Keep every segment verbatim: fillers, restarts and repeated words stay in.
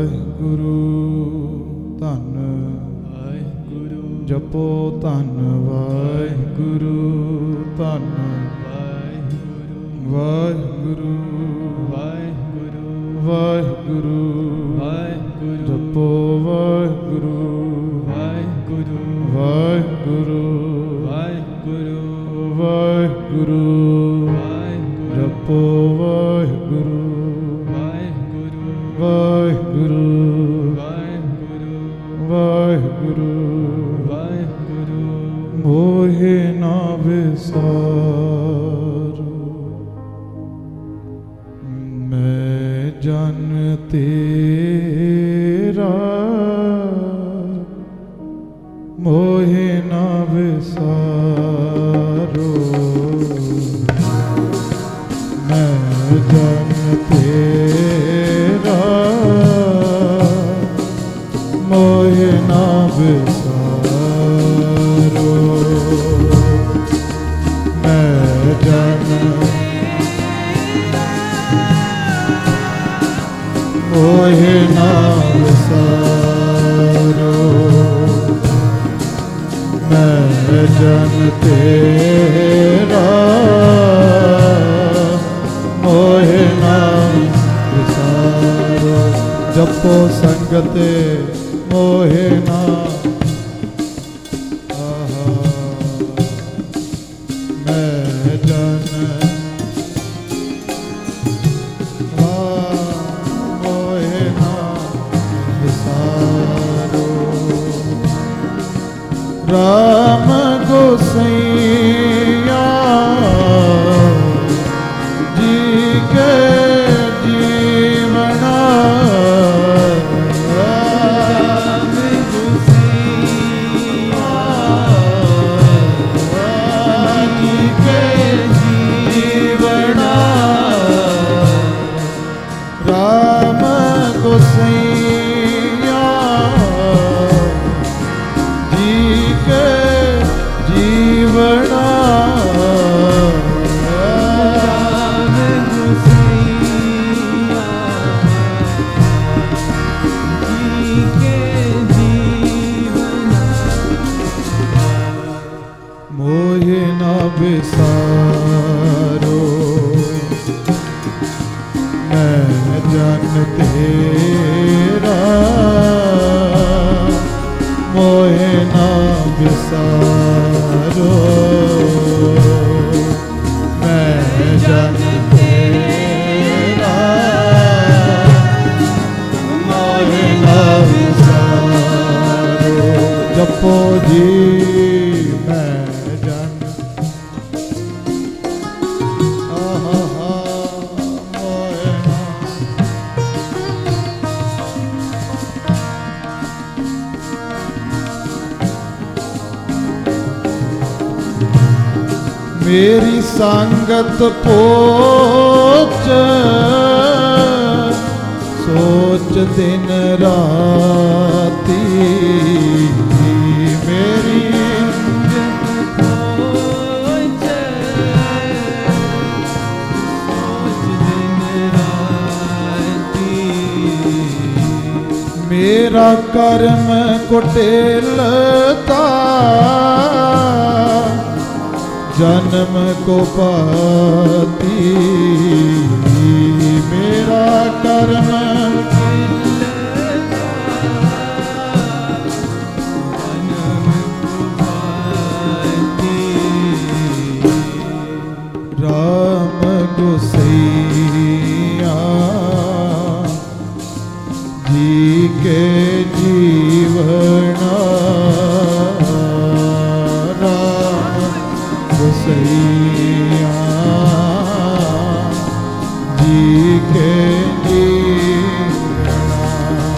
ਵਾਹਿਗੁਰੂ ਧੰਨ ਵਾਹਿਗੁਰੂ ਜਪੋ ਧੰਨ ਵਾਹਿਗੁਰੂ ਧੰਨ ਵਾਹਿਗੁਰੂ ਵਾਹਿਗੁਰੂ ਵਾਹਿਗੁਰੂ ਵਾਹਿਗੁਰੂ ਜਪੋ ਵਾਹਿਗੁਰੂ ਵਾਹਿਗੁਰੂ ਵਾਹਿਗੁਰੂ ਵਾਹਿਗੁਰੂ ਵਾਹਿਗੁਰੂ ਜਪੋ ਵਾਹਿਗੁਰੂ ਵਾਹਿਗੁਰੂ ਵਾਹਿਗੁਰੂ ਵਾਹਿਗੁਰੂ ਵਾਹਿਗੁਰੂ ਮੋਹਿ ਨਾ ਵਿਸਾਰੋ ਮੈਂ ਜਨ ਤੇਰਾ ਮੋਹਿ ਨਾ ਵਿਸਾਰੋ ਮੈਂ ਜਨ ਤੇਰਾ ਮੋਹਿ ਨਾ ਵਿਸਾਰੋ ਮੈਂ ਜਨ ਮੋਹਿ ਨਾ ਵਿਸਾਰੋ ਮੈਂ ਜਨ ਤੇਰਾ ਮੋਹਿ ਨਾ ਵਿਸਾਰੋ ਜਪੋ ਸੰਗਤੇ ਮੋਹਿ ਨਾ ਆਹਾ ਮੈਂ ਜਨ ਮੋਹਿ ਨਾ ਵਿਸਾਰੋ ਰਾਮ ਗੋਸਈਆ ਜੀ ਕੇ ਜੀਵਨਾ राम गोसैया जी के जीवना राम गोसैया जी के जीवना मोहि न विसारो मैं जन तेरा मोहि ना विसारो मैं जन तेरा मोहि ना विसारो जपो जी मैं मेरी संगत पोच सोच दिन राती मेरी पोच सोच दिन राती मेरा कर्म कुटिलता जन्म को पाती मेरा कर्म जन्म को पाती राम गोसैया जी के जीवना गोसैया जी के जीवना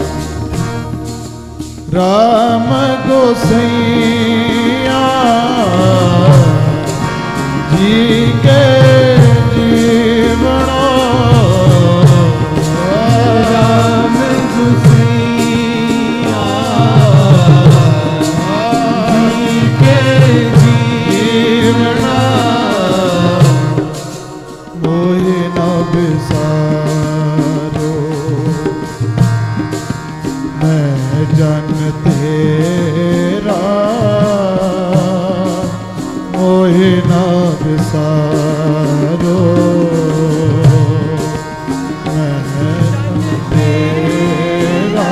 राम गोसैया जी के जीवना राम गोसैया जी के जीवना मोहि न विसारो मैं जन तेरा मोहि ना बिसारो। मैं जन तेरा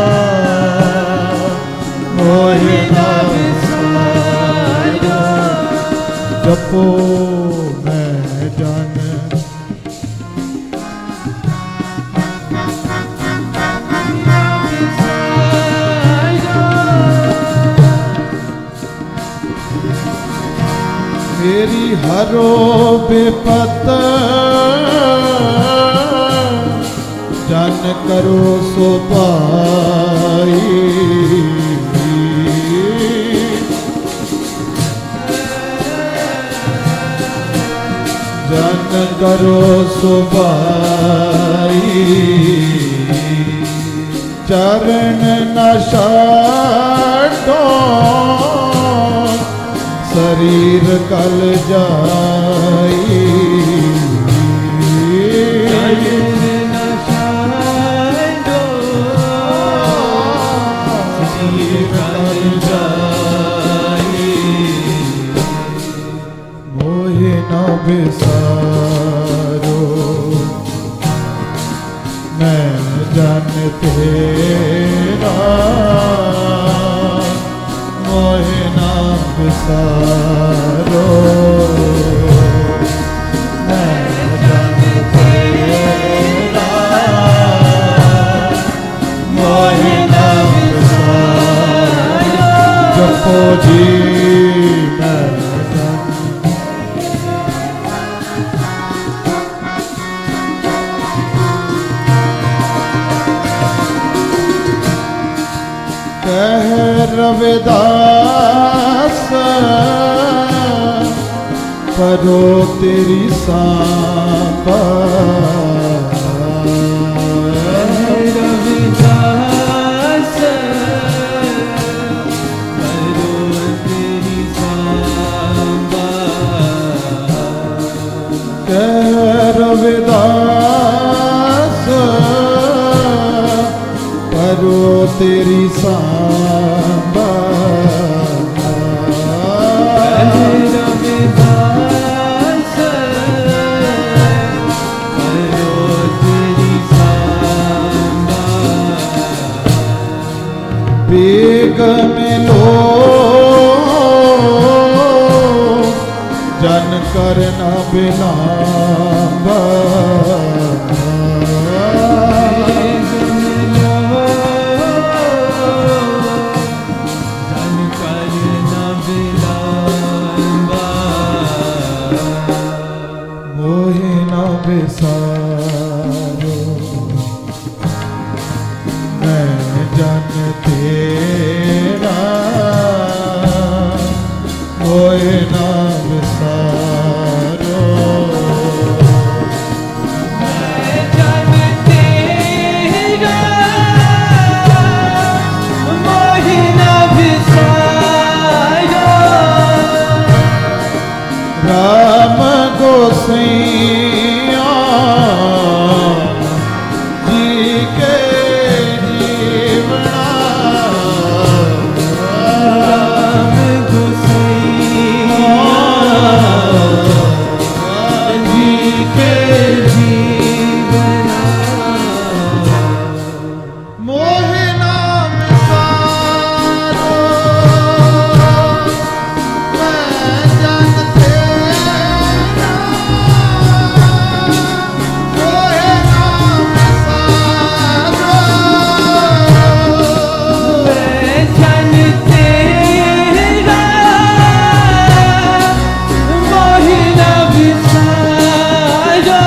मोहि ना बिसारो। जपो मैं जन मेरी हरो बेपत जन करो सो पाई। जन करो सो पाई। चरण न छाड़ो शरीर कल जाई। शरीर कल जाई। मोहि न बिसारो मैं जन तेरा मोहि न बिसारो। मैं जन तेरा मोहि न बिसारो। जपो जी मैं जन कह रविदास करो तेरी सांबा। रविदास करो तेरी सांबा। कह रविदास करो तेरी सांबा। रविदास करो तेरी सांबा। बेग मिलो जन करना बिलांबा। बिसारो मैं जन तेरा मोहि न बिसारो। मैं जन तेरा मोहि न बिसारो। राम गोसैया जी के जीवना। राम गोसैया जी के जीवना। मोहि न बिसारो मैं जन तेरा मोहि न बिसारो। मैं जन तेरा मोहि न बिसारो।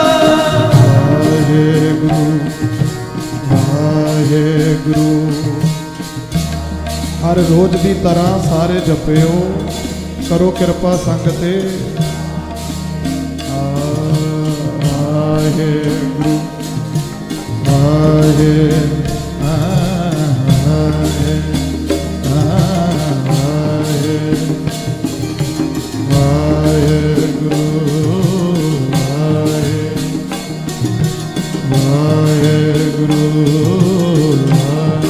वाहेगुरु वाहेगुरु। हर रोज की तरह सारे जपियो करो कृपा संग ते। वाहेगुरु वाहे वाहे वाहेगुरु वाहे वाहेगुरु वाहे।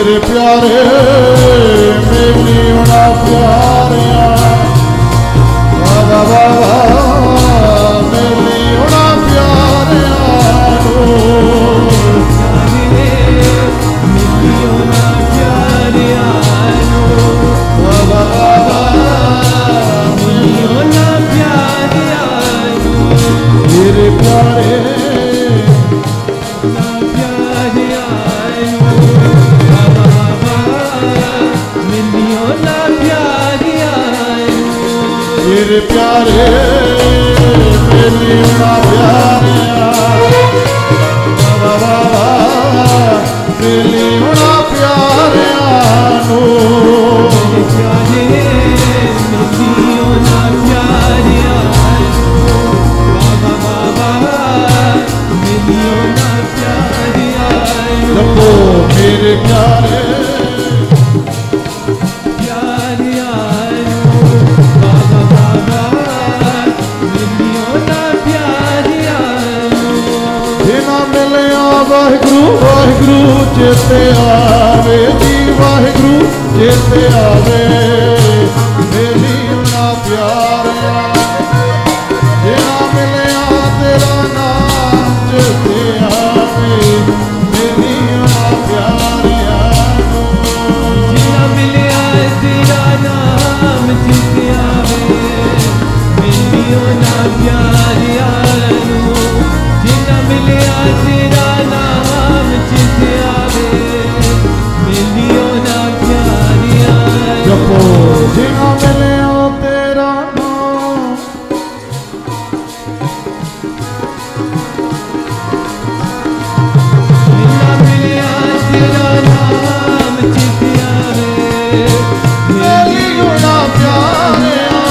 मेरे प्यारे मेरी होना प्यारिया बाबा बाबा मेरी होना प्यारिया मेरी होना प्यारिया बाबा बाबा मेरी होना प्यारिया मेरे प्यारे ना प्यारिया बाबा बाबा मेरी होना प्यारिया मेरे प्यारे मेरी होना प्यारिया बाबा बाबा मेरी होना प्यारिया नो मेरे प्यारे मेरी होना प्यारिया बाबा बाबा मेरी होना प्यारिया जपो मेरे प्यारे प्यारिया बाबा बाबा मेरी होना प्यारिया जिना मिलिया वाहिगुरु वाहिगुरु चेते आवे जी वाहिगुरु चेते आवे मेरी होना प्यारिया जिना मिलिया तेरा नाम चेते आवे मेरी होना प्यारिया जिना मिलिया तेरा नाम चिते आवे मेरी होना प्यारिया जिना मिलिया तेरा नाम चिते आवे मेरी होना प्यारिया जपो जिना मिलिया तेरा नाम जिना मिलिया तेरा नाम चिते आवे मेरी होना प्यारिया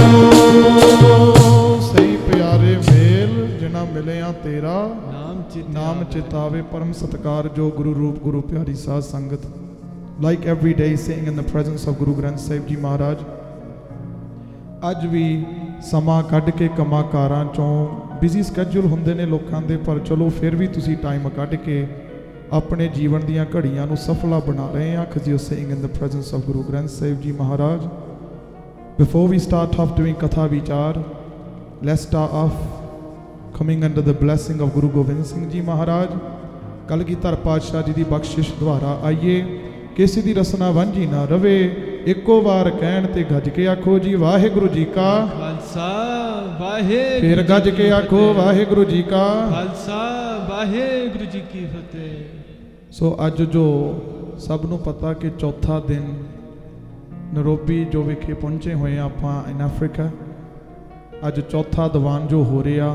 सही प्यारे मेल जिना मिलिया तेरा नाम चिते नाम चितावे परम सत्कार जो गुरु रूप गुरु प्यारी साध संगत like every day saying in the presence of Guru Granth Sahib Ji Maharaj ਅੱਜ ਵੀ ਸਮਾਂ ਕੱਢ ਕੇ ਕੰਮਾਂ ਕਾਰਾਂ ਚੋਂ ਬਿਜ਼ੀ ਸਕੇਡਿਊਲ ਹੁੰਦੇ ਨੇ ਲੋਕਾਂ ਦੇ ਪਰ ਚਲੋ ਫਿਰ ਵੀ ਤੁਸੀਂ ਟਾਈਮ ਕੱਢ ਕੇ ਆਪਣੇ ਜੀਵਨ ਦੀਆਂ ਘੜੀਆਂ ਨੂੰ ਸਫਲਾ ਬਣਾ ਰਹੇ ਆ because you're saying in the presence of Guru Granth Sahib Ji Maharaj. Before we start off doing Katha Vichar, let's start off coming under the blessing of Guru Gobind Singh Ji Maharaj. Kalgidhar ਪਾਤਸ਼ਾਹ ਜੀ ਦੀ ਬਖਸ਼ਿਸ਼ ਦੁਆਰਾ ਆਈਏ ਕਿਸੇ ਦੀ ਰਸਨਾ ਵਾਂਝੀ ਨਾ ਰਵੇ ਇੱਕੋ ਵਾਰ ਕਹਿਣ ਤੇ ਗੱਜ ਕੇ ਆਖੋ ਜੀ ਵਾਹਿਗੁਰੂ ਜੀ ਕਾ ਖਾਲਸਾ ਵਾਹਿਗੁਰੂ ਫਿਰ ਗੱਜ ਕੇ ਆਖੋ ਵਾਹਿਗੁਰੂ ਜੀ ਕਾ ਖਾਲਸਾ ਵਾਹਿਗੁਰੂ ਜੀ ਕੀ ਫਤਿਹ। ਸੋ ਅੱਜ ਜੋ ਸਭ ਨੂੰ ਪਤਾ ਕਿ ਚੌਥਾ ਦਿਨ ਨਰੋਬੀ ਜੋ ਵਿਖੇ ਪਹੁੰਚੇ ਹੋਏ ਆ ਆਪਾਂ ਇਨ ਅਫਰੀਕਾ ਅੱਜ ਚੌਥਾ ਦੀਵਾਨ ਜੋ ਹੋ ਰਿਹਾ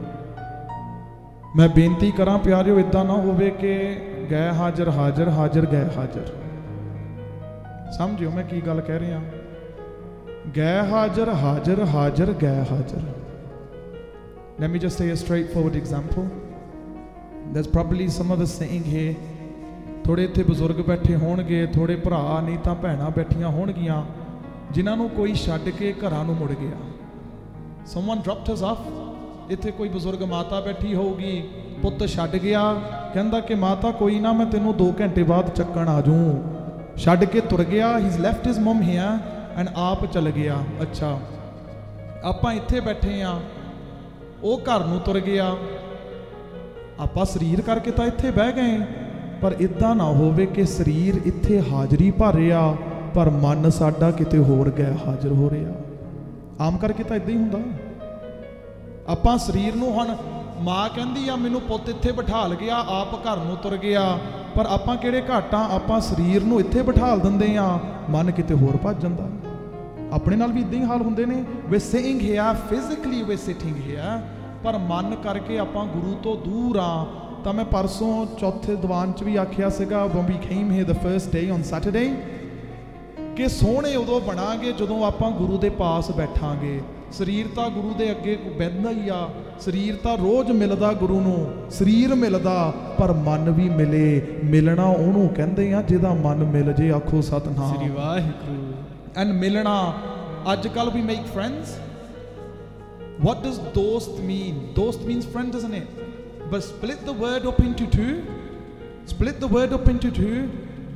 ਮੈਂ ਬੇਨਤੀ ਕਰਾਂ ਪਿਆਰਿਓ ਇਦਾਂ ਨਾ ਹੋਵੇ ਕਿ ਗਏ ਹਾਜ਼ਰ ਹਾਜ਼ਰ ਹਾਜ਼ਰ ਗਏ ਹਾਜ਼ਰ ਸਮਝਿਓ ਮੈਂ ਕੀ ਗੱਲ ਕਹਿ ਰਿਹਾ ਗਏ ਹਾਜ਼ਰ ਹਾਜ਼ਰ ਹਾਜ਼ਰ ਗਏ ਹਾਜ਼ਰ Let me just say a straightforward example. There's probably some of us saying here ਥੋੜੇ ਇੱਥੇ ਬਜ਼ੁਰਗ ਬੈਠੇ ਹੋਣਗੇ ਥੋੜੇ ਭਰਾ ਨਹੀਂ ਤਾਂ ਭੈਣਾਂ ਬੈਠੀਆਂ ਹੋਣਗੀਆਂ ਜਿਨ੍ਹਾਂ ਨੂੰ ਕੋਈ ਛੱਡ ਕੇ ਘਰਾਂ ਨੂੰ ਮੁੜ ਗਿਆ Someone dropped us off. ਇੱਥੇ ਕੋਈ ਬਜ਼ੁਰਗ ਮਾਤਾ ਬੈਠੀ ਹੋਊਗੀ ਪੁੱਤ ਛੱਡ ਗਿਆ ਕਹਿੰਦਾ ਕਿ ਮਾਤਾ ਕੋਈ ਨਾ ਮੈਂ ਤੈਨੂੰ ਦੋ ਘੰਟੇ ਬਾਅਦ ਚੱਕਣ ਆ ਜੂ ਛੱਡ ਕੇ ਤੁਰ ਗਿਆ he's left his mom here and ਆਪ ਚਲ ਗਿਆ ਅੱਛਾ ਆਪਾਂ ਇੱਥੇ ਬੈਠੇ ਆ ਉਹ ਘਰ ਨੂੰ ਤੁਰ ਗਿਆ ਆਪਾਂ ਸਰੀਰ ਕਰਕੇ ਤਾਂ ਇੱਥੇ ਬਹਿ ਗਏ ਪਰ ਇਦਾਂ ਨਾ ਹੋਵੇ ਕਿ ਸਰੀਰ ਇੱਥੇ ਹਾਜ਼ਰੀ ਭਰ ਰਿਹਾ ਪਰ ਮਨ ਸਾਡਾ ਕਿਤੇ ਹੋਰ ਗਿਆ ਹਾਜ਼ਰ ਹੋ ਰਿਹਾ ਆਮ ਕਰਕੇ ਤਾਂ ਇਦਾਂ ਹੀ ਹੁੰਦਾ ਆਪਾਂ ਸਰੀਰ ਨੂੰ ਹੁਣ ਮਾਂ ਕਹਿੰਦੀ ਆ ਮੈਨੂੰ ਪੁੱਤ ਇੱਥੇ ਬਿਠਾ ਗਿਆ ਆਪ ਘਰ ਨੂੰ ਤੁਰ ਗਿਆ ਪਰ ਆਪਾਂ ਕਿਹੜੇ ਘਾਟਾਂ ਆਪਾਂ ਸਰੀਰ ਨੂੰ ਇੱਥੇ ਬਿਠਾ ਦਿੰਦੇ ਆ ਮਨ ਕਿਤੇ ਹੋਰ ਭੱਜ ਜਾਂਦਾ ਆਪਣੇ ਨਾਲ ਵੀ ਇਦਾਂ ਹੀ ਹਾਲ ਹੁੰਦੇ ਨੇ we sitting here physically we sitting here ਪਰ ਮਨ ਕਰਕੇ ਆਪਾਂ ਗੁਰੂ ਤੋਂ ਦੂਰ ਆ ਤਾਂ ਮੈਂ ਪਰਸੋਂ ਚੌਥੇ ਦੀਵਾਨ 'ਚ ਵੀ ਆਖਿਆ ਸੀਗਾ when we came here the first day on Saturday ਕਿ ਸੋਹਣੇ ਉਦੋਂ ਬਣਾਂਗੇ ਜਦੋਂ ਆਪਾਂ ਗੁਰੂ ਦੇ ਪਾਸ ਬੈਠਾਂਗੇ ਸਰੀਰ ਤਾਂ ਗੁਰੂ ਦੇ ਅੱਗੇ ਬਹਿੰਦਾ ਹੀ ਆ ਸਰੀਰ ਤਾਂ ਰੋਜ਼ ਮਿਲਦਾ ਗੁਰੂ ਨੂੰ ਸਰੀਰ ਮਿਲਦਾ ਪਰ ਮਨ ਵੀ ਮਿਲੇ ਮਿਲਣਾ ਉਹਨੂੰ ਕਹਿੰਦੇ ਆ ਜਿਹਦਾ ਮਨ ਮਿਲ ਜੇ ਆਖੋ ਸਤਿਨਾਮ ਸ੍ਰੀ ਵਾਹਿਗੁਰੂ ਐਂਡ ਮਿਲਣਾ ਅੱਜ ਕੱਲ ਵੀ make friends what does dost mean dost means friend doesn't it but split the word up into two split the word up into two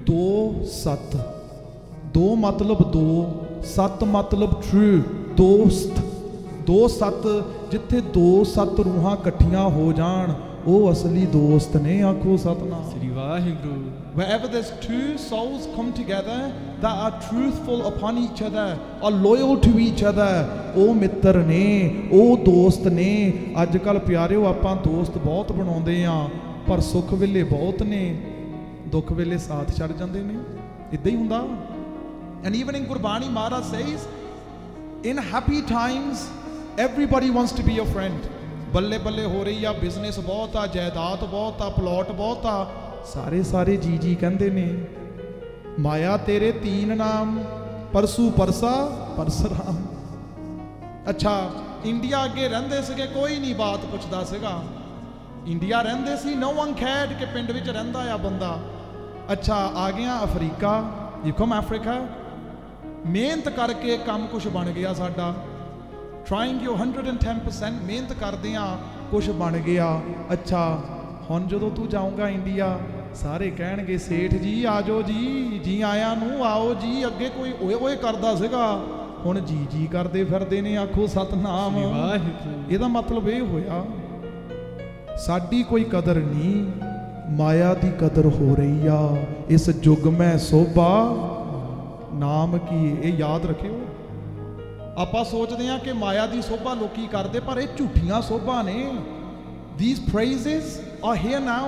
ਦੋ ਸੱਤ, ਦੋ ਮਤਲਬ ਦੋ, ਸੱਤ ਮਤਲਬ ਟਰੂ, ਦੋਸਤ। ਦੋ ਸੱਤ, ਜਿੱਥੇ ਦੋ ਸੱਤ ਰੂਹਾਂ ਇਕੱਠੀਆਂ ਹੋ ਜਾਣ ਉਹ ਅਸਲੀ ਦੋਸਤ ਨੇ। ਆਖੋ ਸਤਨਾਮ। ਸ੍ਰੀ Waheguru. Wherever there's two souls come together that are truthful upon each other, are loyal to each other, ਉਹ ਮਿੱਤਰ ਨੇ, ਉਹ ਦੋਸਤ ਨੇ। ਅੱਜ ਕੱਲ੍ਹ ਪਿਆਰਿਓ ਆਪਾਂ ਦੋਸਤ ਬਹੁਤ ਬਣਾਉਂਦੇ ਆ, ਪਰ ਸੁੱਖ ਵੇਲੇ ਬਹੁਤ ਨੇ, ਦੁੱਖ ਵੇਲੇ ਸਾਥ ਛੱਡ ਜਾਂਦੇ ਨੇ। ਇੱਦਾਂ ਹੀ ਹੁੰਦਾ। And even in Gurbani, Maharaj says, in happy times everybody wants to be your friend. ਬੱਲੇ ਬੱਲੇ ਹੋ ਰਹੀ ਆ, ਬਿਜ਼ਨਸ ਬਹੁਤ ਆ, ਜਾਇਦਾਦ ਬਹੁਤ ਆ, ਪਲਾਟ ਬਹੁਤ ਆ, ਸਾਰੇ ਸਾਰੇ ਜੀ ਜੀ ਕਹਿੰਦੇ ਨੇ। ਮਾਇਆ ਤੇਰੇ ਤੀਨ ਨਾਮ, ਪਰਸੂ ਪਰਸਾ ਪਰਸਰਾਮ। ਅੱਛਾ, ਇੰਡੀਆ ਅੱਗੇ ਰਹਿੰਦੇ ਸੀਗੇ, ਕੋਈ ਨਹੀਂ ਬਾਤ ਪੁੱਛਦਾ ਸੀਗਾ। ਇੰਡੀਆ ਰਹਿੰਦੇ ਸੀ, no one cared ਕਿ ਪਿੰਡ ਵਿੱਚ ਰਹਿੰਦਾ ਆ ਬੰਦਾ। ਅੱਛਾ, ਆ ਗਿਆ ਅਫਰੀਕਾ, you come Africa, ਮਿਹਨਤ ਕਰਕੇ ਕੰਮ ਕੁਛ ਬਣ ਗਿਆ ਸਾਡਾ। Trying you one hundred ten percent ਮਿਹਨਤ ਕਰਦੇ ਆ, ਕੁਛ ਬਣ ਗਿਆ। ਅੱਛਾ, ਹੁਣ ਜਦੋਂ ਤੂੰ ਜਾਊਂਗਾ ਇੰਡੀਆ, ਸਾਰੇ ਕਹਿਣਗੇ ਸੇਠ ਜੀ ਆ ਜਾਓ ਜੀ, ਜੀ ਆਇਆਂ ਨੂੰ, ਆਓ ਜੀ। ਅੱਗੇ ਕੋਈ ਓਏ ਓਏ ਕਰਦਾ ਸੀਗਾ, ਹੁਣ ਜੀ ਜੀ ਕਰਦੇ ਫਿਰਦੇ ਨੇ। ਆਖੋ ਸਤਨਾਮ। ਇਹਦਾ ਮਤਲਬ ਇਹ ਹੋਇਆ ਸਾਡੀ ਕੋਈ ਕਦਰ ਨਹੀਂ, ਮਾਇਆ ਦੀ ਕਦਰ ਹੋ ਰਹੀ ਆ। ਇਸ ਯੁੱਗ ਮੈਂ ਸੋਭਾ ਨਾਮ ਕੀ, ਇਹ ਯਾਦ ਰੱਖਿਓ। ਆਪਾਂ ਸੋਚਦੇ ਹਾਂ ਕਿ ਮਾਇਆ ਦੀ ਸੋਭਾ ਲੋਕੀ ਕਰਦੇ, ਪਰ ਇਹ ਝੂਠੀਆਂ ਸੋਭਾ ਨੇ। These praises are here now.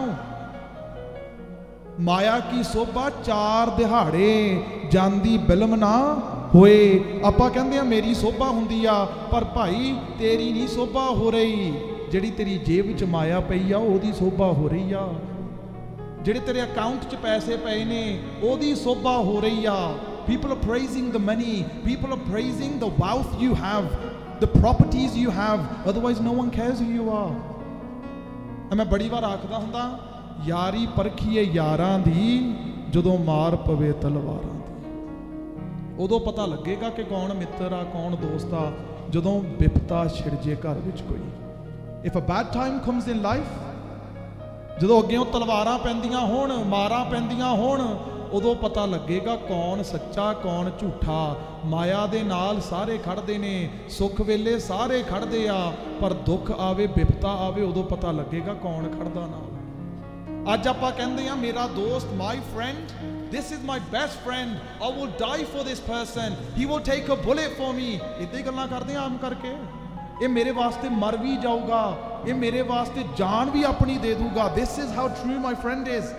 ਮਾਇਆ ਕੀ ਸੋਭਾ ਚਾਰ ਦਿਹਾੜੇ ਜਾਂਦੀ ਬਿਲਮ ਨਾ ਹੋਏ। ਆਪਾਂ ਕਹਿੰਦੇ ਆ ਮੇਰੀ ਸੋਭਾ ਹੁੰਦੀ ਆ, ਪਰ ਭਾਈ ਤੇਰੀ ਨਹੀਂ ਸੋਭਾ ਹੋ ਰਹੀ। ਜਿਹੜੀ ਤੇਰੀ ਜੇਬ ਵਿੱਚ ਮਾਇਆ ਪਈ ਆ ਉਹਦੀ ਸੋਭਾ ਹੋ ਰਹੀ ਆ। ਜਿਹੜੇ ਤੇਰੇ ਅਕਾਊਂਟ 'ਚ ਪੈਸੇ ਪਏ ਨੇ ਉਹਦੀ ਸੋਭਾ ਹੋ ਰਹੀ ਆ। People are praising the money. People are praising the wealth you have, the properties you have. Otherwise, no one cares who you are. ਮੈਂ ਬੜੀ ਵਾਰ ਆਖਦਾ ਹੁੰਦਾ, ਯਾਰੀ ਪਰਖੀਏ ਯਾਰਾਂ ਦੀ, ਜਦੋਂ ਮਾਰ ਪਵੇ ਤਲਵਾਰਾਂ ਦੀ। ਉਦੋਂ ਪਤਾ ਲੱਗੇਗਾ ਕਿ ਕੌਣ ਮਿੱਤਰ ਆ, ਕੌਣ ਦੋਸਤ ਆ, ਜਦੋਂ ਵਿਪਤਾ ਛਿੜ ਜੇ ਘਰ ਵਿੱਚ ਕੋਈ। If a bad time comes in life, ਜਦੋਂ ਅੱਗੇੋਂ ਤਲਵਾਰਾਂ ਪੈਂਦੀਆਂ ਹੋਣ, ਮਾਰਾਂ ਪੈਂਦੀਆਂ ਹੋਣ, ਉਦੋਂ ਪਤਾ ਲੱਗੇਗਾ ਕੌਣ ਸੱਚਾ, ਕੌਣ ਝੂਠਾ। ਮਾਇਆ ਦੇ ਨਾਲ ਸਾਰੇ ਖੜਦੇ ਨੇ, ਸੁੱਖ ਵੇਲੇ ਸਾਰੇ ਖੜਦੇ ਆ, ਪਰ ਦੁੱਖ ਆਵੇ, ਵਿਪਤਾ ਆਵੇ, ਉਦੋਂ ਪਤਾ ਲੱਗੇਗਾ ਕੌਣ ਖੜਦਾ ਨਾਲ। ਅੱਜ ਆਪਾਂ ਕਹਿੰਦੇ ਆ ਮੇਰਾ ਦੋਸਤ, my friend, this is my best friend, I will die for this person, he will take a bullet for me। ਇੱਦਾਂ ਹੀ ਗੱਲਾਂ ਕਰਦੇ ਆ ਆਮ ਕਰਕੇ। ਇਹ ਮੇਰੇ ਵਾਸਤੇ ਮਰ ਵੀ ਜਾਊਗਾ, ਇਹ ਮੇਰੇ ਵਾਸਤੇ ਜਾਨ ਵੀ ਆਪਣੀ ਦੇ ਦੂਗਾ। this is how true my friend is।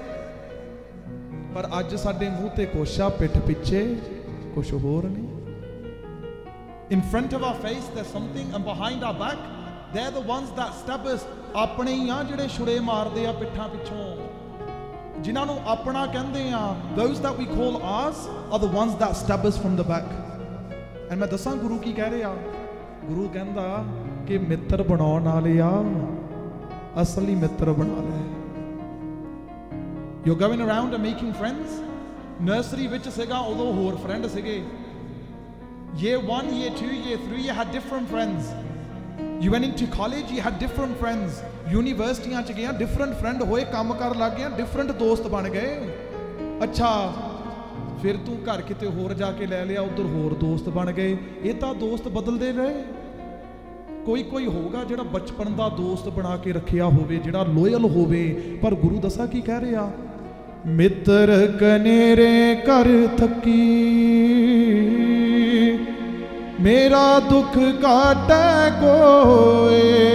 ਪਰ ਅੱਜ ਸਾਡੇ ਮੂੰਹ ਤੇ ਕੋਸ਼ਾ, ਪਿੱਠ ਪਿੱਛੇ ਕੁਛ ਹੋਰ ਨਹੀਂ। In front of our face there's something, and behind our back they're the ones that stab us। ਆਪਣੇ ਹੀ ਆ ਜਿਹੜੇ ਛੁਰੇ ਮਾਰਦੇ ਆ ਪਿੱਠਾਂ ਪਿੱਛੋਂ, ਜਿਨ੍ਹਾਂ ਨੂੰ ਆਪਣਾ ਕਹਿੰਦੇ ਆ। those that we call ours are the ones that stab us from the back। and ਮੈਂ ਦੱਸਾਂ ਗੁਰੂ ਕੀ ਕਹਿ ਰਿਹਾ। ਗੁਰੂ ਕਹਿੰਦਾ ਕਿ ਮਿੱਤਰ ਬਣਾਉਣ ਵਾਲਿਆ, ਅਸਲੀ ਮਿੱਤਰ ਬਣਾ ਲੈ। You're going around and making friends। Nursery ਵਿੱਚ ਸੀਗਾ ਉਦੋਂ ਹੋਰ ਫਰੈਂਡ ਸੀਗੇ। year one, year two, year three, you had different friends। you went into college, you had different friends। ਯੂਨੀਵਰਸਿਟੀਆਂ 'ਚ ਗਿਆ, different friend ਹੋਏ, ਕੰਮ ਕਰ ਲੱਗ ਗਿਆ, different ਦੋਸਤ ਬਣ ਗਏ। ਅੱਛਾ, ਫਿਰ ਤੂੰ ਘਰ ਕਿਤੇ ਹੋਰ ਜਾ ਕੇ ਲੈ ਲਿਆ, ਉੱਧਰ ਹੋਰ ਦੋਸਤ ਬਣ ਗਏ। ਇਹ ਤਾਂ ਦੋਸਤ ਬਦਲਦੇ ਰਹੇ। ਕੋਈ ਕੋਈ ਹੋਊਗਾ ਜਿਹੜਾ ਬਚਪਨ ਦਾ ਦੋਸਤ ਬਣਾ ਕੇ ਰੱਖਿਆ ਹੋਵੇ, ਜਿਹੜਾ ਲੋਇਲ ਹੋਵੇ। ਪਰ ਗੁਰੂ ਦੱਸਾਂ ਕੀ ਕਹਿ ਰਿਹਾ, ਮਿੱਤਰ ਕਨੇਰੇ ਕਰ ਥੱਕੀ, ਮੇਰਾ ਦੁੱਖ ਕਾਟੈ ਕੋਏ।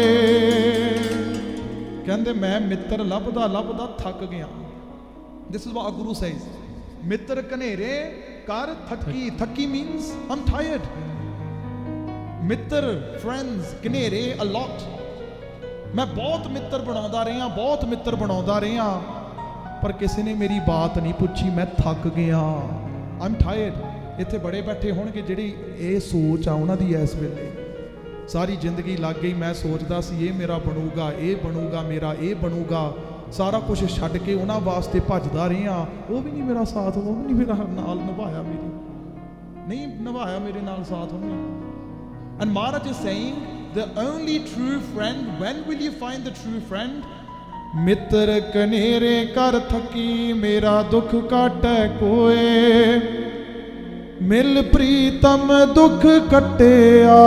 ਕਹਿੰਦੇ ਮੈਂ ਮਿੱਤਰ ਲੱਭਦਾ ਲੱਭਦਾ ਥੱਕ ਗਿਆ। This is what our Guru says। ਮਿੱਤਰ ਕਨੇਰੇ ਕਰ ਥੱਕੀ। ਥੱਕੀ means I'm tired। ਮਿੱਤਰ, friends, ਕਨੇਰੇ, a lot। ਮੈਂ ਬਹੁਤ ਮਿੱਤਰ ਬਣਾਉਂਦਾ ਰਿਹਾ, ਬਹੁਤ ਮਿੱਤਰ ਬਣਾਉਂਦਾ ਰਿਹਾ, ਪਰ ਕਿਸੇ ਨੇ ਮੇਰੀ ਬਾਤ ਨਹੀਂ ਪੁੱਛੀ। ਮੈਂ ਥੱਕ ਗਿਆ। I'm tired। ਇੱਥੇ ਬੜੇ ਬੈਠੇ ਹੋਣਗੇ ਜਿਹੜੀ ਇਹ ਸੋਚ ਆ ਉਹਨਾਂ ਦੀ ਇਸ ਵੇਲੇ। ਸਾਰੀ ਜ਼ਿੰਦਗੀ ਲੱਗ ਗਈ, ਮੈਂ ਸੋਚਦਾ ਸੀ ਇਹ ਮੇਰਾ ਬਣੂਗਾ, ਇਹ ਬਣੂਗਾ, ਮੇਰਾ ਇਹ ਬਣੂਗਾ, ਸਾਰਾ ਕੁਝ ਛੱਡ ਕੇ ਉਹਨਾਂ ਵਾਸਤੇ ਭੱਜਦਾ ਰਿਹਾ। ਉਹ ਵੀ ਨਹੀਂ ਮੇਰਾ ਸਾਥ, ਉਹ ਵੀ ਨਹੀਂ ਮੇਰਾ ਨਾਲ ਨਿਭਾਇਆ, ਮੇਰੀ ਨਹੀਂ ਨਿਭਾਇਆ ਮੇਰੇ ਨਾਲ ਸਾਥ ਉਹਨੇ। And Maharaj is saying, the only true friend, when will you find the true friend? ਮਿੱਤਰ ਕਨੇਰੇ ਕਰ ਥਕੀ ਮੇਰਾ ਦੁੱਖ ਕਾਟੈ ਕੋਏ ਮਿਲ ਪ੍ਰੀਤਮ ਦੁੱਖ ਕੱਟਿਆ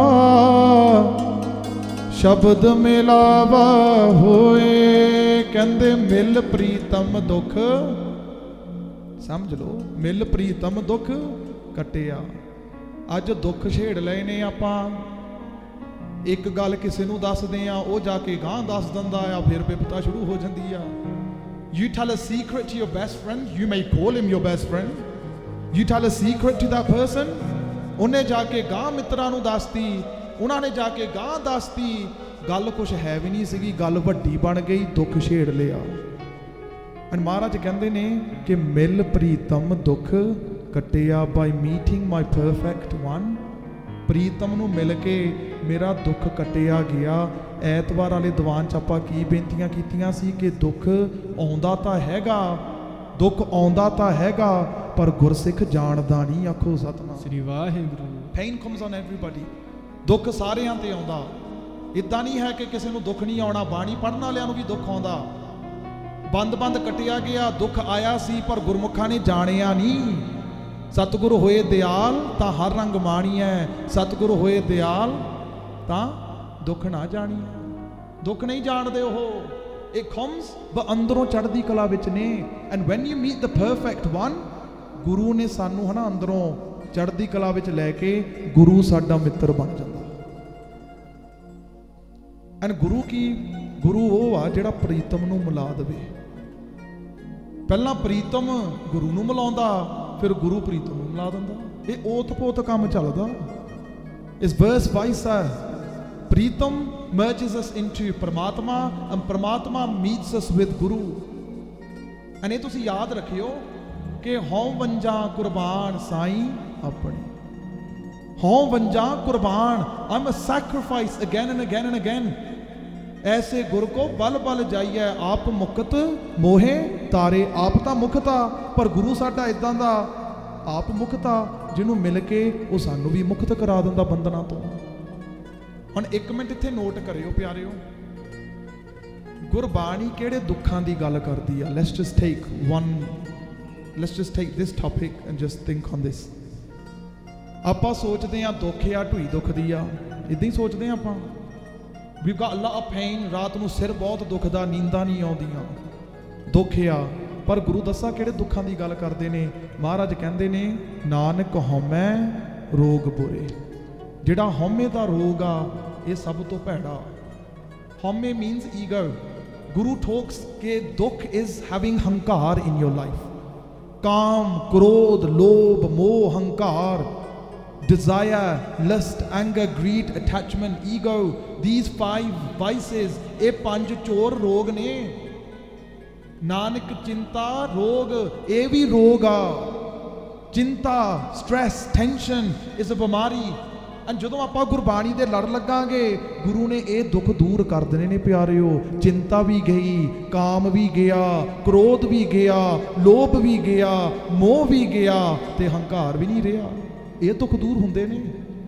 ਸ਼ਬਦ ਮਿਲਾਵਾ ਹੋਏ। ਕਹਿੰਦੇ ਮਿਲ ਪ੍ਰੀਤਮ ਦੁੱਖ ਸਮਝ ਲਓ ਮਿਲ ਪ੍ਰੀਤਮ ਦੁੱਖ ਕੱਟਿਆ। ਅੱਜ ਦੁੱਖ ਛੇੜ ਲਏ ਨੇ ਆਪਾਂ ਇੱਕ ਗੱਲ ਕਿਸੇ ਨੂੰ ਦੱਸਦੇ ਆ ਉਹ ਜਾ ਕੇ ਗਾਂ ਦੱਸ ਦਿੰਦਾ ਆ ਫਿਰ ਬਿਪਤਾ ਸ਼ੁਰੂ ਹੋ ਜਾਂਦੀ ਆ। You tell a secret to your best friend, you may call him your best friend. You tell a secret to that person, ਉਹਨੇ ਜਾ ਕੇ ਗਾਂ ਮਿੱਤਰਾਂ ਨੂੰ ਦੱਸਤੀ, ਉਹਨਾਂ ਨੇ ਜਾ ਕੇ ਗਾਂ ਦੱਸਤੀ, ਗੱਲ ਕੁਛ ਹੈ ਵੀ ਨਹੀਂ ਸੀਗੀ, ਗੱਲ ਵੱਡੀ ਬਣ ਗਈ, ਦੁੱਖ ਛੇੜ ਲਿਆ। ਐਂਡ ਮਹਾਰਾਜ ਕਹਿੰਦੇ ਨੇ ਕਿ ਮਿਲ ਪ੍ਰੀਤਮ ਦੁੱਖ ਕੱਟਿਆ by meeting my perfect one. ਪ੍ਰੀਤਮ ਨੂੰ ਮਿਲ ਕੇ ਮੇਰਾ ਦੁੱਖ ਕੱਟਿਆ ਗਿਆ। ਐਤਵਾਰ ਵਾਲੇ ਦੀਵਾਨ 'ਚ ਆਪਾਂ ਕੀ ਬੇਨਤੀਆਂ ਕੀਤੀਆਂ ਸੀ ਕਿ ਦੁੱਖ ਆਉਂਦਾ ਤਾਂ ਹੈਗਾ, ਦੁੱਖ ਆਉਂਦਾ ਤਾਂ ਹੈਗਾ ਪਰ ਗੁਰਸਿੱਖ ਜਾਣਦਾ ਨਹੀਂ। ਆਖੋ ਸਤਿਨਾਮ ਸ੍ਰੀ Waheguru. Pain comes on everybody, ਦੁੱਖ ਸਾਰਿਆਂ ਤੇ ਆਉਂਦਾ। ਇੱਦਾਂ ਨਹੀਂ ਹੈ ਕਿ ਕਿਸੇ ਨੂੰ ਦੁੱਖ ਨਹੀਂ ਆਉਣਾ, ਬਾਣੀ ਪੜ੍ਹਨ ਵਾਲਿਆਂ ਨੂੰ ਵੀ ਦੁੱਖ ਆਉਂਦਾ। ਬੰਦ ਬੰਦ ਕੱਟਿਆ ਗਿਆ, ਦੁੱਖ ਆਇਆ ਸੀ ਪਰ ਗੁਰਮੁਖਾਂ ਨੇ ਜਾਣਿਆ ਨਹੀਂ। ਸਤਿਗੁਰ ਹੋਏ ਦਿਆਲ ਤਾਂ ਹਰ ਰੰਗ ਮਾਣੀਐ, ਸਤਿਗੁਰ ਹੋਏ ਦਿਆਲ ਤਾਂ ਦੁੱਖ ਨਾ ਜਾਣੀਐ। ਦੁੱਖ ਨਹੀਂ ਜਾਣਦੇ ਉਹ। ਇਹ comes but ਅੰਦਰੋਂ ਚੜ੍ਹਦੀ ਕਲਾ ਵਿੱਚ ਨੇ। And when you meet the perfect one, ਗੁਰੂ ਨੇ ਸਾਨੂੰ ਹਨਾ ਅੰਦਰੋਂ ਚੜ੍ਹਦੀ ਕਲਾ ਵਿੱਚ ਲੈ ਕੇ ਗੁਰੂ ਸਾਡਾ ਮਿੱਤਰ ਬਣ ਜਾਂਦਾ। ਐਂਡ ਗੁਰੂ ਕੀ ਗੁਰੂ ਉਹ ਆ ਜਿਹੜਾ ਪ੍ਰੀਤਮ ਨੂੰ ਮਿਲਾ ਦੇਵੇ। ਪਹਿਲਾਂ ਪ੍ਰੀਤਮ ਗੁਰੂ ਨੂੰ ਮਿਲਾਉਂਦਾ, ਫਿਰ ਗੁਰੂ ਪ੍ਰੀਤਮ ਨੂੰ ਮਿਲਾ ਦਿੰਦਾ। ਇਹ ਓਤ ਪੋਤ ਕੰਮ ਚੱਲਦਾ। ਇਸ verse twice ਹੈ ਪ੍ਰੀਤਮ merges us into ਪਰਮਾਤਮਾ and ਪਰਮਾਤਮਾ meets us with Guru. and ਇਹ ਤੁਸੀਂ ਯਾਦ ਰੱਖਿਓ ਕਿ ਹਉ ਵੰਜਾਂ ਕੁਰਬਾਨ ਸਾਈਂ ਆਪਣੀ। ਹਉ ਵੰਜਾਂ ਕੁਰਬਾਨ, I'm a sacrifice again and again and again। ਐਸੇ ਗੁਰ ਕੋ ਬਲ ਬਲ ਜਾਈਐ ਆਪ ਮੁਕਤ ਮੋਹੇ ਤਾਰੇ। ਆਪ ਤਾਂ ਮੁਕਤਾ ਪਰ ਗੁਰੂ ਸਾਡਾ ਇਦਾਂ ਦਾ ਆਪ ਮੁਕਤਾ ਜਿਹਨੂੰ ਮਿਲ ਕੇ ਉਹ ਸਾਨੂੰ ਵੀ ਮੁਕਤ ਕਰਾ ਦਿੰਦਾ ਬੰਧਨਾਂ ਤੋਂ। ਹੁਣ ਇੱਕ ਮਿੰਟ ਇੱਥੇ ਨੋਟ ਕਰਿਓ ਪਿਆਰਿਓ, ਗੁਰਬਾਣੀ ਕਿਹੜੇ ਦੁੱਖਾਂ ਦੀ ਗੱਲ ਕਰਦੀ ਆ। Let's just take one let's just take this topic and just think on this. ਆਪਾਂ ਸੋਚਦੇ ਆ ਦੁੱਖ ਆ ਢੂਈ ਦੁੱਖ ਦੀ ਆ, ਇਦਾਂ ਹੀ ਸੋਚਦੇ ਆ ਆਪਾਂ। We've got a lot of pain, ਰਾਤ ਨੂੰ ਸਿਰ ਬਹੁਤ ਦੁਖਦਾ, ਨੀਂਦਾਂ ਨਹੀਂ ਆਉਂਦੀਆਂ, ਦੁੱਖ ਆ। ਪਰ ਗੁਰੂ ਦੱਸਾਂ ਕਿਹੜੇ ਦੁੱਖਾਂ ਦੀ ਗੱਲ ਕਰਦੇ ਨੇ। ਮਹਾਰਾਜ ਕਹਿੰਦੇ ਨੇ ਨਾਨਕ ਹਉਮੈ ਰੋਗ ਬੁਰੇ। ਜਿਹੜਾ ਹਉਮੈ ਦਾ ਰੋਗ ਆ ਇਹ ਸਭ ਤੋਂ ਭੈੜਾ। ਹਉਮੈ ਮੀਨਸ ਈਗੋ। ਗੁਰੂ ਠੋਕਸ ਕਿ ਦੁੱਖ ਇਜ਼ ਹੈਵਿੰਗ ਹੰਕਾਰ ਇਨ ਯੋਰ ਲਾਈਫ। ਕਾਮ, ਕ੍ਰੋਧ, ਲੋਭ, ਮੋਹ, ਹੰਕਾਰ, desire, lust, anger, greed, attachment, ego, these five vices, ਇਹ ਪੰਜ ਚੋਰ ਰੋਗ ਨੇ। ਨਾਨਕ ਚਿੰਤਾ ਰੋਗ, ਇਹ ਵੀ ਰੋਗ ਆ। ਚਿੰਤਾ, ਸਟ੍ਰੈਸ, ਟੈਨਸ਼ਨ ਇਸ ਬਿਮਾਰੀ। ਐਂਡ ਜਦੋਂ ਆਪਾਂ ਗੁਰਬਾਣੀ ਦੇ ਲੜ ਲੱਗਾਂਗੇ ਗੁਰੂ ਨੇ ਇਹ ਦੁੱਖ ਦੂਰ ਕਰ ਦੇਣੇ ਨੇ ਪਿਆਰਿਓ। ਚਿੰਤਾ ਵੀ ਗਈ, ਕਾਮ ਵੀ ਗਿਆ, ਕ੍ਰੋਧ ਵੀ ਗਿਆ, ਲੋਭ ਵੀ ਗਿਆ, ਮੋਹ ਵੀ ਗਿਆ ਤੇ ਹੰਕਾਰ ਵੀ ਨਹੀਂ ਰਿਹਾ। ਇਹ ਦੁੱਖ ਦੂਰ ਹੁੰਦੇ ਨੇ।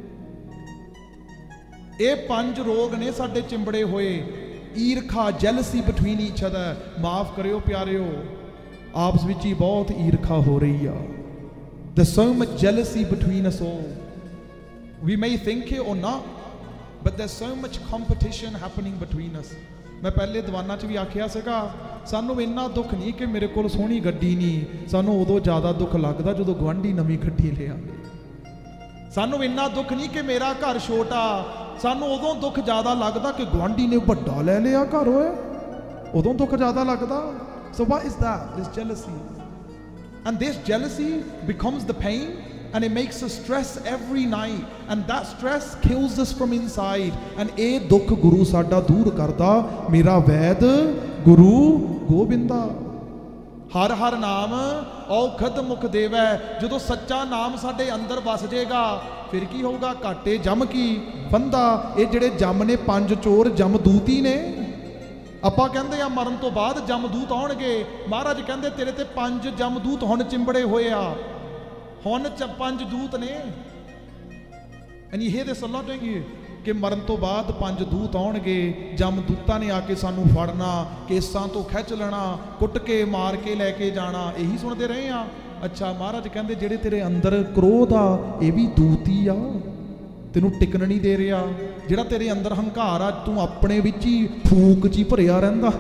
ਇਹ ਪੰਜ ਰੋਗ ਨੇ ਸਾਡੇ ਚਿੰਬੜੇ ਹੋਏ। ਈਰਖਾ, ਜੈਲਸੀ ਬਿਟਵੀਨ ਈਚ ਅਦਰ। ਮਾਫ ਕਰਿਓ ਪਿਆਰਿਓ, ਆਪਸ ਵਿੱਚ ਹੀ ਬਹੁਤ ਈਰਖਾ ਹੋ ਰਹੀ ਆ। There's so much jealousy between us all. We may think it or not, but there's so much competition happening between us. ਮੈਂ ਪਹਿਲੇ ਦੀਵਾਨਾਂ 'ਚ ਵੀ ਆਖਿਆ ਸੀਗਾ ਸਾਨੂੰ ਇੰਨਾ ਦੁੱਖ ਨਹੀਂ ਕਿ ਮੇਰੇ ਕੋਲ ਸੋਹਣੀ ਗੱਡੀ ਨਹੀਂ, ਸਾਨੂੰ ਉਦੋਂ ਜ਼ਿਆਦਾ ਦੁੱਖ ਲੱਗਦਾ ਜਦੋਂ ਗੁਆਂਢੀ ਨਵੀਂ ਗੱਡੀ ਲੈ ਆਉਂਦੇ। ਸਾਨੂੰ ਇੰਨਾ ਦੁੱਖ ਨਹੀਂ ਕਿ ਮੇਰਾ ਘਰ ਛੋਟਾ, ਸਾਨੂੰ ਉਦੋਂ ਦੁੱਖ ਜ਼ਿਆਦਾ ਲੱਗਦਾ ਕਿ ਗੁਆਂਢੀ ਨੇ ਵੱਡਾ ਲੈ ਲਿਆ ਘਰ। ਹੋਏ ਉਦੋਂ ਦੁੱਖ ਜ਼ਿਆਦਾ ਲੱਗਦਾ। So what is that? This jealousy. And this jealousy becomes the pain and it makes us stress every night and that stress kills us from inside। and ਇਹ ਦੁੱਖ ਗੁਰੂ ਸਾਡਾ ਦੂਰ ਕਰਦਾ। ਮੇਰਾ ਵੈਦ ਗੁਰੂ ਗੋਬਿੰਦਾ। ਹਰ ਹਰ ਨਾਮ ਔਖਦ ਮੁਖ ਦੇਵੈ। ਜਦੋਂ ਸੱਚਾ ਨਾਮ ਸਾਡੇ ਅੰਦਰ ਵਸ ਜਾਏਗਾ ਫਿਰ ਕੀ ਹੋਊਗਾ? ਘਾਟੇ ਜਮ ਕੀ ਫੰਦਾ। ਇਹ ਜਿਹੜੇ ਜਮ ਨੇ ਪੰਜ ਚੋਰ ਜਮਦੂਤ ਹੀ ਨੇ। ਆਪਾਂ ਕਹਿੰਦੇ ਆ ਮਰਨ ਤੋਂ ਬਾਅਦ ਜਮਦੂਤ ਆਉਣਗੇ। ਮਹਾਰਾਜ ਕਹਿੰਦੇ ਤੇਰੇ ਤੇ ਪੰਜ ਜਮਦੂਤ ਹੁਣ ਚਿੰਬੜੇ ਹੋਏ ਆ। ਹੁਣ ਚ ਪੰਜ ਦੂਤ ਨੇ। And you hear this a lot, don't you? कि मरण तो बाद पंज दूत आउणगे, जमदूतां ने आके सानू फड़ना, केसां तो खिच लेना, कुट के मार के लैके जाना, यही सुनते रहे हैं। अच्छा महाराज कहते जेड़े तेरे अंदर क्रोध आ ये भी दूत ही आ, तेनू टिकन नहीं दे रहा। जेड़ा तेरे अंदर हंकार आ तू अपने विच ही फूक च ही भरिया रहिंदा।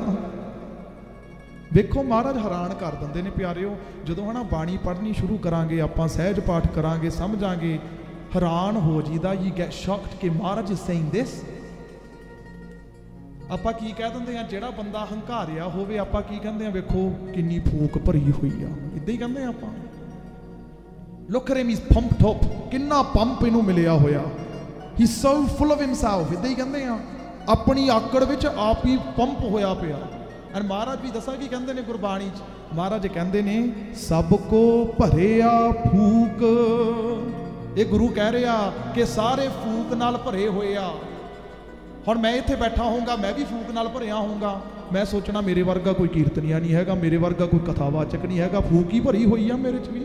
वेखो महाराज हैरान कर दिंदे ने प्यारिओ, जदों है ना बाणी पढ़नी शुरू करांगे, आपां सहज पाठ करांगे, समझांगे, हैरान हो जीदा। यू गैट शॉक्ड कि महाराज इज सेइंग दिस। आपां की कह दिंदे आ, जेड़ा बंदा हंकारिया होवे आपां की कहंदे आ, वेखो किन्नी फूक भरी हुई आ, इदां ही कहंदे आपां। Look at him, he is pumped up, किन्ना पंप इनू मिलिया होया, he is so full of himself, इदां ही कहंदे आ, अपनी आकड़ विच आप ही पंप होया पिया। और महाराज भी दसा की कहंदे ने गुरबाणी च, महाराज कहंदे ने सबको भरिया फूक। ये गुरु कह रहा कि सारे फूक नाल भरे हुए आ। हुण मैं इत्थे बैठा होऊंगा, मैं भी फूक नाल भरिया होऊंगा, मैं सोचना मेरे वर्गा कोई कीर्तनिया नहीं हैगा, मेरे वर्गा कोई कथावाचक नहीं हैगा, फूक ही भरी हुई आ मेरे च भी,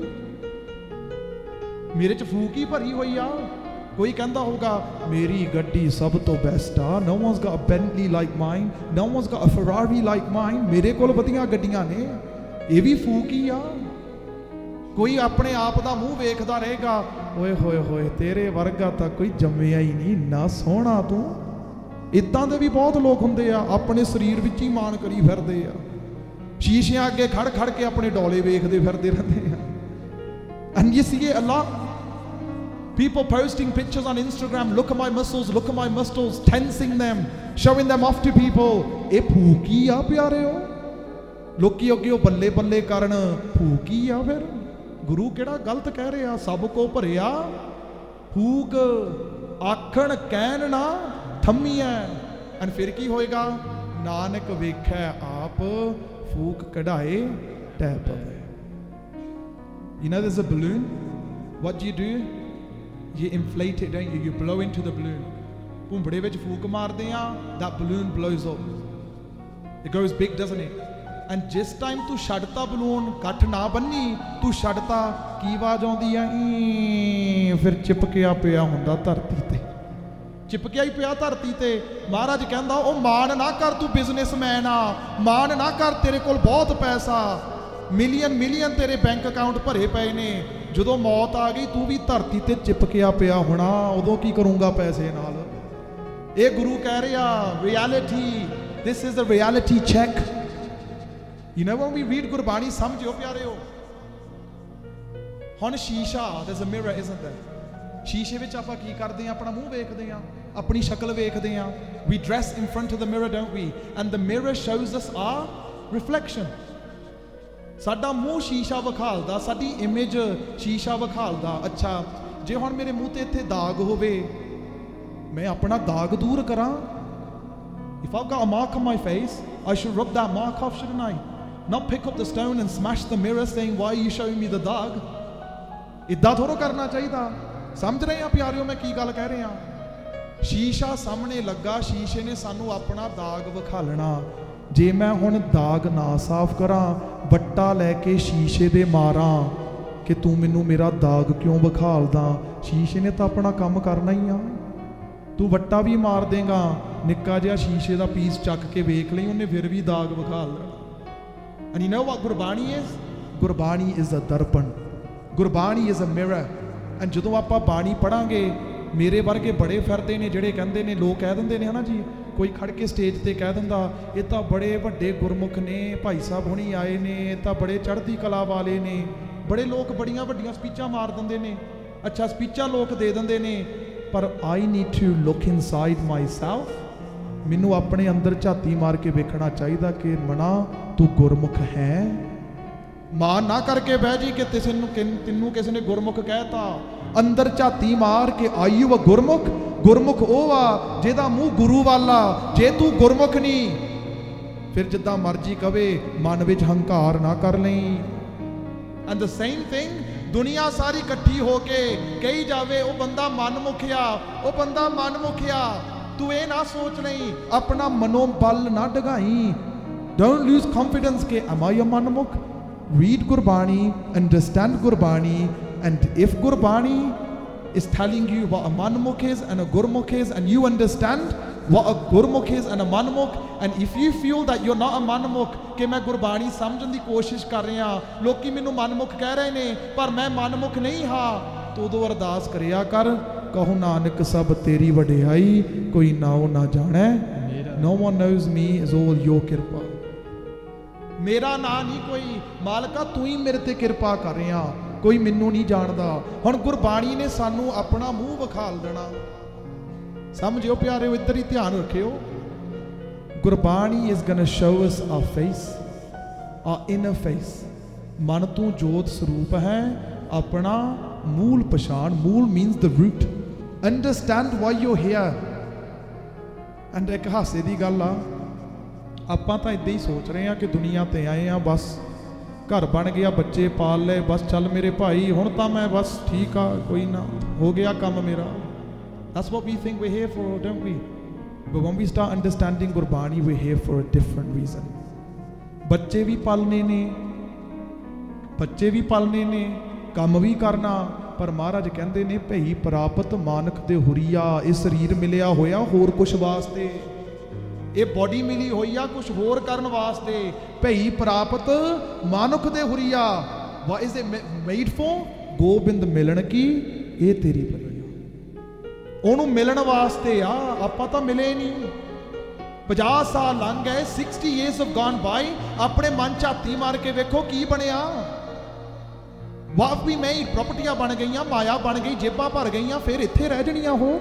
मेरे च फूक ही भरी हुई आ। कोई कहता होगा मेरी गड्डी सब तो बेस्ट आ, no one's got a Bentley like mine, no one's got a Ferrari like mine, मेरे कोल वधिया गड्डियां ने, ये भी फूक ही आ। कोई अपने आप का मूँह वेखदा रहेगा, ओए होए होए तेरे वर्गा तो कोई जम्मिया ही नहीं, ना सोहना तू। इदां दे भी बहुत लोग हुंदे आ, अपने शरीर विच ही मान करी फिरदे आ, शीशियां अगे खड़ खड़ के अपने डोले वेखदे फिरदे रहंदे आ। And you see it a lot. People posting pictures on Instagram, look at my muscles, look at my muscles, tensing them, showing them off to people. ये फूकी आ प्यारे हो, लोकी अगे वो बल्ले बल्ले करन, फूकी आ। फिर गुरु केड़ा गलत कह रहा, सब को भरिया फूक, आखण कहन ना थम्मीए। एंड फिर की होएगा, नानक वेखै आप फूक कढ़ाए टै पवे। You know there's a balloon, what do you do? You inflate it, don't you? You blow into the balloon. भुंबड़े विच फूक मारदे आ, that balloon blows up, it goes big, doesn't it? And जिस टाइम तू छड्डता बलून, कठ ना बन्नी, तू छड्डता, की आवाज आउंदी आ, फिर चिपकिया पिया हुंदा धरती ते, चिपकिया ही पिया धरती ते। महाराज कहंदा ओ मान ना कर, तू बिजनेसमैन आ, मान ना कर, तेरे कोल बहुत पैसा, मिलियन मिलियन तेरे बैंक अकाउंट भरे पे ने, जदों मौत आ गई तू भी धरती ते चिपकिया पिया होना, उदों की करूंगा पैसे नाल। ये गुरु कह रहा reality, this is a reality check. You know when we read Gurbani, समझो प्यारे हो, हुण शीशा, there's a mirror, isn't there? शीशे विच आपां की करदे आ, अपना मूँह वेखदे आ, अपनी शक्ल वेखदे आ। We dress in front of the mirror, don't we? And the mirror shows us our reflection. साडा मूँह शीशा विखालदा, साडी इमेज शीशा विखालदा। अच्छा जे हुण मेरे मूँह ते इत्थे दाग होवे, मैं अपना दाग दूर करां। If I've got a mark on my face, I should rub that mark off, shouldn't I? Not pick up the stone and smash the mirror saying, why are you showing me the dog? इदा थोड़ा करना चाहिए। समझ रहे हैं प्यारियों मैं की गल कह रहा। शीशा सामने लगा, शीशे ने सानू अपना दाग विखालना। जे मैं हुण दाग ना साफ करा, बट्टा लैके शीशे दे मारा कि तू मैनू मेरा दाग क्यों विखालदा, शीशे ने तो अपना काम करना ही आ। तू वट्टा भी मार देगा, निक्का जिहा शीशे का पीस चक के वेख लई, उन्हें फिर भी दाग विखाल देना। And you know what Gurbani is? Gurbani is a darpan. Gurbani is a mirror. And ਜਦੋਂ ਆਪਾਂ ਬਾਣੀ ਪੜਾਂਗੇ, ਮੇਰੇ ਵਰਗੇ ਬੜੇ ਫਿਰਦੇ ਨੇ ਜਿਹੜੇ ਕਹਿੰਦੇ ਨੇ, ਲੋਕ ਕਹਿ ਦਿੰਦੇ ਨੇ ਹਨਾ ਜੀ, ਕੋਈ ਖੜ ਕੇ ਸਟੇਜ ਤੇ ਕਹਿ ਦਿੰਦਾ ਇਹ ਤਾਂ ਬੜੇ ਵੱਡੇ ਗੁਰਮੁਖ ਨੇ, ਭਾਈ ਸਾਹਿਬ ਹੁਣੀ ਆਏ ਨੇ, ਇਹ ਤਾਂ ਬੜੇ ਚੜ੍ਹਦੀ ਕਲਾ ਵਾਲੇ ਨੇ। ਬੜੇ ਲੋਕ ਬੜੀਆਂ ਵੱਡੀਆਂ ਸਪੀਚਾਂ ਮਾਰ ਦਿੰਦੇ ਨੇ। ਅੱਛਾ ਸਪੀਚਾਂ ਲੋਕ ਦੇ ਦਿੰਦੇ ਨੇ, ਪਰ I need to look inside myself। ਮੈਨੂੰ ਆਪਣੇ ਅੰਦਰ ਝਾਤੀ ਮਾਰ ਕੇ ਵੇਖਣਾ ਚਾਹੀਦਾ ਕਿ ਮਨਾ ਤੂੰ ਗੁਰਮੁਖ ਹੈ। ਮਾਨ ਨਾ ਕਰਕੇ ਬਹਿ ਜੀ ਕਿ ਕਿਸੇ ਨੂੰ ਤੈਨੂੰ ਕਿਸੇ ਨੇ ਗੁਰਮੁਖ ਕਹਿਤਾ। ਅੰਦਰ ਝਾਤੀ ਮਾਰ ਕੇ ਆਯੂ ਵਾ ਗੁਰਮੁਖ। ਗੁਰਮੁਖ ਉਹ ਆ ਜਿਹਦਾ ਮੂੰਹ ਗੁਰੂ ਵਾਲਾ। ਜੇ ਤੂੰ ਗੁਰਮੁਖ ਨਹੀਂ, ਫਿਰ ਜਿੱਦਾਂ ਮਰਜੀ ਕਵੇ, ਮਨ ਵਿੱਚ ਹੰਕਾਰ ਨਾ ਕਰ ਲਈ। ਐਂਡ ਦ ਸੇਮ ਥਿੰਗ, ਦੁਨੀਆ ਸਾਰੀ ਇਕੱਠੀ ਹੋ ਕੇ ਕਹੀ ਜਾਵੇ ਉਹ ਬੰਦਾ ਮਨਮੁਖ ਆ, ਉਹ ਬੰਦਾ ਮਨਮੁਖ ਆ। तू ये ना सोच नहीं, अपना मनोबल ना डगाई। Don't lose confidence के am I a manmukh? Read Gurbani, understand Gurbani, and if Gurbani is telling you what a manmukh is and a gurmukh is, and you understand what a gurmukh is and a manmukh, and if you feel that you're not a manmukh, कि मैं गुरबाणी समझण दी कोशिश कर रहा, लोकी मैनू मनमुख कह रहे ने पर मैं मनमुख नहीं हाँ, तो उदों अरदास करिया कर, कहो नानक सब तेरी वडियाई, कोई नाओ ना जाने, no one knows me, is all your कृपा। मेरा ना नहीं कोई, मालका तू ही मेरे ते कृपा कर रहा, कोई मैनू नहीं जानदा। हुण गुरबाणी ने सानू अपना मूँह विखाल देना, समझियो प्यारे, इधर ही ध्यान रखियो। Gurbani is gonna show us our face, our inner face। मन तू जोत स्वरूप है, अपना मूल पछाण, मूल means the root, understand why you're here। And एक हासे की गल आ, ਆਪਾਂ ਤਾਂ इदां ही सोच रहे हैं कि दुनिया ते आए हैं, बस घर बन गया, बच्चे पाल ले, बस चल मेरे भाई हुण तां मैं बस ठीक आ, कोई ना हो गया काम मेरा। That's what we think we're here for, don't we? But when we start understanding Gurbani, we're here for a different reason। बच्चे भी पालने ने, बच्चे भी पालने ने, काम भी करना, पर महाराज कहते ने भई प्राप्त मानक दे हुरिया, ये शरीर मिलिया होया होर कुछ वास्ते, ये बॉडी मिली हुई आ कुछ होर करन वास्ते। भई प्राप्त मानुख दे हुरिया, what is it made for? Gobind मिलन की ये तेरी भलिया, ओनू मिलन वास्ते आ, आपां तां मिले नहीं। पचास साल लंघ गए, sixty years have gone by, अपने मन झाती मार के वेखो की बनया। वाफ भी मेड, प्रॉपर्टियां बन गई, माया बन गई, जेबां भर गई, फिर इत्थे रह जणियां हो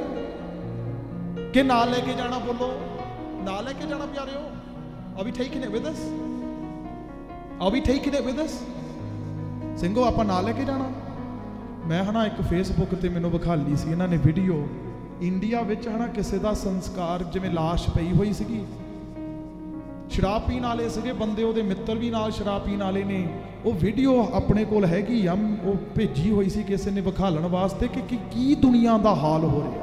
कि नाल लेके जाना, बोलो ना लेके जाना प्यारे हो। Are we taking it with us? Are we taking it with us? ਸਿੰਘੋ ਆਪਾਂ ਨਾ ਲੈ ਕੇ ਜਾਣਾ। ਮੈਂ ਹਨਾ ਇੱਕ ਫੇਸਬੁੱਕ ਤੇ ਮੈਨੂੰ ਵਿਖਾਲੀ ਸੀ ਇਹਨਾਂ ਨੇ ਵੀਡੀਓ, ਇੰਡੀਆ ਵਿੱਚ ਹਨਾ ਕਿਸੇ ਦਾ ਸੰਸਕਾਰ, ਜਿਵੇਂ ਲਾਸ਼ ਪਈ ਹੋਈ ਸੀਗੀ, ਸ਼ਰਾਬ ਪੀਣ ਵਾਲੇ ਸੀਗੇ ਬੰਦੇ, ਉਹਦੇ ਮਿੱਤਰ ਵੀ ਨਾਲ ਸ਼ਰਾਬ ਪੀਣ ਵਾਲੇ ਨੇ। ਉਹ ਵੀਡੀਓ ਆਪਣੇ ਕੋਲ ਹੈਗੀ ਆ, ਉਹ ਭੇਜੀ ਹੋਈ ਸੀ ਕਿਸੇ ਨੇ ਵਿਖਾਲਣ ਵਾਸਤੇ ਕਿ ਕੀ ਦੁਨੀਆ ਦਾ ਹਾਲ ਹੋ ਰਿਹਾ।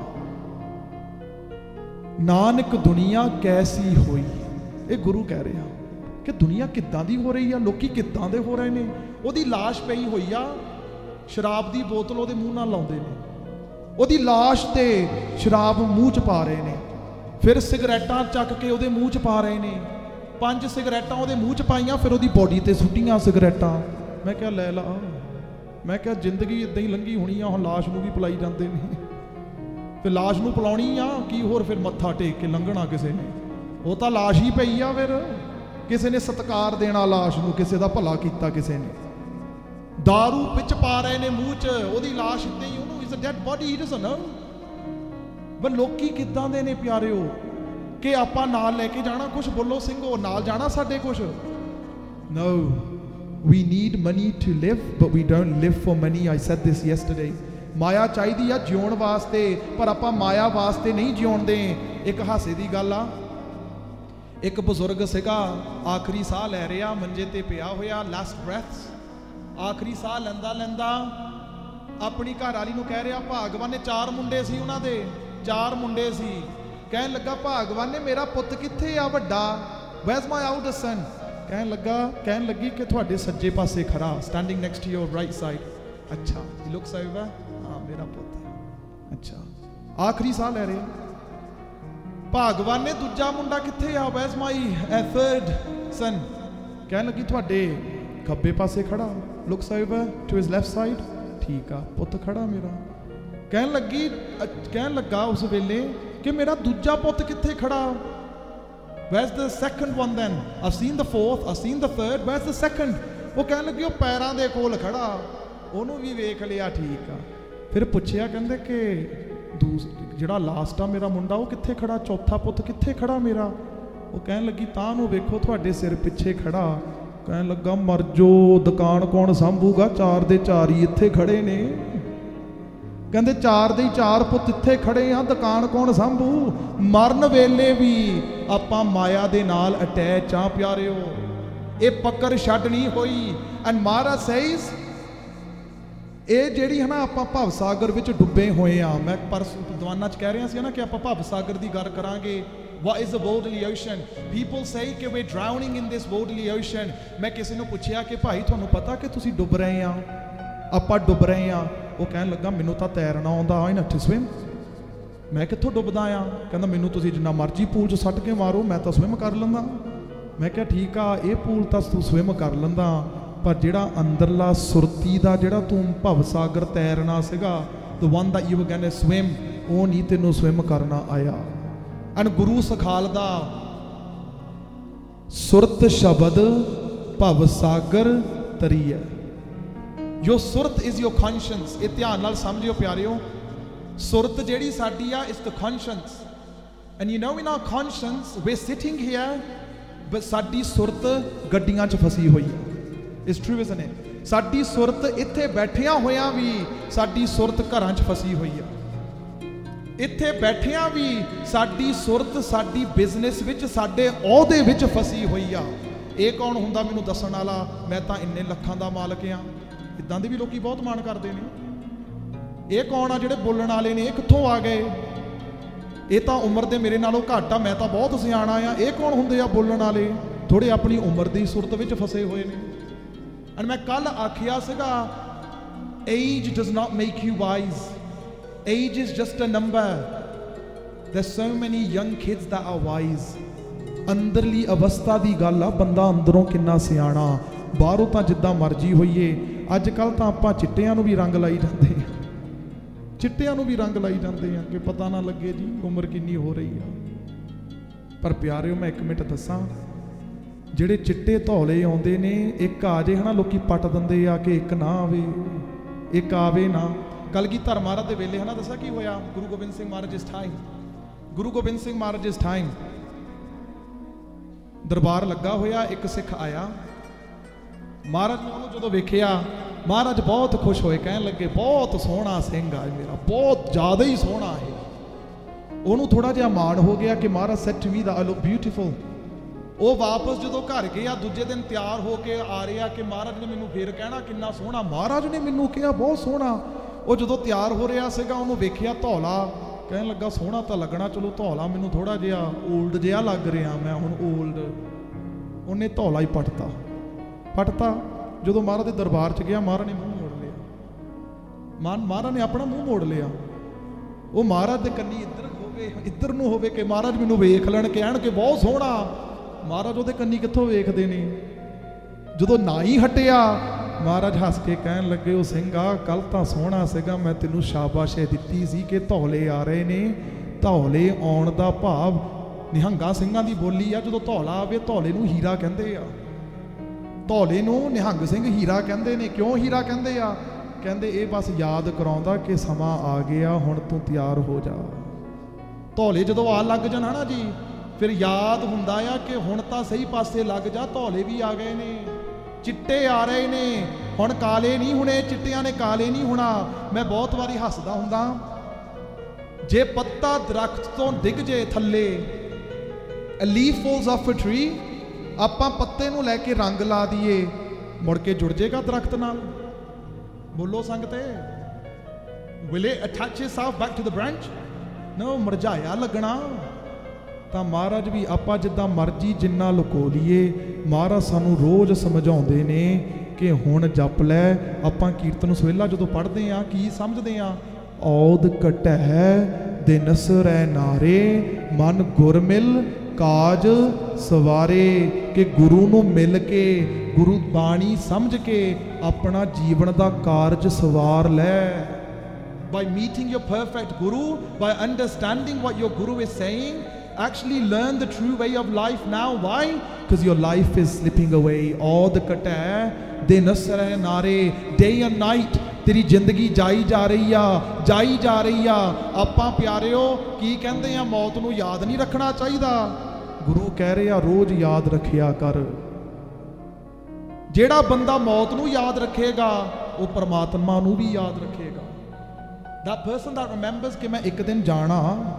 ਨਾਨਕ ਦੁਨੀਆ ਕੈਸੀ ਹੋਈ, ਇਹ ਗੁਰੂ ਕਹਿ ਰਿਹਾ ਕਿ ਦੁਨੀਆ ਕਿੱਦਾਂ ਦੀ ਹੋ ਰਹੀ ਆ, ਲੋਕੀ ਕਿੱਦਾਂ ਦੇ ਹੋ ਰਹੇ ਨੇ। ਉਹਦੀ ਲਾਸ਼ ਪਈ ਹੋਈ ਆ, ਸ਼ਰਾਬ ਦੀ ਬੋਤਲ ਉਹਦੇ ਮੂੰਹ ਨਾਲ ਲਾਉਂਦੇ ਨੇ, ਉਹਦੀ ਲਾਸ਼ ਤੇ ਸ਼ਰਾਬ ਮੂੰਹ 'ਚ ਪਾ ਰਹੇ ਨੇ, ਫਿਰ ਸਿਗਰਟਾਂ ਚੱਕ ਕੇ ਉਹਦੇ ਮੂੰਹ 'ਚ ਪਾ ਰਹੇ ਨੇ। ਪੰਜ ਸਿਗਰਟਾਂ ਉਹਦੇ ਮੂੰਹ 'ਚ ਪਾਈਆਂ, ਫਿਰ ਉਹਦੀ ਬੋਡੀ ਤੇ ਸੁੱਟੀਆਂ ਸਿਗਰਟਾਂ। ਮੈਂ ਕਿਹਾ ਲੈ ਲਾ, ਮੈਂ ਕਿਹਾ ਜ਼ਿੰਦਗੀ ਇਦਾਂ ਹੀ ਲੰਘੀ ਹੋਣੀ ਆ, ਹੁਣ ਲਾਸ਼ ਨੂੰ ਵੀ ਪਿਲਾਈ ਜਾਂਦੇ ਨੇ। ਫਿਰ ਲਾਸ਼ ਨੂੰ ਪਿਲਾਉਣੀ ਆ ਕੀ ਹੋਰ, ਫਿਰ ਮੱਥਾ ਟੇਕ ਕੇ ਲੰਘਣਾ ਕਿਸੇ ਨੇ, ਉਹ ਤਾਂ ਲਾਸ਼ ਹੀ ਪਈ ਆ। ਫਿਰ ਕਿਸੇ ਨੇ ਸਤਿਕਾਰ ਦੇਣਾ ਲਾਸ਼ ਨੂੰ, ਕਿਸੇ ਦਾ ਭਲਾ ਕੀਤਾ ਕਿਸੇ ਨੇ। दारू ਵਿੱਚ ਪਾ ਰਹੇ ਨੇ ਮੂੰਹ 'ਚ, ਉਹਦੀ ਲਾਸ਼ ਇੱਦਾਂ ਹੀ, ਉਹਨੂੰ is a dead body, he doesn't know. ਪਰ ਲੋਕੀ ਕਿੱਦਾਂ ਦੇ ਨੇ ਪਿਆਰਿਓ ਕਿ ਆਪਾਂ ਨਾਲ ਲੈ ਕੇ ਜਾਣਾ ਕੁਛ, ਬੋਲੋ ਸਿੰਘੋ ਨਾਲ ਜਾਣਾ ਸਾਡੇ ਕੁਛ। No, we need money to live, but we don't live for money। I said this yesterday। ਮਾਇਆ ਚਾਹੀਦੀ ਆ ਜਿਉਣ ਵਾਸਤੇ, ਪਰ ਆਪਾਂ ਮਾਇਆ ਵਾਸਤੇ ਨਹੀਂ ਜਿਉਂਦੇ। ਇੱਕ ਹਾਸੇ ਦੀ ਗੱਲ ਆ, ਇੱਕ ਬਜ਼ੁਰਗ ਸੀਗਾ, ਆਖਰੀ ਸਾਹ ਲੈ ਰਿਹਾ, ਮੰਜੇ ਤੇ ਪਿਆ ਹੋਇਆ, ਲਾਸਟ ਬ੍ਰੈਥਸ, ਆਖਰੀ ਸਾਹ ਲੈਂਦਾ ਲੈਂਦਾ ਆਪਣੀ ਘਰ ਵਾਲੀ ਨੂੰ ਕਹਿ ਰਿਹਾ, ਭਾਗਵਾਨ ਨੇ ਚਾਰ ਮੁੰਡੇ ਸੀ ਉਹਨਾਂ ਦੇ, ਚਾਰ ਮੁੰਡੇ ਸੀ, ਕਹਿਣ ਲੱਗਾ ਭਾਗਵਾਨ ਨੇ ਮੇਰਾ ਪੁੱਤ ਕਿੱਥੇ ਆ ਵੱਡਾ, where's my eldest son? ਕਹਿਣ ਲੱਗਾ ਕਹਿਣ ਲੱਗੀ ਕਿ ਤੁਹਾਡੇ ਸੱਜੇ ਪਾਸੇ ਖੜਾ, standing next to your right side. ਅੱਛਾ, he looks over, ਹਾਂ ਮੇਰਾ ਪੁੱਤ। ਅੱਛਾ, ਆਖਰੀ ਸਾਹ ਲੈ ਰਿਹਾ। ਭਾਗਵਾਨ ਨੇ ਦੂਜਾ ਮੁੰਡਾ ਕਿੱਥੇ ਆ, where's my third son? ਕਹਿਣ ਲੱਗੀ ਤੁਹਾਡੇ ਖੱਬੇ ਪਾਸੇ ਖੜਾ, looks over to his left side, ਠੀਕ ਆ ਪੁੱਤ ਖੜਾ ਮੇਰਾ। ਕਹਿਣ ਲੱਗੀ ਕਹਿਣ ਲੱਗਾ ਉਸ ਵੇਲੇ ਕਿ ਮੇਰਾ ਦੂਜਾ ਪੁੱਤ ਕਿੱਥੇ ਖੜਾ, where's the second one then? I've seen the fourth, I've seen the third, where's the second? ਉਹ ਕਹਿਣ ਲੱਗੀ ਉਹ ਪੈਰਾਂ ਦੇ ਕੋਲ ਖੜਾ, ਉਹਨੂੰ ਵੀ ਵੇਖ ਲਿਆ, ਠੀਕ ਆ। ਫਿਰ ਪੁੱਛਿਆ, ਕਹਿੰਦੇ ਕਿ ਦੂਸ ਜਿਹੜਾ ਲਾਸਟ ਆ ਮੇਰਾ ਮੁੰਡਾ ਉਹ ਕਿੱਥੇ ਖੜਾ, ਚੌਥਾ ਪੁੱਤ ਕਿੱਥੇ ਖੜਾ ਮੇਰਾ? ਉਹ ਕਹਿਣ ਲੱਗੀ ਤਾਂ ਨੂੰ ਵੇਖੋ ਤੁਹਾਡੇ ਸਿਰ ਪਿੱਛੇ ਖੜਾ। ਕਹਿਣ ਲੱਗਾ ਮਰ ਜੋ, ਦੁਕਾਨ ਕੌਣ ਸੰਭੂਗਾ, ਚਾਰ ਦੇ ਚਾਰ ਹੀ ਇੱਥੇ ਖੜੇ ਨੇ। ਕਹਿੰਦੇ ਚਾਰ ਦੇ ਚਾਰ ਪੁੱਤ ਇੱਥੇ ਖੜੇ ਆ, ਦੁਕਾਨ ਕੌਣ ਸੰਭੂ। ਮਰਨ ਵੇਲੇ ਵੀ ਆਪਾਂ ਮਾਇਆ ਦੇ ਨਾਲ ਅਟੈਚ ਆ ਪਿਆਰਿਓ, ਇਹ ਪਕੜ ਛੱਡ ਨਹੀਂ ਹੋਈ। ਐਂਡ ਮਹਾਰਾਜ ਸੇਜ਼, ਇਹ ਜਿਹੜੀ ਹੈ ਨਾ ਆਪਾਂ ਭਵ ਸਾਗਰ ਵਿੱਚ ਡੁੱਬੇ ਹੋਏ ਆ। ਮੈਂ ਪਰਸ ਦੀਵਾਨਾਂ 'ਚ ਕਹਿ ਰਿਹਾ ਸੀ ਨਾ ਕਿ ਆਪਾਂ ਭਵ ਸਾਗਰ ਦੀ ਗੱਲ ਕਰਾਂਗੇ। What is the worldly ocean? People say ਕਿ we're drowning in this worldly ocean। ਮੈਂ ਕਿਸੇ ਨੂੰ ਪੁੱਛਿਆ ਕਿ ਭਾਈ ਤੁਹਾਨੂੰ ਪਤਾ ਕਿ ਤੁਸੀਂ ਡੁੱਬ ਰਹੇ ਆ, ਆਪਾਂ ਡੁੱਬ ਰਹੇ ਆ। ਉਹ ਕਹਿਣ ਲੱਗਾ ਮੈਨੂੰ ਤਾਂ ਤੈਰਨਾ ਆਉਂਦਾ, ਆਈ ਨੱਟ ਸਵਿਮ। ਮੈਂ ਕਿੱਥੋਂ ਡੁੱਬਦਾ ਆ? ਕਹਿੰਦਾ ਮੈਨੂੰ ਤੁਸੀਂ ਜਿੰਨਾ ਮਰਜ਼ੀ ਪੂਲ 'ਚ ਸੱਟ ਕੇ ਮਾਰੋ, ਮੈਂ ਤਾਂ ਸਵਿਮ ਕਰ ਲੈਂਦਾ। ਮੈਂ ਕਿਹਾ ਠੀਕ ਆ, ਇਹ ਪੂਲ ਤਾਂ ਤੂੰ ਸਵਿਮ ਕਰ ਲੈਂਦਾ, ਪਰ ਜਿਹੜਾ ਅੰਦਰਲਾ ਸੁਰਤੀ ਦਾ ਜਿਹੜਾ ਤੂੰ ਭਵਸਾਗਰ ਤੈਰਨਾ ਸੀਗਾ, the one that you were gonna swim, ਉਹ ਨਹੀਂ ਤੈਨੂੰ ਸਵਿਮ ਕਰਨਾ ਆਇਆ। ਅਨ ਗੁਰੂ ਸਿਖਾਲਦਾ ਸੁਰਤ ਸ਼ਬਦ ਭਵਸਾਗਰ ਤਰੀਐ। ਜੋ ਸੁਰਤ ਇਜ਼ ਯੋਰ ਕੌਨਸ਼ੀਅੰਸ। ਇਹ ਧਿਆਨ ਨਾਲ ਸਮਝਿਓ ਪਿਆਰਿਓ, ਸੁਰਤ ਜਿਹੜੀ ਸਾਡੀ ਆ is the conscience. And you know in our conscience we sitting here, but ਸਾਡੀ ਸੁਰਤ ਗੱਡੀਆਂ 'ਚ ਫਸੀ ਹੋਈ ਆ। It's true isn't it? ਸਾਡੀ ਸੁਰਤ ਇੱਥੇ ਬੈਠਿਆਂ ਹੋਇਆਂ ਵੀ ਸਾਡੀ ਸੁਰਤ ਘਰਾਂ 'ਚ ਫਸੀ ਹੋਈ ਆ। ਇੱਥੇ ਬੈਠਿਆਂ ਵੀ ਸਾਡੀ ਸੁਰਤ ਸਾਡੀ ਬਿਜ਼ਨਸ ਵਿੱਚ, ਸਾਡੇ ਅਹੁਦੇ ਵਿੱਚ ਫਸੀ ਹੋਈ ਆ। ਇਹ ਕੌਣ ਹੁੰਦਾ ਮੈਨੂੰ ਦੱਸਣ ਵਾਲਾ? ਮੈਂ ਤਾਂ ਇੰਨੇ ਲੱਖਾਂ ਦਾ ਮਾਲਕ ਆ। ਇੱਦਾਂ ਦੇ ਵੀ ਲੋਕੀ ਬਹੁਤ ਮਾਣ ਕਰਦੇ ਨੇ। ਇਹ ਕੌਣ ਆ ਜਿਹੜੇ ਬੋਲਣ ਵਾਲੇ ਨੇ? ਇਹ ਕਿੱਥੋਂ ਆ ਗਏ? ਇਹ ਤਾਂ ਉਮਰ ਦੇ ਮੇਰੇ ਨਾਲੋਂ ਘੱਟ ਆ, ਮੈਂ ਤਾਂ ਬਹੁਤ ਸਿਆਣਾ ਆ। ਇਹ ਕੌਣ ਹੁੰਦੇ ਆ ਬੋਲਣ ਵਾਲੇ? ਥੋੜੇ ਆਪਣੀ ਉਮਰ ਦੀ ਸੁਰਤ ਵਿੱਚ ਫਸੇ ਹੋਏ ਨੇ। ਐਂਡ ਮੈਂ ਕੱਲ ਆਖਿਆ ਸੀਗਾ, age does not make you wise. Age is just a number. There's so many young kids that are wise. ਅੰਦਰਲੀ ਅਵਸਥਾ ਦੀ ਗੱਲ ਆ, ਬੰਦਾ ਅੰਦਰੋਂ ਕਿੰਨਾ ਸਿਆਣਾ। ਬਾਹਰੋਂ ਤਾਂ ਜਿੱਦਾਂ ਮਰਜ਼ੀ ਹੋਈਏ। ਅੱਜ ਕੱਲ ਤਾਂ ਆਪਾਂ ਚਿੱਟਿਆਂ ਨੂੰ ਵੀ ਰੰਗ ਲਾਈ ਜਾਂਦੇ ਆ, ਚਿੱਟਿਆਂ ਨੂੰ ਵੀ ਰੰਗ ਲਾਈ ਜਾਂਦੇ ਆ ਕਿ ਪਤਾ ਨਾ ਲੱਗੇ ਜੀ ਉਮਰ ਕਿੰਨੀ ਹੋ ਰਹੀ ਆ। ਪਰ ਪਿਆਰਿਓ ਮੈਂ ਇੱਕ ਮਿੰਟ ਦੱਸਾਂ, ਜਿਹੜੇ ਚਿੱਟੇ ਧੌਲੇ ਆਉਂਦੇ ਨੇ, ਇੱਕ ਆ ਜੇ ਹਨਾ ਲੋਕੀ ਪੱਟ ਦਿੰਦੇ ਆ ਕਿ ਇੱਕ ਨਾ ਆਵੇ, ਇੱਕ ਆਵੇ ਨਾ। ਕਲਗੀਧਰ ਮਹਾਰਾਜ ਦੇ ਵੇਲੇ ਹਨਾ ਦੱਸਾਂ ਕੀ ਹੋਇਆ? ਗੁਰੂ ਗੋਬਿੰਦ ਸਿੰਘ ਮਹਾਰਾਜ ਇਸ ਟਾਈਮ ਗੁਰੂ ਗੋਬਿੰਦ ਸਿੰਘ ਮਹਾਰਾਜ ਇਸ ਟਾਈਮ ਦਰਬਾਰ ਲੱਗਾ ਹੋਇਆ, ਇੱਕ ਸਿੱਖ ਆਇਆ। ਮਹਾਰਾਜ ਨੇ ਉਹਨੂੰ ਜਦੋਂ ਵੇਖਿਆ, ਮਹਾਰਾਜ ਬਹੁਤ ਖੁਸ਼ ਹੋਏ, ਕਹਿਣ ਲੱਗੇ ਬਹੁਤ ਸੋਹਣਾ ਸਿੰਘ ਆ ਮੇਰਾ, ਬਹੁਤ ਜ਼ਿਆਦਾ ਹੀ ਸੋਹਣਾ ਹੈ। ਉਹਨੂੰ ਥੋੜਾ ਜਿਹਾ ਮਾਣ ਹੋ ਗਿਆ ਕਿ Maharaj said to me that I look beautiful। ਉਹ ਵਾਪਸ ਜਦੋਂ ਘਰ ਗਿਆ, ਦੂਜੇ ਦਿਨ ਤਿਆਰ ਹੋ ਕੇ ਆ ਰਿਹਾ ਕਿ ਮਹਾਰਾਜ ਨੇ ਮੈਨੂੰ ਫੇਰ ਕਹਿਣਾ ਕਿੰਨਾ ਸੋਹਣਾ। ਮਹਾਰਾਜ ਨੇ ਮੈਨੂੰ ਕਿਹਾ ਬਹੁਤ ਸੋਹਣਾ। ਉਹ ਜਦੋਂ ਤਿਆਰ ਹੋ ਰਿਹਾ ਸੀਗਾ, ਉਹਨੂੰ ਵੇਖਿਆ ਧੌਲਾ, ਕਹਿਣ ਲੱਗਾ ਸੋਹਣਾ ਤਾਂ ਲੱਗਣਾ, ਚਲੋ ਧੌਲਾ ਮੈਨੂੰ ਥੋੜਾ ਜਿਹਾ ਓਲਡ ਜਿਹਾ ਲੱਗ ਰਿਹਾ, ਮੈਂ ਹੁਣ ਓਲਡ। ਉਹਨੇ ਧੌਲਾ ਹੀ ਪੱਟਤਾ ਪੱਟਤਾ ਜਦੋਂ ਮਹਾਰਾਜ ਦੇ ਦਰਬਾਰ 'ਚ ਗਿਆ, ਮਹਾਰਾਜ ਨੇ ਮੂੰਹ ਮੋੜ ਲਿਆ। ਮਾਨ ਮਹਾਰਾਜ ਨੇ ਆਪਣਾ ਮੂੰਹ ਮੋੜ ਲਿਆ। ਉਹ ਮਹਾਰਾਜ ਦੇ ਕੰਨੀ ਇੱਧਰ ਹੋਵੇ, ਇੱਧਰ ਨੂੰ ਹੋਵੇ ਕਿ ਮਹਾਰਾਜ ਮੈਨੂੰ ਵੇਖ ਲੈਣ, ਕਹਿਣ ਕਿ ਬਹੁਤ ਸੋਹਣਾ। ਮਹਾਰਾਜ ਉਹਦੇ ਕੰਨੀ ਕਿੱਥੋਂ ਵੇਖਦੇ ਨੇ? ਜਦੋਂ ਨਾ ਹੀ ਹਟਿਆ, ਮਹਾਰਾਜ ਹੱਸ ਕੇ ਕਹਿਣ ਲੱਗੇ, ਉਹ ਸਿੰਘਾ ਕੱਲ ਤਾਂ ਸੋਹਣਾ ਸੀਗਾ, ਮੈਂ ਤੈਨੂੰ ਸ਼ਾਬਾਸ਼ ਦਿੱਤੀ ਸੀ ਕਿ ਧੌਲੇ ਆ ਰਹੇ ਨੇ। ਧੌਲੇ ਆਉਣ ਦਾ ਭਾਵ ਨਿਹੰਗਾ ਸਿੰਘਾਂ ਦੀ ਬੋਲੀ ਆ, ਜਦੋਂ ਧੌਲਾ ਆਵੇ ਧੌਲੇ ਨੂੰ ਹੀਰਾ ਕਹਿੰਦੇ ਆ। ਧੌਲੇ ਨੂੰ ਨਿਹੰਗ ਸਿੰਘ ਹੀਰਾ ਕਹਿੰਦੇ ਨੇ। ਕਿਉਂ ਹੀਰਾ ਕਹਿੰਦੇ ਆ? ਕਹਿੰਦੇ ਇਹ ਬਸ ਯਾਦ ਕਰਾਉਂਦਾ ਕਿ ਸਮਾਂ ਆ ਗਿਆ, ਹੁਣ ਤੂੰ ਤਿਆਰ ਹੋ ਜਾ। ਧੌਲੇ ਜਦੋਂ ਆ ਲੱਗ ਜਾਣ ਨਾ ਜੀ, ਫਿਰ ਯਾਦ ਹੁੰਦਾ ਆ ਕਿ ਹੁਣ ਤਾਂ ਸਹੀ ਪਾਸੇ ਲੱਗ ਜਾ, ਧੌਲੇ ਵੀ ਆ ਗਏ ਨੇ, ਚਿੱਟੇ ਆ ਰਹੇ ਨੇ, ਹੁਣ ਕਾਲੇ ਨਹੀਂ ਹੋਣੇ, ਚਿੱਟਿਆਂ ਨੇ ਕਾਲੇ ਨਹੀਂ ਹੋਣਾ। ਮੈਂ ਬਹੁਤ ਵਾਰੀ ਹੱਸਦਾ ਹੁੰਦਾ, ਜੇ ਪੱਤਾ ਦਰਖਤ ਤੋਂ ਡਿੱਗ ਜੇ ਥੱਲੇ, a leaf falls off a tree, ਆਪਾਂ ਪੱਤੇ ਨੂੰ ਲੈ ਕੇ ਰੰਗ ਲਾ ਦਈਏ, ਮੁੜ ਕੇ ਜੁੜ ਜਾਏਗਾ ਦਰਖਤ ਨਾਲ? ਬੋਲੋ ਸੰਗਤੇ, will it attach itself back to the branch? no, ਮੁਰਝਾਇਆ ਲੱਗਣਾ। ਤਾਂ ਮਹਾਰਾਜ ਵੀ ਆਪਾਂ ਜਿੱਦਾਂ ਮਰਜ਼ੀ ਜਿੰਨਾ ਲੁਕੋ ਲਈਏ, ਮਹਾਰਾਜ ਸਾਨੂੰ ਰੋਜ਼ ਸਮਝਾਉਂਦੇ ਨੇ ਕਿ ਹੁਣ ਜਪ ਲੈ। ਆਪਾਂ ਕੀਰਤਨ ਸਵੇਲਾ ਜਦੋਂ ਪੜ੍ਹਦੇ ਆ ਕੀ ਸਮਝਦੇ ਆ? ਔਦ ਘਟੈ ਦਿਨ ਸਰੈ ਨਾਰੇ, ਮਨ ਗੁਰ ਮਿਲ ਕਾਜ ਸਵਾਰੇ। ਕਿ ਗੁਰੂ ਨੂੰ ਮਿਲ ਕੇ, ਗੁਰੂ ਬਾਣੀ ਸਮਝ ਕੇ ਆਪਣਾ ਜੀਵਨ ਦਾ ਕਾਰਜ ਸਵਾਰ ਲੈ। By meeting your perfect Guru, by understanding what your Guru is saying, actually learn the true way of life now. Why? Because your life is slipping away. Aud katay din asre nare, day and night तेरी जिंदगी जाई जा रही आ, जाई जा रही आ। ਆਪਾਂ ਪਿਆਰਿਓ ਕੀ ਕਹਿੰਦੇ ਆ? ਮੌਤ ਨੂੰ ਯਾਦ ਨਹੀਂ ਰੱਖਣਾ ਚਾਹੀਦਾ। ਗੁਰੂ ਕਹਿ ਰਿਹਾ ਰੋਜ਼ ਯਾਦ ਰੱਖਿਆ ਕਰ। ਜਿਹੜਾ ਬੰਦਾ ਮੌਤ ਨੂੰ ਯਾਦ ਰੱਖੇਗਾ, ਉਹ ਪਰਮਾਤਮਾ ਨੂੰ ਵੀ ਯਾਦ ਰੱਖੇਗਾ। That person that remembers ਕਿ ਮੈਂ ਇੱਕ ਦਿਨ ਜਾਣਾ,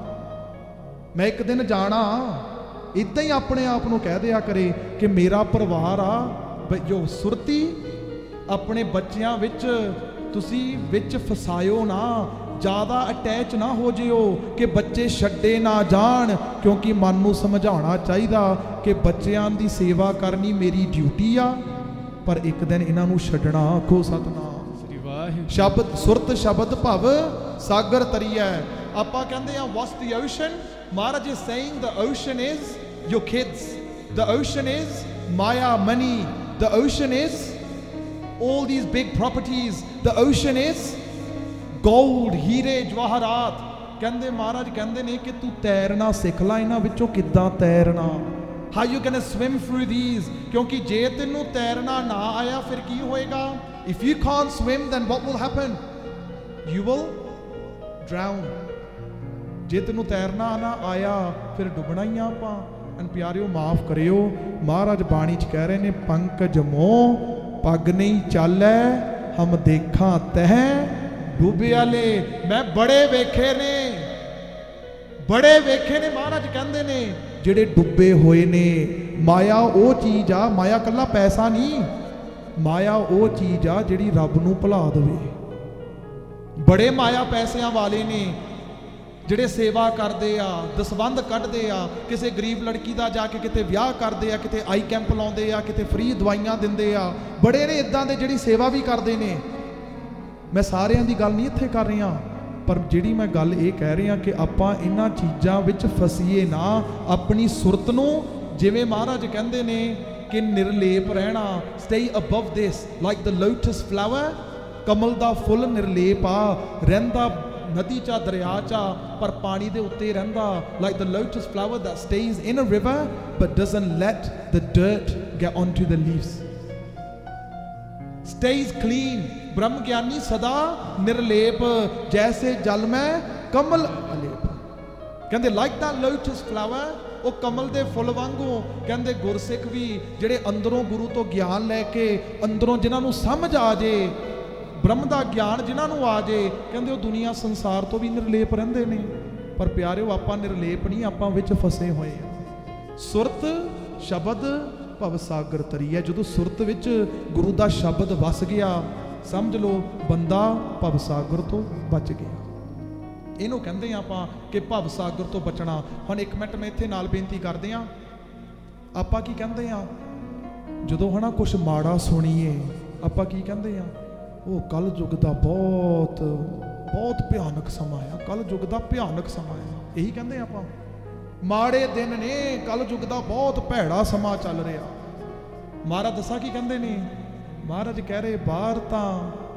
ਮੈਂ ਇੱਕ ਦਿਨ ਜਾਣਾ, ਇੱਦਾਂ ਹੀ ਆਪਣੇ ਆਪ ਨੂੰ ਕਹਿ ਦਿਆ ਕਰੇ ਕਿ ਮੇਰਾ ਪਰਿਵਾਰ ਆ। ਜੋ ਸੁਰਤੀ ਆਪਣੇ ਬੱਚਿਆਂ ਵਿੱਚ ਤੁਸੀਂ ਵਿੱਚ ਫਸਾਇਓ ਨਾ, ਜ਼ਿਆਦਾ ਅਟੈਚ ਨਾ ਹੋ ਜਿਓ ਕਿ ਬੱਚੇ ਛੱਡੇ ਨਾ ਜਾਣ। ਕਿਉਂਕਿ ਮਨ ਨੂੰ ਸਮਝਾਉਣਾ ਚਾਹੀਦਾ ਕਿ ਬੱਚਿਆਂ ਦੀ ਸੇਵਾ ਕਰਨੀ ਮੇਰੀ ਡਿਊਟੀ ਆ, ਪਰ ਇੱਕ ਦਿਨ ਇਹਨਾਂ ਨੂੰ ਛੱਡਣਾ। ਆਖੋ ਸਤਨਾਮ। ਸ੍ਰੀ ਵਾਹਿਗੁਰੂ। ਸ਼ਬਦ ਸੁਰਤ ਸ਼ਬਦ ਭਵ ਸਾਗਰ ਤਰੀਐ। ਆਪਾਂ ਕਹਿੰਦੇ ਆ what's the ocean? Maharaj is saying the ocean is your kids, the ocean is maya, money, the ocean is all these big properties, the ocean is gold, ਹੀਰੇ ਜਵਾਹਰਾਤ। ਕਹਿੰਦੇ ਮਹਾਰਾਜ ਕਹਿੰਦੇ ਨੇ ਕਿ ਤੂੰ ਤੈਰਨਾ ਸਿੱਖ ਲੈ, ਇਹਨਾਂ ਵਿੱਚੋਂ ਕਿੱਦਾਂ ਤੈਰਨਾ, how you gonna swim through these, ਕਿਉਂਕਿ ਜੇ ਤੈਨੂੰ ਤੈਰਨਾ ਨਾ ਆਇਆ ਫਿਰ ਕੀ ਹੋਏਗਾ? if you can't swim then what will happen? you will drown। ਜੇ ਤੈਨੂੰ ਤੈਰਨਾ ਨਾ ਆਇਆ ਫਿਰ ਡੁੱਬਣਾ ਹੀ ਆ ਆਪਾਂ। ਐਨ ਪਿਆਰਿਓ ਮਾਫ ਕਰਿਓ, ਮਹਾਰਾਜ ਬਾਣੀ 'ਚ ਕਹਿ ਰਹੇ ਨੇ ਪੰਕਜ ਮੋਹ ਪੱਗ ਨਹੀਂ ਚਾਲੈ ਹਮ ਦੇਖਾਂ ਤਹਿ ਡੁੱਬਿਆਲੇ। ਮੈਂ ਬੜੇ ਵੇਖੇ ਨੇ, ਬੜੇ ਵੇਖੇ ਨੇ, ਮਹਾਰਾਜ ਕਹਿੰਦੇ ਨੇ ਜਿਹੜੇ ਡੁੱਬੇ ਹੋਏ ਨੇ। ਮਾਇਆ ਉਹ ਚੀਜ਼ ਆ, ਮਾਇਆ ਕੱਲਾ ਪੈਸਾ ਨਹੀਂ, ਮਾਇਆ ਉਹ ਚੀਜ਼ ਆ ਜਿਹੜੀ ਰੱਬ ਨੂੰ ਭੁਲਾ ਦੇਵੇ। ਬੜੇ ਮਾਇਆ ਪੈਸਿਆਂ ਵਾਲੇ ਨੇ ਜਿਹੜੇ ਸੇਵਾ ਕਰਦੇ ਆ, ਦਸਵੰਧ ਕੱਢਦੇ ਆ, ਕਿਸੇ ਗਰੀਬ ਲੜਕੀ ਦਾ ਜਾ ਕੇ ਕਿਤੇ ਵਿਆਹ ਕਰਦੇ ਆ, ਕਿਤੇ ਆਈ ਕੈਂਪ ਲਾਉਂਦੇ ਆ, ਕਿਤੇ ਫ੍ਰੀ ਦਵਾਈਆਂ ਦਿੰਦੇ ਆ। ਬੜੇ ਨੇ ਇਦਾਂ ਦੇ ਜਿਹੜੀ ਸੇਵਾ ਵੀ ਕਰਦੇ ਨੇ। ਮੈਂ ਸਾਰਿਆਂ ਦੀ ਗੱਲ ਨਹੀਂ ਇੱਥੇ ਕਰ ਰਿਹਾ, ਪਰ ਜਿਹੜੀ ਮੈਂ ਗੱਲ ਇਹ ਕਹਿ ਰਿਹਾ ਕਿ ਆਪਾਂ ਇਹਨਾਂ ਚੀਜ਼ਾਂ ਵਿੱਚ ਫਸੀਏ ਨਾ। ਆਪਣੀ ਸੁਰਤ ਨੂੰ ਜਿਵੇਂ ਮਹਾਰਾਜ ਕਹਿੰਦੇ ਨੇ ਕਿ ਨਿਰਲੇਪ ਰਹਿਣਾ, stay above this like the lotus flower. ਕਮਲ ਦਾ ਫੁੱਲ ਨਿਰਲੇਪ ਆ, ਰਹਿੰਦਾ ਨਦੀ ਚਾ ਦਰਿਆ ਚਾ ਪਰ ਪਾਣੀ ਦੇ ਉੱਤੇ ਰਹਿੰਦਾ। Like the lotus flower that stays in a river but doesn't let the dirt get onto the leaves, stays clean। ब्रह्म ज्ञानी सदा निर्लेप जैसे जल में कमल अलेप। कहते लाइक दैट लोटस फ्लावर, वो कमल दे फुल वांगू। कहते गुरसिख भी जिहड़े अंदरों गुरु तो ज्ञान लैके अंदरों जिन्हां नूं समझ आ जे, ब्रह्म दा ज्ञान जिन्हां नूं आ जे, कहते वो दुनिया संसार तो भी निर्लेप रहिंदे ने। पर प्यारिओ आपां निर्लेप नहीं, आपां विच फसे होए आ। सुरत शब्द भव सागर तरी है। जदों सुरत विच गुरु दा शब्द वस गया, समझ लो बंदा भव सागर तो बच गया। ਇਹਨੂੰ ਕਹਿੰਦੇ ਆ ਆਪਾਂ ਕਿ ਭਵ ਸਾਗਰ ਤੋਂ ਬਚਣਾ। ਹੁਣ ਇੱਕ ਮਿੰਟ ਮੈਂ ਇੱਥੇ ਨਾਲ ਬੇਨਤੀ ਕਰਦੇ ਆ, ਆਪਾਂ ਕੀ ਕਹਿੰਦੇ ਆ ਜਦੋਂ ਹਨਾ ਕੁਝ ਮਾੜਾ ਸੁਣੀਏ, ਆਪਾਂ ਕੀ ਕਹਿੰਦੇ ਆ? ਉਹ ਕਲ ਯੁੱਗ ਦਾ ਬਹੁਤ ਬਹੁਤ ਭਿਆਨਕ ਸਮਾਂ ਆ, ਕਲ ਯੁੱਗ ਦਾ ਭਿਆਨਕ ਸਮਾਂ ਆ, ਇਹੀ ਕਹਿੰਦੇ ਆਪਾਂ। ਮਾੜੇ ਦਿਨ ਨੇ, ਕਲ ਯੁੱਗ ਦਾ ਬਹੁਤ ਭੈੜਾ ਸਮਾਂ ਚੱਲ ਰਿਹਾ। ਮਹਾਰਾਜ ਦੱਸਾਂ ਕੀ ਕਹਿੰਦੇ ਨੇ? ਮਹਾਰਾਜ ਕਹਿ ਰਹੇ ਬਾਹਰ ਤਾਂ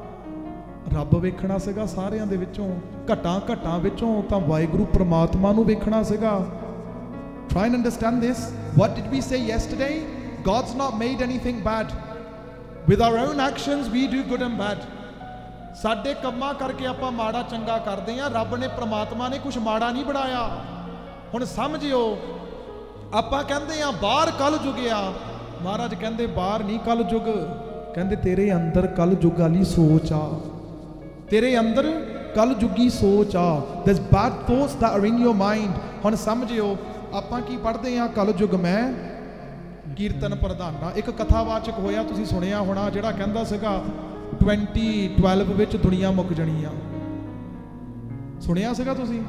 ਰੱਬ ਵੇਖਣਾ ਸੀਗਾ ਸਾਰਿਆਂ ਦੇ ਵਿੱਚੋਂ, ਘਟਾਂ ਘਟਾਂ ਵਿੱਚੋਂ ਤਾਂ ਵਾਹਿਗੁਰੂ ਪ੍ਰਮਾਤਮਾ ਨੂੰ ਵੇਖਣਾ ਸੀਗਾ। Try and understand this. What did we say yesterday? God's not made anything bad. With our own actions we do good and bad. ਸਾਡੇ ਕੰਮਾਂ ਕਰਕੇ ਆਪਾਂ ਮਾੜਾ ਚੰਗਾ ਕਰਦੇ ਆ, ਰੱਬ ਨੇ ਪ੍ਰਮਾਤਮਾ ਨੇ ਕੁਝ ਮਾੜਾ ਨਹੀਂ ਬਣਾਇਆ। ਹੁਣ ਸਮਝਿਓ, ਆਪਾਂ ਕਹਿੰਦੇ ਆ ਬਾਹਰ ਕਲ ਯੁੱਗ ਆ, ਮਹਾਰਾਜ ਕਹਿੰਦੇ ਬਾਹਰ ਨਹੀਂ ਕਲ ਯੁੱਗ, ਕਹਿੰਦੇ ਤੇਰੇ ਅੰਦਰ ਕਲ ਯੁੱਗ ਵਾਲੀ ਸੋਚ ਆ, ਤੇਰੇ ਅੰਦਰ ਕਲ ਯੁੱਗੀ ਸੋਚ ਆ। There's bad thoughts that are in your mind. ਹੁਣ ਸਮਝਿਓ, ਆਪਾਂ ਕੀ ਪੜ੍ਹਦੇ ਆ? ਕਲ ਯੁੱਗ ਮੈਂ ਕੀਰਤਨ ਪ੍ਰਧਾਨਾ। ਇੱਕ ਕਥਾਵਾਚਕ ਹੋਇਆ, ਤੁਸੀਂ ਸੁਣਿਆ ਹੋਣਾ, ਜਿਹੜਾ ਕਹਿੰਦਾ ਸੀਗਾ twenty twelve ਵਿੱਚ ਦੁਨੀਆ ਮੁੱਕ ਜਾਣੀ ਆ। ਸੁਣਿਆ ਸੀਗਾ ਤੁਸੀਂ?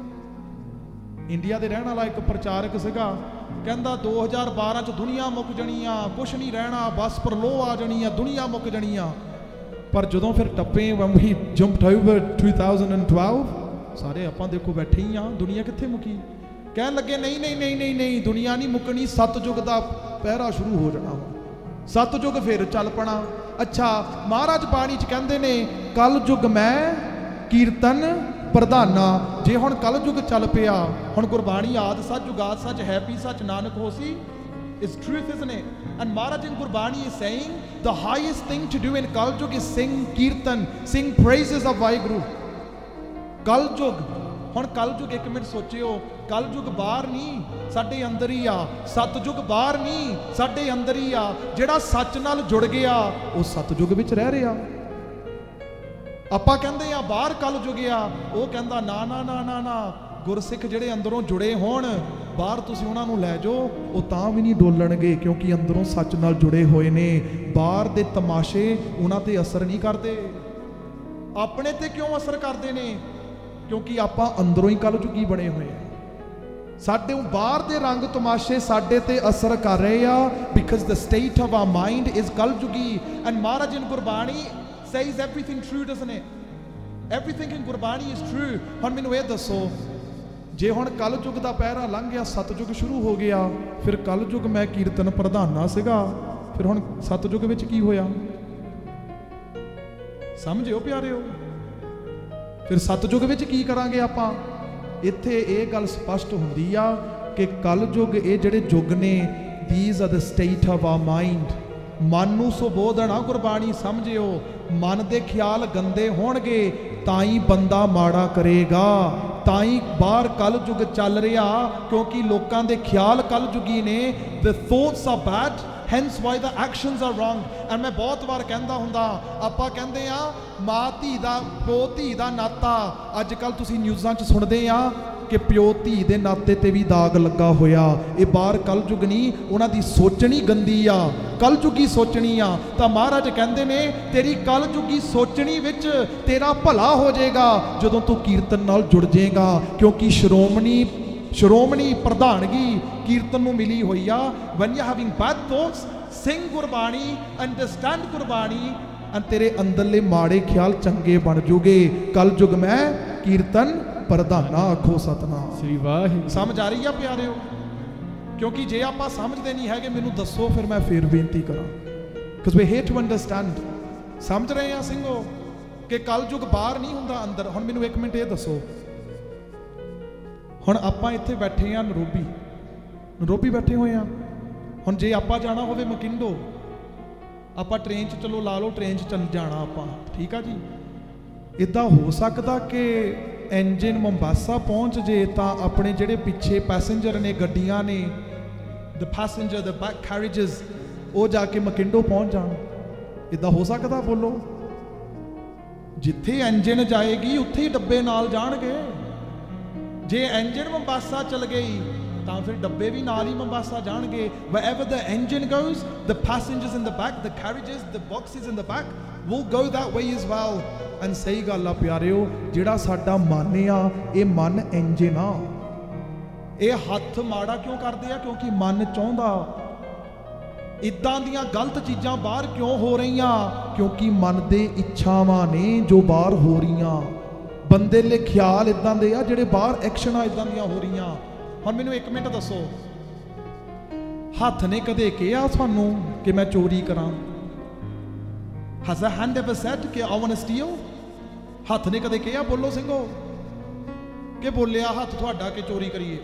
ਇੰਡੀਆ ਦੇ ਰਹਿਣ ਵਾਲਾ ਇੱਕ ਪ੍ਰਚਾਰਕ ਸੀਗਾ, ਕਹਿੰਦਾ ਦੋ ਹਜ਼ਾਰ ਬਾਰਾਂ ਚ ਦੁਨੀਆ ਮੁੱਕ ਜਾਣੀ ਆ, ਕੁਛ ਨਹੀਂ ਰਹਿਣਾ, ਬਸ ਪ੍ਰਲੋਹ ਆ ਜਾਣੀ ਆ, ਦੁਨੀਆ ਮੁੱਕ ਜਾਣੀ ਆ। ਪਰ ਜਦੋਂ ਫਿਰ ਟੱਪੇ when we jumped over two thousand twelve, ਸਾਰੇ ਆਪਾਂ ਦੇਖੋ ਬੈਠੇ ਹੀ ਆ, ਦੁਨੀਆ ਕਿੱਥੇ ਮੁੱਕੀ? ਕਹਿਣ ਲੱਗੇ ਨਹੀਂ ਨਹੀਂ ਨਹੀਂ ਨਹੀਂ ਨਹੀਂ ਦੁਨੀਆ ਨਹੀਂ ਮੁੱਕਣੀ, ਸਤਯੁੱਗ ਦਾ ਪਹਿਰਾ ਸ਼ੁਰੂ ਹੋ ਜਾਣਾ, ਸਤਯੁੱਗ ਫਿਰ ਚੱਲ ਪਣਾ। ਅੱਛਾ, ਮਹਾਰਾਜ ਬਾਣੀ ਚ ਕਹਿੰਦੇ ਨੇ ਕਲ ਯੁੱਗ ਮੈਂ ਕੀਰਤਨ ਪ੍ਰਧਾਨਾ। ਜੇ ਹੁਣ ਕਲ ਯੁੱਗ ਚੱਲ ਪਿਆ, ਹੁਣ ਗੁਰਬਾਣੀ ਆਦ ਸੱਚ ਜੁਗਾਦ ਸੱਚ ਹੈ ਵੀ ਸੱਚ ਨਾਨਕ ਹੋਸੀ is truth, isn't it? And Maharaj in Gurbani is saying the highest thing to do in Kal Yug is sing Kirtan, sing praises of Vaheguru. Kal Yug, ਹੁਣ ਕਲ ਯੁੱਗ ਇੱਕ ਮਿੰਟ ਸੋਚਿਓ, ਕਲ ਯੁੱਗ ਬਾਹਰ ਨਹੀਂ ਸਾਡੇ ਅੰਦਰ ਹੀ ਆ, ਸਤਯੁੱਗ ਬਾਹਰ ਨਹੀਂ ਸਾਡੇ ਅੰਦਰ ਹੀ ਆ। ਜਿਹੜਾ ਸੱਚ ਨਾਲ ਜੁੜ ਗਿਆ ਉਹ ਸਤਯੁੱਗ ਵਿੱਚ ਰਹਿ ਰਿਹਾ। ਆਪਾਂ ਕਹਿੰਦੇ ਆ ਬਾਹਰ ਕਲ ਯੁੱਗ ਆ, ਉਹ ਕਹਿੰਦਾ ਨਾ ਨਾ ਨਾ ਨਾ ਨਾ, ਗੁਰਸਿੱਖ ਜਿਹੜੇ ਅੰਦਰੋਂ ਜੁੜੇ ਹੋਣ, ਬਾਹਰ ਤੁਸੀਂ ਉਹਨਾਂ ਨੂੰ ਲੈ ਜਾਓ, ਉਹ ਤਾਂ ਵੀ ਨਹੀਂ ਡੋਲਣਗੇ, ਕਿਉਂਕਿ ਅੰਦਰੋਂ ਸੱਚ ਨਾਲ ਜੁੜੇ ਹੋਏ ਨੇ। ਬਾਹਰ ਦੇ ਤਮਾਸ਼ੇ ਉਹਨਾਂ ਤੇ ਅਸਰ ਨਹੀਂ ਕਰਦੇ। ਆਪਣੇ ਤੇ ਕਿਉਂ ਅਸਰ ਕਰਦੇ ਨੇ? ਕਿਉਂਕਿ ਆਪਾਂ ਅੰਦਰੋਂ ਹੀ ਕਲ ਯੁੱਗੀ ਬਣੇ ਹੋਏ ਆ। ਸਾਡੇ ਬਾਹਰ ਦੇ ਰੰਗ ਤਮਾਸ਼ੇ ਸਾਡੇ ਤੇ ਅਸਰ ਕਰ ਰਹੇ ਆ, because the state of our mind is ਕਲ ਯੁੱਗੀ। And Maharaj in Gurbani says everything true, doesn't it? Everything in Gurbani is true. ਹੁਣ ਮੈਨੂੰ ਇਹ ਦੱਸੋ, ਜੇ ਹੁਣ ਕਲ ਯੁੱਗ ਦਾ ਪਹਿਰਾ ਲੰਘ ਗਿਆ, ਸਤਯੁਗ ਸ਼ੁਰੂ ਹੋ ਗਿਆ, ਫਿਰ ਕਲ ਯੁੱਗ ਮੈਂ ਕੀਰਤਨ ਪ੍ਰਧਾਨਾ ਸੀਗਾ, ਫਿਰ ਹੁਣ ਸਤਯੁਗ ਵਿੱਚ ਕੀ ਹੋਇਆ? ਸਮਝਿਓ ਪਿਆਰਿਓ, ਫਿਰ ਸਤਯੁਗ ਵਿੱਚ ਕੀ ਕਰਾਂਗੇ ਆਪਾਂ? ਇੱਥੇ ਇਹ ਗੱਲ ਸਪਸ਼ਟ ਹੁੰਦੀ ਆ ਕਿ ਕਲ ਯੁੱਗ, ਇਹ ਜਿਹੜੇ ਯੁੱਗ ਨੇ, these are the state of our mind. ਮਨ ਨੂੰ ਸੁਬੋਧਣਾ ਗੁਰਬਾਣੀ, ਸਮਝਿਓ। ਮਨ ਦੇ ਖਿਆਲ ਗੰਦੇ ਹੋਣਗੇ ਤਾਂ ਹੀ ਬੰਦਾ ਮਾੜਾ ਕਰੇਗਾ, ਤਾਂ ਹੀ ਬਾਹਰ ਕਲ ਯੁੱਗ ਚੱਲ ਰਿਹਾ, ਕਿਉਂਕਿ ਲੋਕਾਂ ਦੇ ਖਿਆਲ ਕਲ ਯੁੱਗੀ ਨੇ। the thoughts are bad, hence why the actions are wrong. and ਮੈਂ ਬਹੁਤ ਵਾਰ ਕਹਿੰਦਾ ਹੁੰਦਾ, ਆਪਾਂ ਕਹਿੰਦੇ ਆ ਮਾਂ ਧੀ ਦਾ, ਪਿਓ ਧੀ ਦਾ ਨਾਤਾ, ਅੱਜ ਕੱਲ ਤੁਸੀਂ ਨਿਊਜ਼ਾਂ 'ਚ ਸੁਣਦੇ ਆ ਕਿ ਪਿਓ ਧੀ ਦੇ ਨਾਤੇ ਤੇ ਵੀ ਦਾਗ ਲੱਗਾ ਹੋਇਆ। ਇਹ ਬਾਹਰ ਕਲ ਯੁੱਗ ਨਹੀਂ, ਉਹਨਾਂ ਦੀ ਸੋਚਣੀ ਗੰਦੀ ਆ, ਕਲ ਯੁੱਗੀ ਸੋਚਣੀ ਆ। ਤਾਂ ਮਹਾਰਾਜ ਕਹਿੰਦੇ ਨੇ ਤੇਰੀ ਕਲ ਯੁੱਗੀ ਸੋਚਣੀ ਵਿੱਚ ਤੇਰਾ ਭਲਾ ਹੋ ਜਾਏਗਾ ਜਦੋਂ ਤੂੰ ਕੀਰਤਨ ਨਾਲ ਜੁੜ ਜਾਏਗਾ, ਕਿਉਂਕਿ ਸ਼੍ਰੋਮਣੀ ਸ਼੍ਰੋਮਣੀ ਪ੍ਰਧਾਨਗੀ ਕੀਰਤਨ ਨੂੰ ਮਿਲੀ ਹੋਈ ਆ। when you having bad thoughts, sing Gurbani, understand Gurbani, and ਤੇਰੇ ਅੰਦਰਲੇ ਮਾੜੇ ਖਿਆਲ ਚੰਗੇ ਬਣ ਜੂਗੇ। ਕਲ ਯੁੱਗ ਮੈਂ ਕੀਰਤਨ ਪ੍ਰਧਾਨਾ, ਆਖੋ ਸਤਨਾਮ ਸ੍ਰੀ ਵਾਹਿਗੁਰੂ। ਸਮਝ ਆ ਰਹੀ ਆ ਪਿਆਰਿਓ? ਕਿਉਂਕਿ ਜੇ ਆਪਾਂ ਸਮਝਦੇ ਨਹੀਂ ਹੈਗੇ, ਮੈਨੂੰ ਦੱਸੋ, ਫਿਰ ਮੈਂ ਫੇਰ ਬੇਨਤੀ ਕਰਾਂ, because we hate to understand। ਸਮਝ ਰਹੇ ਆ ਸਿੰਘੋ ਕਿ ਕਲ ਯੁੱਗ ਬਾਹਰ ਨਹੀਂ ਹੁੰਦਾ, ਅੰਦਰ। ਹੁਣ ਮੈਨੂੰ ਇੱਕ ਮਿੰਟ ਇਹ ਦੱਸੋ, ਹੁਣ ਆਪਾਂ ਇੱਥੇ ਬੈਠੇ ਆ ਨਰੋਬੀ, ਨਰੋਬੀ ਬੈਠੇ ਹੋਏ ਆ। ਹੁਣ ਜੇ ਆਪਾਂ ਜਾਣਾ ਹੋਵੇ ਮਕਿੰਡੋ, ਆਪਾਂ ਟ੍ਰੇਨ 'ਚ, ਚਲੋ ਲਾ ਲਓ ਟ੍ਰੇਨ 'ਚ ਚੱਲ ਜਾਣਾ ਆਪਾਂ, ਠੀਕ ਆ ਜੀ। ਇੱਦਾਂ ਹੋ ਸਕਦਾ ਕਿ ਇੰਜਨ ਮੁੰਬਾਸਾ ਪਹੁੰਚ ਜੇ ਤਾਂ ਆਪਣੇ ਜਿਹੜੇ ਪਿੱਛੇ ਪੈਸੇਂਜਰ ਨੇ, ਗੱਡੀਆਂ ਨੇ, ਦ ਪੈਸੇਂਜਰ, ਦ ਬੈਕ ਕੈਰੇਜਸ, ਉਹ ਜਾ ਕੇ ਮਕਿੰਡੋ ਪਹੁੰਚ ਜਾਣ? ਇੱਦਾਂ ਹੋ ਸਕਦਾ? ਬੋਲੋ। ਜਿੱਥੇ ਇੰਜਨ ਜਾਏਗੀ ਉੱਥੇ ਹੀ ਡੱਬੇ ਨਾਲ ਜਾਣਗੇ। ਜੇ ਇੰਜਨ ਮੁੰਬਾਸਾ ਚਲ ਗਈ ਤਾਂ ਫਿਰ ਡੱਬੇ ਵੀ ਨਾਲ ਹੀ ਮੁੰਬਾਸਾ ਜਾਣਗੇ। wherever the engine goes, the passengers in the back, the carriages, the boxes in the back will go that way as well। and ਸਹੀ ਗੱਲ ਆ ਪਿਆਰਿਓ, ਜਿਹੜਾ ਸਾਡਾ ਮਨ ਆ, ਇਹ ਮਨ ਇੰਜਨ ਆ। ਇਹ ਹੱਥ ਮਾੜਾ ਕਿਉਂ ਕਰਦੇ ਆ? ਕਿਉਂਕਿ ਮਨ ਚਾਹੁੰਦਾ। ਇਦਾਂ ਦੀਆਂ ਗਲਤ ਚੀਜ਼ਾਂ ਬਾਹਰ ਕਿਉਂ ਹੋ ਰਹੀਆਂ? ਕਿਉਂਕਿ ਮਨ ਦੇ ਇੱਛਾਵਾਂ ਨੇ ਜੋ ਬਾਹਰ ਹੋ ਰਹੀਆਂ। ਬੰਦੇ ਦੇ ਖਿਆਲ ਇਦਾਂ ਦੇ ਆ ਜਿਹੜੇ ਬਾਹਰ ਐਕਸ਼ਨਾਂ ਇਦਾਂ ਦੀਆਂ ਹੋ ਰਹੀਆਂ। ਹੁਣ ਮੈਨੂੰ ਇੱਕ ਮਿੰਟ ਦੱਸੋ, ਹੱਥ ਨੇ ਕਦੇ ਕਿਹਾ ਤੁਹਾਨੂੰ ਕਿ ਮੈਂ ਚੋਰੀ ਕਰਾਂ? Has a hand ever said ਕਿ I want to steal? ਹੱਥ ਨੇ ਕਦੇ ਕਿਹਾ? ਬੋਲੋ ਸਿੰਘੋ, ਕਿ ਬੋਲਿਆ ਹੱਥ ਤੁਹਾਡਾ ਕਿ ਚੋਰੀ ਕਰੀਏ?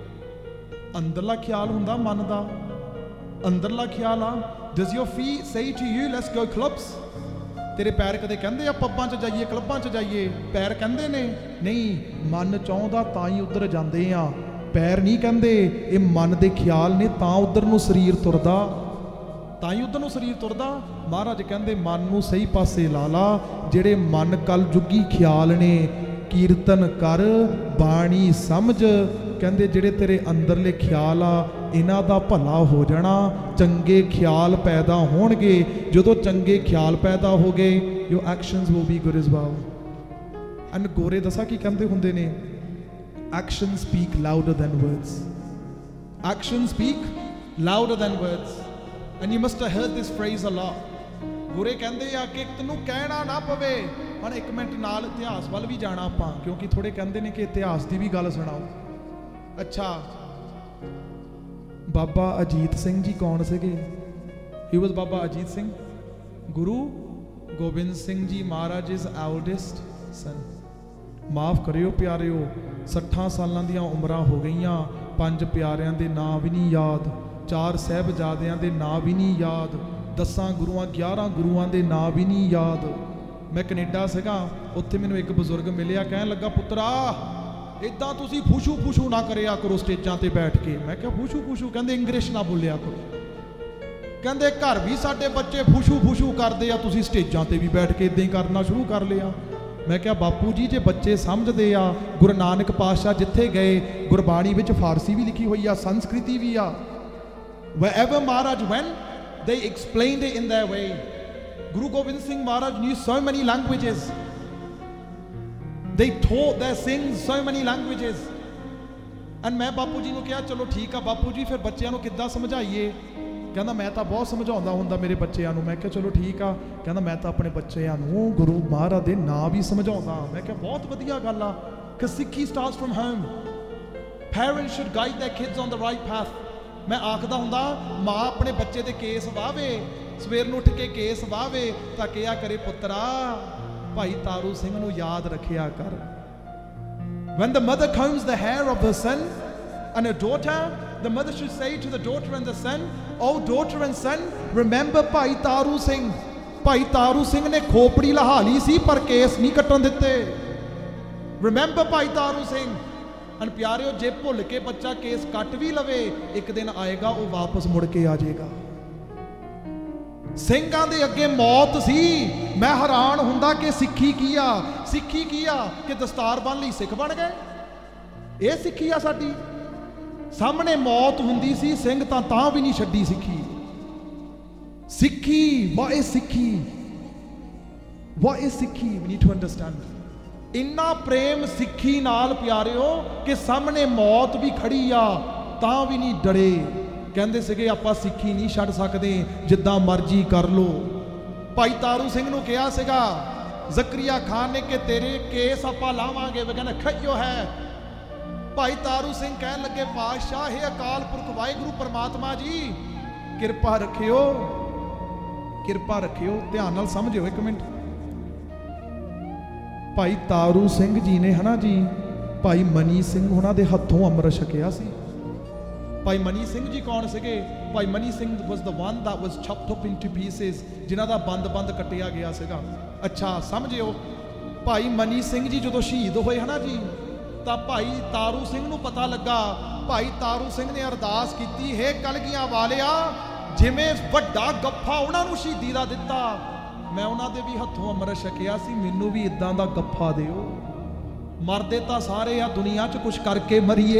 ਅੰਦਰਲਾ ਖਿਆਲ ਹੁੰਦਾ ਮਨ ਦਾ, ਅੰਦਰਲਾ ਖਿਆਲ ਆ। Does your feet say to you let's go clubs? ਤੇਰੇ ਪੈਰ ਕਦੇ ਕਹਿੰਦੇ ਆ ਪੱਬਾਂ 'ਚ ਜਾਈਏ, ਕਲੱਬਾਂ 'ਚ ਜਾਈਏ? ਪੈਰ ਕਹਿੰਦੇ ਨੇ? ਨਹੀਂ, ਮਨ ਚਾਹੁੰਦਾ ਤਾਂ ਹੀ ਉੱਧਰ ਜਾਂਦੇ ਆ, ਪੈਰ ਨਹੀਂ ਕਹਿੰਦੇ। ਇਹ ਮਨ ਦੇ ਖਿਆਲ ਨੇ, ਤਾਂ ਉੱਧਰ ਨੂੰ ਸਰੀਰ ਤੁਰਦਾ, ਤਾਂ ਹੀ ਉੱਧਰ ਨੂੰ ਸਰੀਰ ਤੁਰਦਾ। ਮਹਾਰਾਜ ਕਹਿੰਦੇ ਮਨ ਨੂੰ ਸਹੀ ਪਾਸੇ ਲਾ ਲਾ। ਜਿਹੜੇ ਮਨ ਕਲ ਯੁੱਗੀ ਖਿਆਲ ਨੇ, ਕੀਰਤਨ ਕਰ, ਬਾਣੀ ਸਮਝ। ਕਹਿੰਦੇ ਜਿਹੜੇ ਤੇਰੇ ਅੰਦਰਲੇ ਖਿਆਲ ਆ, ਇਹਨਾਂ ਦਾ ਭਲਾ ਹੋ ਜਾਣਾ, ਚੰਗੇ ਖਿਆਲ ਪੈਦਾ ਹੋਣਗੇ। ਜਦੋਂ ਚੰਗੇ ਖਿਆਲ ਪੈਦਾ ਹੋ ਗਏ, your actions will be good as well। and ਗੋਰੇ ਦੱਸਾਂ ਕੀ ਕਹਿੰਦੇ ਹੁੰਦੇ ਨੇ? actions speak louder than words। actions speak louder than words। and you must have heard this phrase a lot। ਗੋਰੇ ਕਹਿੰਦੇ ਆ ਕਿ ਤੈਨੂੰ ਕਹਿਣਾ ਨਾ ਪਵੇ। ਹੁਣ ਇੱਕ ਮਿੰਟ ਨਾਲ ਇਤਿਹਾਸ ਵੱਲ ਵੀ ਜਾਣਾ ਆਪਾਂ, ਕਿਉਂਕਿ ਥੋੜੇ ਕਹਿੰਦੇ ਨੇ ਕਿ ਇਤਿਹਾਸ ਦੀ ਵੀ ਗੱਲ ਸੁਣਾਓ। ਅੱਛਾ, ਬਾਬਾ ਅਜੀਤ ਸਿੰਘ ਜੀ ਕੌਣ ਸੀਗੇ? ਹੀ ਵਾਸ ਬਾਬਾ ਅਜੀਤ ਸਿੰਘ, ਗੁਰੂ ਗੋਬਿੰਦ ਸਿੰਘ ਜੀ ਮਹਾਰਾਜ ਇਜ਼ ਐਲਡੈਸਟ ਸਨ। ਮਾਫ ਕਰਿਓ ਪਿਆਰਿਓ, ਸੱਠਾਂ ਸਾਲਾਂ ਦੀਆਂ ਉਮਰਾਂ ਹੋ ਗਈਆਂ, ਪੰਜ ਪਿਆਰਿਆਂ ਦੇ ਨਾਂ ਵੀ ਨਹੀਂ ਯਾਦ, ਚਾਰ ਸਾਹਿਬਜ਼ਾਦਿਆਂ ਦੇ ਨਾਂ ਵੀ ਨਹੀਂ ਯਾਦ, ਦਸਾਂ ਗੁਰੂਆਂ, ਗਿਆਰਾਂ ਗੁਰੂਆਂ ਦੇ ਨਾਂ ਵੀ ਨਹੀਂ ਯਾਦ। ਮੈਂ ਕੈਨੇਡਾ ਸੀਗਾ, ਉੱਥੇ ਮੈਨੂੰ ਇੱਕ ਬਜ਼ੁਰਗ ਮਿਲਿਆ, ਕਹਿਣ ਲੱਗਾ, ਪੁੱਤਰਾ ਇੱਦਾਂ ਤੁਸੀਂ ਫੂਸ਼ੂ ਫੂਸ਼ੂ ਨਾ ਕਰਿਆ ਕਰੋ ਸਟੇਜਾਂ ਤੇ ਬੈਠ ਕੇ। ਮੈਂ ਕਿਹਾ ਫੂਸ਼ੂ ਫੂਸ਼ੂ? ਕਹਿੰਦੇ ਇੰਗਲਿਸ਼ ਨਾ ਬੋਲਿਆ ਕਰੋ। ਕਹਿੰਦੇ ਘਰ ਵੀ ਸਾਡੇ ਬੱਚੇ ਫੂਸ਼ੂ ਫੂਸ਼ੂ ਕਰਦੇ ਆ, ਤੁਸੀਂ ਸਟੇਜਾਂ ਤੇ ਵੀ ਬੈਠ ਕੇ ਇਦਾਂ ਹੀ ਕਰਨਾ ਸ਼ੁਰੂ ਕਰ ਲਿਆ। ਮੈਂ ਕਿਹਾ ਬਾਪੂ ਜੀ, ਜੇ ਬੱਚੇ ਸਮਝਦੇ ਆ, ਗੁਰੂ ਨਾਨਕ ਪਾਤਸ਼ਾਹ ਜਿੱਥੇ ਗਏ, ਗੁਰਬਾਣੀ ਵਿੱਚ ਫਾਰਸੀ ਵੀ ਲਿਖੀ ਹੋਈ ਆ, ਸੰਸਕ੍ਰਿਤੀ ਵੀ ਆ। wherever Maharaj went, they explained it in their way। Guru Gobind Singh Maharaj knew so many languages। they taught their sings so many languages। and ਮੈਂ ਬਾਪੂ ਜੀ ਨੂੰ ਕਿਹਾ, ਚਲੋ ਠੀਕ ਆ ਬਾਪੂ ਜੀ, ਫਿਰ ਬੱਚਿਆਂ ਨੂੰ ਕਿੱਦਾਂ ਸਮਝਾਈਏ? ਕਹਿੰਦਾ ਮੈਂ ਤਾਂ ਬਹੁਤ ਸਮਝਾਉਂਦਾ ਹੁੰਦਾ ਮੇਰੇ ਬੱਚਿਆਂ ਨੂੰ। ਮੈਂ ਕਿਹਾ ਚਲੋ ਠੀਕ ਆ। ਕਹਿੰਦਾ ਮੈਂ ਤਾਂ ਆਪਣੇ ਬੱਚਿਆਂ ਨੂੰ ਗੁਰੂ ਮਹਾਰਾਜ ਦੇ ਨਾਂ ਵੀ ਸਮਝਾਉਂਦਾ। ਮੈਂ ਕਿਹਾ ਬਹੁਤ ਵਧੀਆ ਗੱਲ ਆ ਕਿ Sikhi starts from home. Parents should guide their kids on the right path. ਮੈਂ ਆਖਦਾ ਹੁੰਦਾ ਮਾਂ ਆਪਣੇ ਬੱਚੇ ਦੇ ਕੇਸ ਵਾਹਵੇ, ਸਵੇਰ ਨੂੰ ਉੱਠ ਕੇ ਕੇਸ ਵਾਹਵੇ ਤਾਂ ਕਿਹਾ ਕਰੇ ਪੁੱਤਰਾ ਭਾਈ ਤਾਰੂ ਸਿੰਘ ਨੂੰ ਯਾਦ ਰੱਖਿਆ ਕਰ। When the mother combs the hair of her son and her daughter, the mother should say to the daughter and the son, oh daughter and son, remember ਭਾਈ ਤਾਰੂ ਸਿੰਘ। ਭਾਈ ਤਾਰੂ ਸਿੰਘ ਨੇ ਖੋਪੜੀ ਲਹਾ ਲਈ ਸੀ ਪਰ ਕੇਸ ਨਹੀਂ ਕੱਟਣ ਦਿੱਤੇ। Remember ਭਾਈ ਤਾਰੂ ਸਿੰਘ। ਅਨ ਪਿਆਰਿਓ, ਜੇ ਭੁੱਲ ਕੇ ਬੱਚਾ ਕੇਸ ਕੱਟ ਵੀ ਲਵੇ, ਇੱਕ ਦਿਨ ਆਏਗਾ ਉਹ ਵਾਪਸ ਮੁੜ ਕੇ ਆ ਜਾਏਗਾ। ਸਿੰਘਾਂ ਦੇ ਅੱਗੇ ਮੌਤ ਸੀ। ਮੈਂ ਹੈਰਾਨ ਹੁੰਦਾ ਕਿ ਸਿੱਖੀ ਕੀ ਆ। ਸਿੱਖੀ ਕੀ ਆ ਕਿ ਦਸਤਾਰ ਬੰਨ ਲਈ ਸਿੱਖ ਬਣ ਗਏ। ਇਹ ਸਿੱਖੀ ਆ ਸਾਡੀ। ਸਾਹਮਣੇ ਮੌਤ ਹੁੰਦੀ ਸੀ, ਸਿੰਘ ਤਾਂ ਤਾਂ ਵੀ ਨਹੀਂ ਛੱਡੀ ਸਿੱਖੀ। ਸਿੱਖੀ what is ਸਿੱਖੀ what is ਸਿੱਖੀ we need to understand। ਇੰਨਾ ਪ੍ਰੇਮ ਸਿੱਖੀ ਨਾਲ ਪਿਆਰਿਓ ਕਿ ਸਾਹਮਣੇ ਮੌਤ ਵੀ ਖੜੀ ਆ ਤਾਂ ਵੀ ਨਹੀਂ ਡਰੇ। ਕਹਿੰਦੇ ਸੀਗੇ ਆਪਾਂ ਸਿੱਖੀ ਨਹੀਂ ਛੱਡ ਸਕਦੇ, ਜਿੱਦਾਂ ਮਰਜ਼ੀ ਕਰ ਲੋ। ਭਾਈ ਤਾਰੂ ਸਿੰਘ ਨੂੰ ਕਿਹਾ ਸੀਗਾ ਜ਼ਕਰੀਆ ਖਾਨ ਨੇ ਕਿ ਤੇਰੇ ਕੇਸ ਆਪਾਂ ਲਾਵਾਂਗੇ। ਵੇ ਕਹਿੰਦਾ ਖਈਓ ਹੈ। ਭਾਈ ਤਾਰੂ ਸਿੰਘ ਕਹਿਣ ਲੱਗੇ ਪਾਤਸ਼ਾਹ ਹੈ ਅਕਾਲ ਪੁਰਖ ਵਾਹਿਗੁਰੂ ਪਰਮਾਤਮਾ ਜੀ ਕਿਰਪਾ ਰੱਖਿਓ, ਕਿਰਪਾ ਰੱਖਿਓ। ਧਿਆਨ ਨਾਲ ਸਮਝਿਓ ਇੱਕ ਮਿੰਟ। ਭਾਈ ਤਾਰੂ ਸਿੰਘ ਜੀ ਨੇ ਹਨਾ ਜੀ ਭਾਈ ਮਨੀ ਸਿੰਘ ਉਹਨਾਂ ਦੇ ਹੱਥੋਂ ਅੰਮ੍ਰਿਤ ਛਕਿਆ ਸੀ। ਭਾਈ ਮਨੀ ਸਿੰਘ ਜੀ ਕੌਣ ਸੀਗੇ? Bhai Mani Singh was the one that was chopped up into pieces, ਜਿਨ੍ਹਾਂ ਦਾ ਬੰਦ-ਬੰਦ ਕੱਟਿਆ ਗਿਆ ਸੀਗਾ। ਅੱਛਾ ਸਮਝਿਓ, ਭਾਈ ਮਨੀ ਸਿੰਘ ਜੀ ਜਦੋਂ ਸ਼ਹੀਦ ਹੋਏ ਹਨਾ ਜੀ ਤਾਂ ਭਾਈ ਤਾਰੂ ਸਿੰਘ ਨੂੰ ਪਤਾ ਲੱਗਾ। ਭਾਈ ਤਾਰੂ ਸਿੰਘ ਨੇ ਅਰਦਾਸ ਕੀਤੀ, ਹੇ ਕਲਗੀਆਂ ਵਾਲਿਆ, ਜਿਵੇਂ ਵੱਡਾ ਗੱਫਾ ਉਹਨਾਂ ਨੂੰ ਸ਼ਹੀਦੀ ਦਾ ਦਿੱਤਾ, ਮੈਂ ਉਹਨਾਂ ਦੇ ਵੀ ਹੱਥੋਂ ਅੰਮ੍ਰਿਤ ਛਕਿਆ ਸੀ, ਮੈਨੂੰ ਵੀ ਇਦਾਂ ਦਾ ਗੱਫਾ ਦਿਓ। ਮਰਦੇ ਤਾਂ ਸਾਰੇ ਆ ਦੁਨੀਆ 'ਚ, ਕੁਛ ਕਰਕੇ ਮਰੀਏ।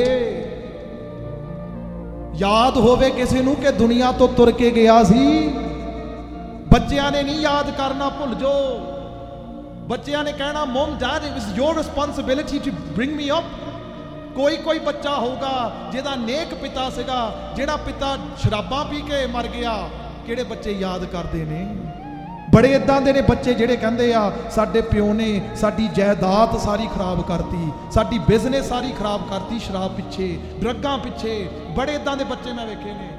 ਯਾਦ ਹੋਵੇ ਕਿਸੇ ਨੂੰ ਕਿ ਦੁਨੀਆ ਤੋਂ ਤੁਰ ਕੇ ਗਿਆ ਸੀ। ਬੱਚਿਆਂ ਨੇ ਨਹੀਂ ਯਾਦ ਕਰਨਾ, ਭੁੱਲ ਜਾਓ। ਬੱਚਿਆਂ ਨੇ ਕਹਿਣਾ mum dad it was your responsibility to bring me up. ਕੋਈ ਕੋਈ ਬੱਚਾ ਹੋਊਗਾ ਜਿਹਦਾ ਨੇਕ ਪਿਤਾ ਸੀਗਾ, ਜਿਹੜਾ ਪਿਤਾ ਸ਼ਰਾਬਾਂ ਪੀ ਕੇ ਮਰ ਗਿਆ। ਕਿਹੜੇ ਬੱਚੇ ਯਾਦ ਕਰਦੇ ਨੇ? ਬੜੇ ਇਦਾਂ ਦੇ ਨੇ ਬੱਚੇ ਜਿਹੜੇ ਕਹਿੰਦੇ ਆ ਸਾਡੇ ਪਿਓ ਨੇ ਸਾਡੀ ਜਾਇਦਾਦ ਸਾਰੀ ਖਰਾਬ ਕਰਤੀ, ਸਾਡੀ ਬਿਜ਼ਨਸ ਸਾਰੀ ਖਰਾਬ ਕਰਤੀ ਸ਼ਰਾਬ ਪਿੱਛੇ, ਡਰੱਗਾਂ ਪਿੱਛੇ। ਬੜੇ ਇਦਾਂ ਦੇ ਬੱਚੇ ਮੈਂ ਵੇਖੇ ਨੇ।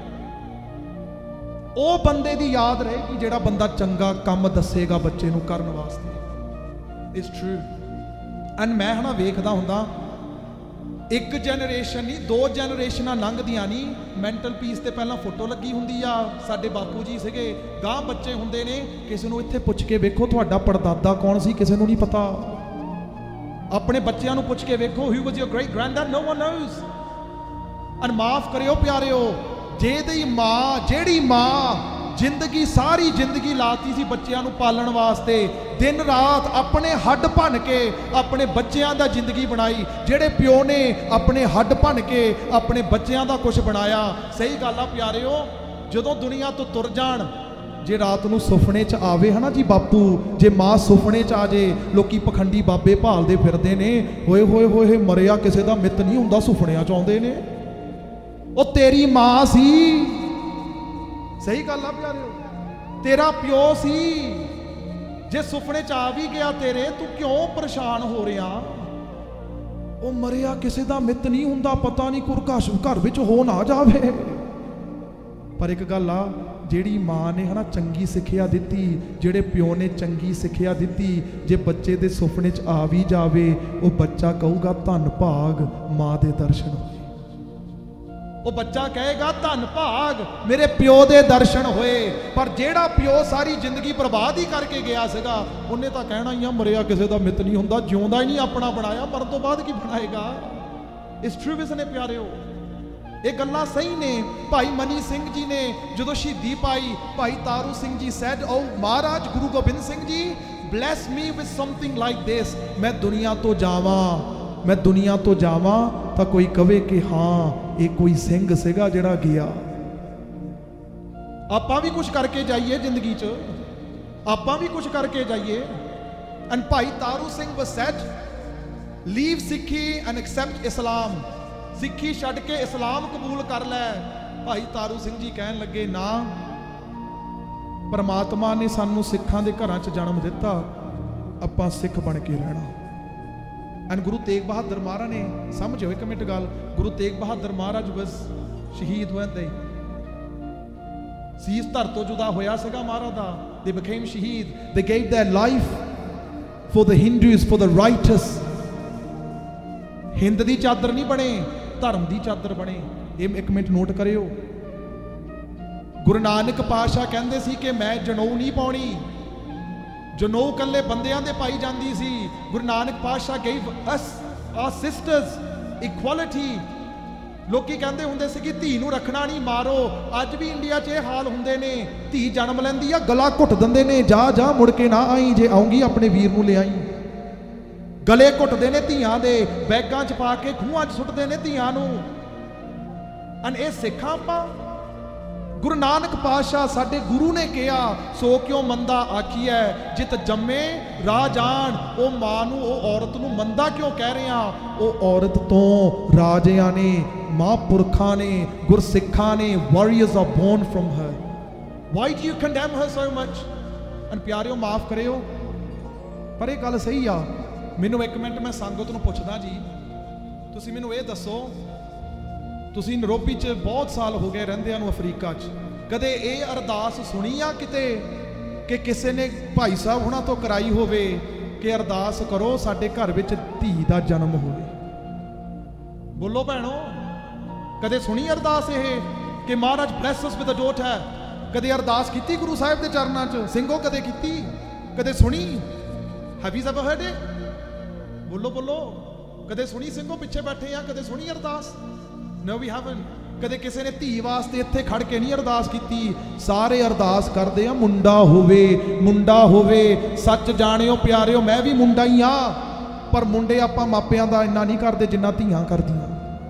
ਉਹ ਬੰਦੇ ਦੀ ਯਾਦ ਰਹੇਗੀ ਜਿਹੜਾ ਬੰਦਾ ਚੰਗਾ ਕੰਮ ਦੱਸੇਗਾ ਬੱਚੇ ਨੂੰ ਕਰਨ ਵਾਸਤੇ। It's true. ਐਂਡ ਮੈਂ ਹਨਾ ਵੇਖਦਾ ਹੁੰਦਾ ਇੱਕ ਜਨਰੇਸ਼ਨ ਨਹੀਂ, ਦੋ ਜਨਰੇਸ਼ਨਾਂ ਲੰਘਦੀਆਂ ਨਹੀਂ। ਮੈਂਟਲ ਪੀਸ ਤੇ ਪਹਿਲਾਂ ਫੋਟੋ ਲੱਗੀ ਹੁੰਦੀ ਆ, ਸਾਡੇ ਬਾਪੂ ਜੀ ਸੀਗੇ, ਗਾਂ ਬੱਚੇ ਹੁੰਦੇ ਨੇ। ਕਿਸੇ ਨੂੰ ਇੱਥੇ ਪੁੱਛ ਕੇ ਵੇਖੋ ਤੁਹਾਡਾ ਪੜਦਾਦਾ ਕੌਣ ਸੀ, ਕਿਸੇ ਨੂੰ ਨਹੀਂ ਪਤਾ। ਆਪਣੇ ਬੱਚਿਆਂ ਨੂੰ ਪੁੱਛ ਕੇ ਵੇਖੋ who was your great granddad, no one knows। ਅਨ ਮਾਫ ਕਰਿਓ ਪਿਆਰਿਓ, ਜਿਹਦੀ ਮਾਂ ਜਿਹੜੀ ਮਾਂ ਜ਼ਿੰਦਗੀ ਸਾਰੀ ਜ਼ਿੰਦਗੀ ਲਾਤੀ ਸੀ ਬੱਚਿਆਂ ਨੂੰ ਪਾਲਣ ਵਾਸਤੇ, ਦਿਨ ਰਾਤ ਆਪਣੇ ਹੱਡ ਭੰਨ ਕੇ ਆਪਣੇ ਬੱਚਿਆਂ ਦਾ ਜ਼ਿੰਦਗੀ ਬਣਾਈ, ਜਿਹੜੇ ਪਿਓ ਨੇ ਆਪਣੇ ਹੱਡ ਭੰਨ ਕੇ ਆਪਣੇ ਬੱਚਿਆਂ ਦਾ ਕੁਝ ਬਣਾਇਆ। ਸਹੀ ਗੱਲ ਆ ਪਿਆਰਿਓ, ਜਦੋਂ ਦੁਨੀਆ ਤੋਂ ਤੁਰ ਜਾਣ, ਜੇ ਰਾਤ ਨੂੰ ਸੁਪਨੇ 'ਚ ਆਵੇ ਹਨਾ ਜੀ ਬਾਪੂ, ਜੇ ਮਾਂ ਸੁਪਨੇ 'ਚ ਆ ਜੇ, ਲੋਕੀ ਪਖੰਡੀ ਬਾਬੇ ਭਾਲਦੇ ਫਿਰਦੇ ਨੇ, ਹੋਏ ਹੋਏ ਹੋਏ ਮਰਿਆ ਕਿਸੇ ਦਾ ਮਿੱਤ ਨਹੀਂ ਹੁੰਦਾ, ਸੁਪਨਿਆਂ 'ਚ ਆਉਂਦੇ ਨੇ। ਉਹ ਤੇਰੀ ਮਾਂ ਸੀ। ਸਹੀ ਗੱਲ ਆ ਪਿਆਰਿਓ, ਤੇਰਾ ਪਿਓ ਸੀ। ਜੇ ਸੁਪਨੇ 'ਚ ਆ ਵੀ ਗਿਆ ਤੇਰੇ, ਤੂੰ ਕਿਉਂ ਪਰੇਸ਼ਾਨ ਹੋ ਰਿਹਾ? ਉਹ ਮਰਿਆ ਕਿਸੇ ਦਾ ਮਿੱਤ ਨਹੀਂ ਹੁੰਦਾ, ਪਤਾ ਨਹੀਂ ਕੁਰਕਾਸ਼ ਘਰ ਵਿੱਚ ਹੋ ਨਾ ਜਾਵੇ। ਪਰ ਇੱਕ ਗੱਲ ਆ, ਜਿਹੜੀ ਮਾਂ ਨੇ ਹਨਾ ਚੰਗੀ ਸਿੱਖਿਆ ਦਿੱਤੀ, ਜਿਹੜੇ ਪਿਓ ਨੇ ਚੰਗੀ ਸਿੱਖਿਆ ਦਿੱਤੀ, ਜੇ ਬੱਚੇ ਦੇ ਸੁਪਨੇ 'ਚ ਆ ਵੀ ਜਾਵੇ, ਉਹ ਬੱਚਾ ਕਹੂਗਾ ਧੰਨ ਭਾਗ ਮਾਂ ਦੇ ਦਰਸ਼ਨ ਹੋਏ। ਉਹ ਬੱਚਾ ਕਹੇਗਾ ਧੰਨ ਭਾਗ ਮੇਰੇ ਪਿਓ ਦੇ ਦਰਸ਼ਨ ਹੋਏ। ਪਰ ਜਿਹੜਾ ਪਿਓ ਸਾਰੀ ਜ਼ਿੰਦਗੀ ਬਰਬਾਦ ਹੀ ਕਰਕੇ ਗਿਆ ਸੀਗਾ, ਉਹਨੇ ਤਾਂ ਕਹਿਣਾ ਹੀ ਆ ਮਰਿਆ ਕਿਸੇ ਦਾ ਮਿੱਤ ਨਹੀਂ ਹੁੰਦਾ, ਜਿਉਂਦਾ ਹੀ ਨਹੀਂ ਆਪਣਾ ਬਣਾਇਆ, ਮਰਨ ਤੋਂ ਬਾਅਦ ਕੀ ਬਣਾਏਗਾ? ਇਸ ਟਰੂ ਨੇ ਪਿਆਰਿਓ, ਇਹ ਗੱਲਾਂ ਸਹੀ ਨੇ। ਭਾਈ ਮਨੀ ਸਿੰਘ ਜੀ ਨੇ ਜਦੋਂ ਸ਼ਹੀਦੀ ਪਾਈ, ਭਾਈ Taru Singh ji said, oh Maharaj Guru Gobind Singh ji bless me with something like this. ਮੈਂ ਦੁਨੀਆ ਤੋਂ ਜਾਵਾਂ, ਮੈਂ ਦੁਨੀਆ ਤੋਂ ਜਾਵਾਂ ਤਾਂ ਕੋਈ ਕਵੇ ਕਿ ਹਾਂ ਇਹ ਕੋਈ ਸਿੰਘ ਸੀਗਾ ਜਿਹੜਾ ਗਿਆ। ਆਪਾਂ ਵੀ ਕੁਝ ਕਰਕੇ ਜਾਈਏ ਜ਼ਿੰਦਗੀ 'ਚ, ਆਪਾਂ ਵੀ ਕੁਝ ਕਰਕੇ ਜਾਈਏ। And Bhai Taru Singh was said, leave Sikhi and accept Islam. Sikhi ਛੱਡ ਕੇ ਇਸਲਾਮ ਕਬੂਲ ਕਰ ਲੈ। ਭਾਈ ਤਾਰੂ ਸਿੰਘ ਜੀ ਕਹਿਣ ਲੱਗੇ ਨਾ, ਪਰਮਾਤਮਾ ਨੇ ਸਾਨੂੰ ਸਿੱਖਾਂ ਦੇ ਘਰਾਂ 'ਚ ਜਨਮ ਦਿੱਤਾ, ਆਪਾਂ ਸਿੱਖ ਬਣ ਕੇ ਰਹਿਣਾ। ਐਂਡ ਗੁਰੂ ਤੇਗ ਬਹਾਦਰ ਮਹਾਰਾਜ ਨੇ, ਸਮਝਿਓ ਇੱਕ ਮਿੰਟ ਗੱਲ, ਗੁਰੂ ਤੇਗ ਬਹਾਦਰ ਮਹਾਰਾਜ ਬਸ ਸ਼ਹੀਦ ਹੋਏ ਤੇ ਸੀਸ ਧਰ ਤੋਂ ਜੁਦਾ ਹੋਇਆ ਸੀਗਾ ਮਹਾਰਾਜ ਦਾ। they became ਸ਼ਹੀਦ, they gave their life for the Hindus, for the righteous। Hind ਦੀ ਚਾਦਰ ਨਹੀਂ ਬਣੇ, ਧਰਮ ਦੀ ਚਾਦਰ ਬਣੇ। ਇਹ ਇੱਕ ਮਿੰਟ ਨੋਟ ਕਰਿਓ। ਗੁਰੂ ਨਾਨਕ ਪਾਤਸ਼ਾਹ ਕਹਿੰਦੇ ਸੀ ਕਿ ਮੈਂ ਜਨੇਊ ਨਹੀਂ ਪਾਉਣੀ, ਜਨੇਊ ਕੱਲੇ ਬੰਦਿਆਂ ਦੇ ਪਾਈ ਜਾਂਦੀ ਸੀ। ਗੁਰੂ ਨਾਨਕ ਪਾਤਸ਼ਾਹ gave us our sisters equality। ਲੋਕੀ ਕਹਿੰਦੇ ਹੁੰਦੇ ਸੀ ਕਿ ਧੀ ਨੂੰ ਰੱਖਣਾ ਨਹੀਂ, ਮਾਰੋ। ਅੱਜ ਵੀ ਇੰਡੀਆ 'ਚ ਇਹ ਹਾਲ ਹੁੰਦੇ ਨੇ, ਧੀ ਜਨਮ ਲੈਂਦੀ ਆ, ਗਲਾ ਘੁੱਟ ਦਿੰਦੇ ਨੇ, ਜਾ ਜਾ ਮੁੜ ਕੇ ਨਾ ਆਈ, ਜੇ ਆਉਂਗੀ ਆਪਣੇ ਵੀਰ ਨੂੰ ਲੈ ਆਈ। ਗਲੇ ਘੁੱਟਦੇ ਨੇ ਧੀਆਂ ਦੇ, ਬੈਗਾਂ 'ਚ ਪਾ ਕੇ ਖੂਹਾਂ 'ਚ ਸੁੱਟਦੇ ਨੇ ਧੀਆਂ ਨੂੰ। ਅਨ ਇਹ ਸਿੱਖਾਂ ਆਪਾਂ? ਗੁਰੂ ਨਾਨਕ ਪਾਤਸ਼ਾਹ ਸਾਡੇ ਗੁਰੂ ਨੇ ਕਿਹਾ, ਸੋ ਕਿਉਂ ਮੰਦਾ ਆਖੀਐ ਜਿਤ ਜੰਮੇ ਰਾਹ ਜਾਣ। ਉਹ ਮਾਂ ਨੂੰ, ਉਹ ਔਰਤ ਨੂੰ ਮੰਦਾ ਕਿਉਂ ਕਹਿ ਰਹੇ ਆ? ਉਹ ਔਰਤ ਤੋਂ ਰਾਜਿਆਂ ਨੇ, ਮਹਾਂਪੁਰਖਾਂ ਨੇ, ਗੁਰਸਿੱਖਾਂ ਨੇ, warriors are born from her. Why do you condemn her so much? ਅਨ ਪਿਆਰਿਓ ਮਾਫ ਕਰਿਓ, ਪਰ ਇਹ ਗੱਲ ਸਹੀ ਆ। ਮੈਨੂੰ ਇੱਕ ਮਿੰਟ ਮੈਂ ਸੰਗਤ ਨੂੰ ਪੁੱਛਦਾ ਜੀ, ਤੁਸੀਂ ਮੈਨੂੰ ਇਹ ਦੱਸੋ, ਤੁਸੀਂ ਨਰੋਬੀ 'ਚ ਬਹੁਤ ਸਾਲ ਹੋ ਗਏ ਰਹਿੰਦਿਆਂ ਨੂੰ, ਅਫਰੀਕਾ 'ਚ, ਕਦੇ ਇਹ ਅਰਦਾਸ ਸੁਣੀ ਆ ਕਿਤੇ ਕਿ ਕਿਸੇ ਨੇ ਭਾਈ ਸਾਹਿਬ ਹੁਣਾਂ ਤੋਂ ਕਰਾਈ ਹੋਵੇ ਕਿ ਅਰਦਾਸ ਕਰੋ ਸਾਡੇ ਘਰ ਵਿੱਚ ਧੀ ਦਾ ਜਨਮ ਹੋਵੇ? ਬੋਲੋ ਭੈਣੋ, ਕਦੇ ਸੁਣੀ ਅਰਦਾਸ ਇਹ ਕਿ Maharaj bless us with a daughter? ਕਦੇ ਅਰਦਾਸ ਕੀਤੀ ਗੁਰੂ ਸਾਹਿਬ ਦੇ ਚਰਨਾਂ 'ਚ? ਸਿੰਘੋ ਕਦੇ ਕੀਤੀ? ਕਦੇ ਸੁਣੀ? Have you ever heard it? ਬੋਲੋ ਬੋਲੋ, ਕਦੇ ਸੁਣੀ? ਸਿੰਘੋ ਪਿੱਛੇ ਬੈਠੇ ਆ, ਕਦੇ ਸੁਣੀ ਅਰਦਾਸ? No, we haven't। ਕਦੇ ਕਿਸੇ ਨੇ ਧੀ ਵਾਸਤੇ ਇੱਥੇ ਖੜ ਕੇ ਨਹੀਂ ਅਰਦਾਸ ਕੀਤੀ। ਸਾਰੇ ਅਰਦਾਸ ਕਰਦੇ ਆ ਮੁੰਡਾ ਹੋਵੇ, ਮੁੰਡਾ ਹੋਵੇ। ਸੱਚ ਜਾਣਿਓ ਪਿਆਰਿਓ, ਮੈਂ ਵੀ ਮੁੰਡਾ ਹੀ ਆ, ਪਰ ਮੁੰਡੇ ਆਪਾਂ ਮਾਪਿਆਂ ਦਾ ਇੰਨਾ ਨਹੀਂ ਕਰਦੇ ਜਿੰਨਾ ਧੀਆਂ ਕਰਦੀਆਂ।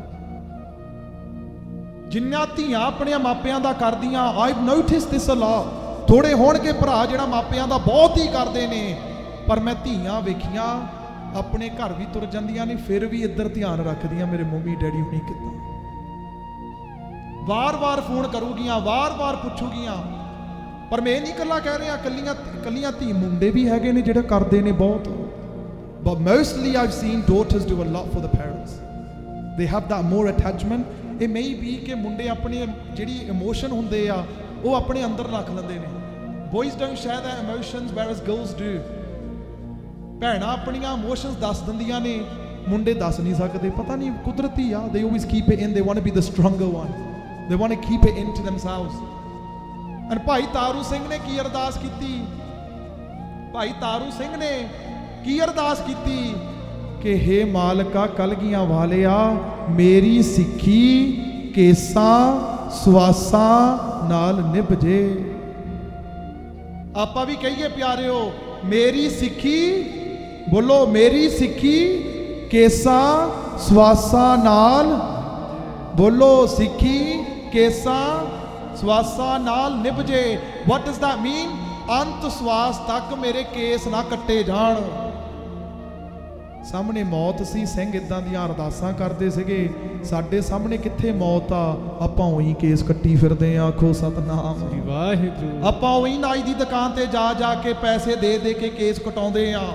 ਜਿੰਨਾ ਧੀਆਂ ਆਪਣੇ ਮਾਪਿਆਂ ਦਾ ਕਰਦੀਆਂ, I've noticed this a lot। ਥੋੜੇ ਹੋਣਗੇ ਭਰਾ ਜਿਹੜਾ ਮਾਪਿਆਂ ਦਾ ਬਹੁਤ ਹੀ ਕਰਦੇ ਨੇ, ਪਰ ਮੈਂ ਧੀਆਂ ਵੇਖੀਆਂ ਆਪਣੇ ਘਰ ਵੀ ਤੁਰ ਜਾਂਦੀਆਂ ਨੇ, ਫਿਰ ਵੀ ਇੱਧਰ ਧਿਆਨ ਰੱਖਦੀਆਂ ਮੇਰੇ ਮੰਮੀ ਡੈਡੀ ਹੁਣੀ ਕਿੱਦਾਂ। ਵਾਰ-ਵਾਰ ਫੋਨ ਕਰੂਗੀਆਂ, ਵਾਰ-ਵਾਰ ਪੁੱਛੂਗੀਆਂ। ਪਰ ਮੈਂ ਇਹ ਨਹੀਂ ਇਕੱਲਾ ਕਹਿ ਰਿਹਾ, ਕੱਲੀਆਂ ਕੱਲੀਆਂ ਧੀ, ਮੁੰਡੇ ਵੀ ਹੈਗੇ ਨੇ ਜਿਹੜੇ ਕਰਦੇ ਨੇ ਬਹੁਤ। But mostly I've seen daughters do a lot for the parents। They have that more attachment। ਇਹ may be ਕਿ ਮੁੰਡੇ ਆਪਣੇ ਜਿਹੜੀ ਇਮੋਸ਼ਨ ਹੁੰਦੇ ਆ ਉਹ ਆਪਣੇ ਅੰਦਰ ਰੱਖ ਲੈਂਦੇ ਨੇ। Boys don't share their emotions whereas girls do। ਭੈਣਾਂ ਆਪਣੀਆਂ ਇਮੋਸ਼ਨਸ ਦੱਸ ਦਿੰਦੀਆਂ ਨੇ, ਮੁੰਡੇ ਦੱਸ ਨਹੀਂ ਸਕਦੇ। ਪਤਾ ਨਹੀਂ, ਕੁਦਰਤੀ ਆ। They always keep it in। They want to be the stronger one। They want to keep it into themselves। and ਭਾਈ ਤਾਰੂ ਸਿੰਘ ਨੇ ਕੀ ਅਰਦਾਸ ਕੀਤੀ? ਭਾਈ ਤਾਰੂ ਸਿੰਘ ਨੇ ਕੀ ਅਰਦਾਸ ਕੀਤੀ ਕਿ ਹੇ ਮਾਲਕਾ ਕਲਗੀਆਂ ਵਾਲਿਆ, ਮੇਰੀ ਸਿੱਖੀ ਕੇਸਾਂ ਸਵਾਸਾਂ ਨਾਲ ਨਿਭ ਜੇ। ਆਪਾਂ ਵੀ ਕਹੀਏ ਪਿਆਰਿਓ, ਮੇਰੀ ਸਿੱਖੀ, ਬੋਲੋ, ਮੇਰੀ ਸਿੱਖੀ ਕੇਸਾਂ ਸਵਾਸਾਂ ਨਾਲ, ਬੋਲੋ, ਸਿੱਖੀ ਕੇਸਾਂ ਸਵਾਸਾਂ ਨਾਲ ਨਿਭ ਜੇ। What does that mean? ਅੰਤ ਸਵਾਸ ਤੱਕ ਮੇਰੇ ਕੇਸ ਨਾ ਕੱਟੇ ਜਾਣ। ਸਾਹਮਣੇ ਮੌਤ ਸੀ, ਸਿੰਘ ਇਦਾਂ ਦੀਆਂ ਅਰਦਾਸਾਂ ਕਰਦੇ ਸੀਗੇ। ਸਾਡੇ ਸਾਹਮਣੇ ਕਿੱਥੇ ਮੌਤ ਆ? ਆਪਾਂ ਉਹੀ ਕੇਸ ਕੱਟੀ ਫਿਰਦੇ ਆ। ਆਖੋ ਸਤਨਾਮ ਵਾਹਿਗੁਰੂ। ਆਪਾਂ ਉਹੀ ਨਾਈ ਦੀ ਦੁਕਾਨ ਤੇ ਜਾ ਜਾ ਕੇ ਪੈਸੇ ਦੇ ਦੇ ਕੇ ਕੇਸ ਕਟਾਉਂਦੇ ਆ।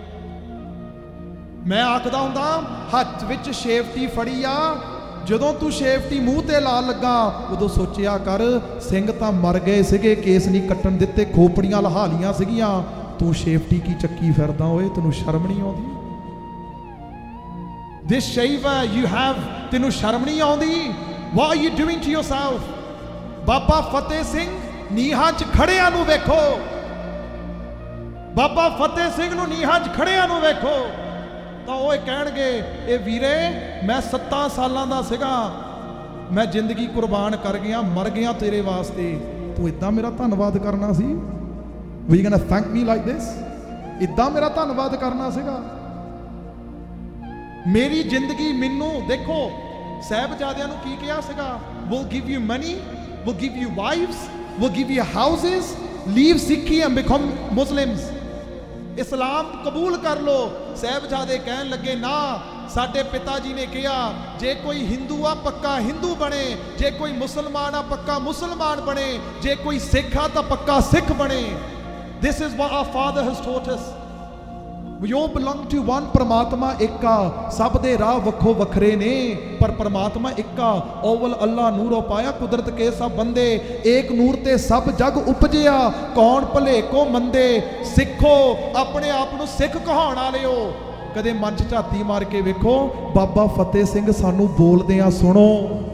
ਮੈਂ ਆਖਦਾ ਹੁੰਦਾ, ਹੱਥ ਵਿੱਚ ਸੇਫਟੀ ਫੜੀ ਆ, ਜਦੋਂ ਤੂੰ ਸੇਫਟੀ ਮੂੰਹ ਤੇ ਲਾ ਲੱਗਾ ਉਦੋਂ ਸੋਚਿਆ ਕਰ, ਸਿੰਘ ਤਾਂ ਮਰ ਗਏ ਸੀਗੇ, ਕੇਸ ਨਹੀਂ ਕੱਟਣ ਦਿੱਤੇ, ਖੋਪੜੀਆਂ ਲਹਾ ਲੀਆਂ ਸੀਗੀਆਂ, ਤੂੰ ਸੇਫਟੀ ਕੀ ਚੱਕੀ ਫਿਰਦਾ ਓਏ? ਤੈਨੂੰ ਸ਼ਰਮ ਨਹੀਂ ਆਉਂਦੀ? This shaver you have, ਤੈਨੂੰ ਸ਼ਰਮ ਨਹੀਂ ਆਉਂਦੀ? What are you doing to yourself? Baba Fateh Singh ਨੀਹਾਂ 'ਚ ਖੜਿਆਂ ਨੂੰ ਵੇਖੋ, ਬਾਬਾ ਫਤਿਹ ਸਿੰਘ ਨੂੰ ਨੀਹਾਂ 'ਚ ਖੜਿਆਂ ਨੂੰ ਵੇਖੋ ਤਾਂ ਉਹ ਕਹਿਣਗੇ, ਇਹ ਵੀਰੇ ਮੈਂ ਸੱਤਾਂ ਸਾਲਾਂ ਦਾ ਸੀਗਾ, ਮੈਂ ਜ਼ਿੰਦਗੀ ਕੁਰਬਾਨ ਕਰ ਗਿਆ, ਮਰ ਗਿਆ ਤੇਰੇ ਵਾਸਤੇ, ਤੂੰ ਇਦਾਂ ਮੇਰਾ ਧੰਨਵਾਦ ਕਰਨਾ ਸੀ? Were you gonna thank me like this? ਇਦਾਂ ਮੇਰਾ ਧੰਨਵਾਦ ਕਰਨਾ ਸੀਗਾ? ਮੇਰੀ ਜ਼ਿੰਦਗੀ ਮੈਨੂੰ ਦੇਖੋ, ਸਾਹਿਬਜ਼ਾਦਿਆਂ ਨੂੰ ਕੀ ਕਿਹਾ ਸੀਗਾ? We'll give you money, we'll give you wives, we'll give you houses, leave Sikhi and become Muslims। ਇਸਲਾਮ ਕਬੂਲ ਕਰ ਲੋ। ਸਾਹਿਬਜ਼ਾਦੇ ਕਹਿਣ ਲੱਗੇ, ਨਾ, ਸਾਡੇ ਪਿਤਾ ਜੀ ਨੇ ਕਿਹਾ ਜੇ ਕੋਈ ਹਿੰਦੂ ਆ ਪੱਕਾ ਹਿੰਦੂ ਬਣੇ, ਜੇ ਕੋਈ ਮੁਸਲਮਾਨ ਆ ਪੱਕਾ ਮੁਸਲਮਾਨ ਬਣੇ, ਜੇ ਕੋਈ ਸਿੱਖ ਆ ਤਾਂ ਪੱਕਾ ਸਿੱਖ ਬਣੇ। This is what our Father has taught us. We all belong to one परमात्मा एक आ, सब दे राह वखो वखरे ने पर परमात्मा एक आ। ओवल अल्लाह नूर पाया कुदरत के सब बंदे, एक नूर ते सब जग उपजिया, कौन भले को मंदे। सिखो अपने आप नूं सिख कहाउण वालिओ, कदे मन च झाती मार के वेखो बाबा फतेह सिंह सानू बोलदिआं सुनो।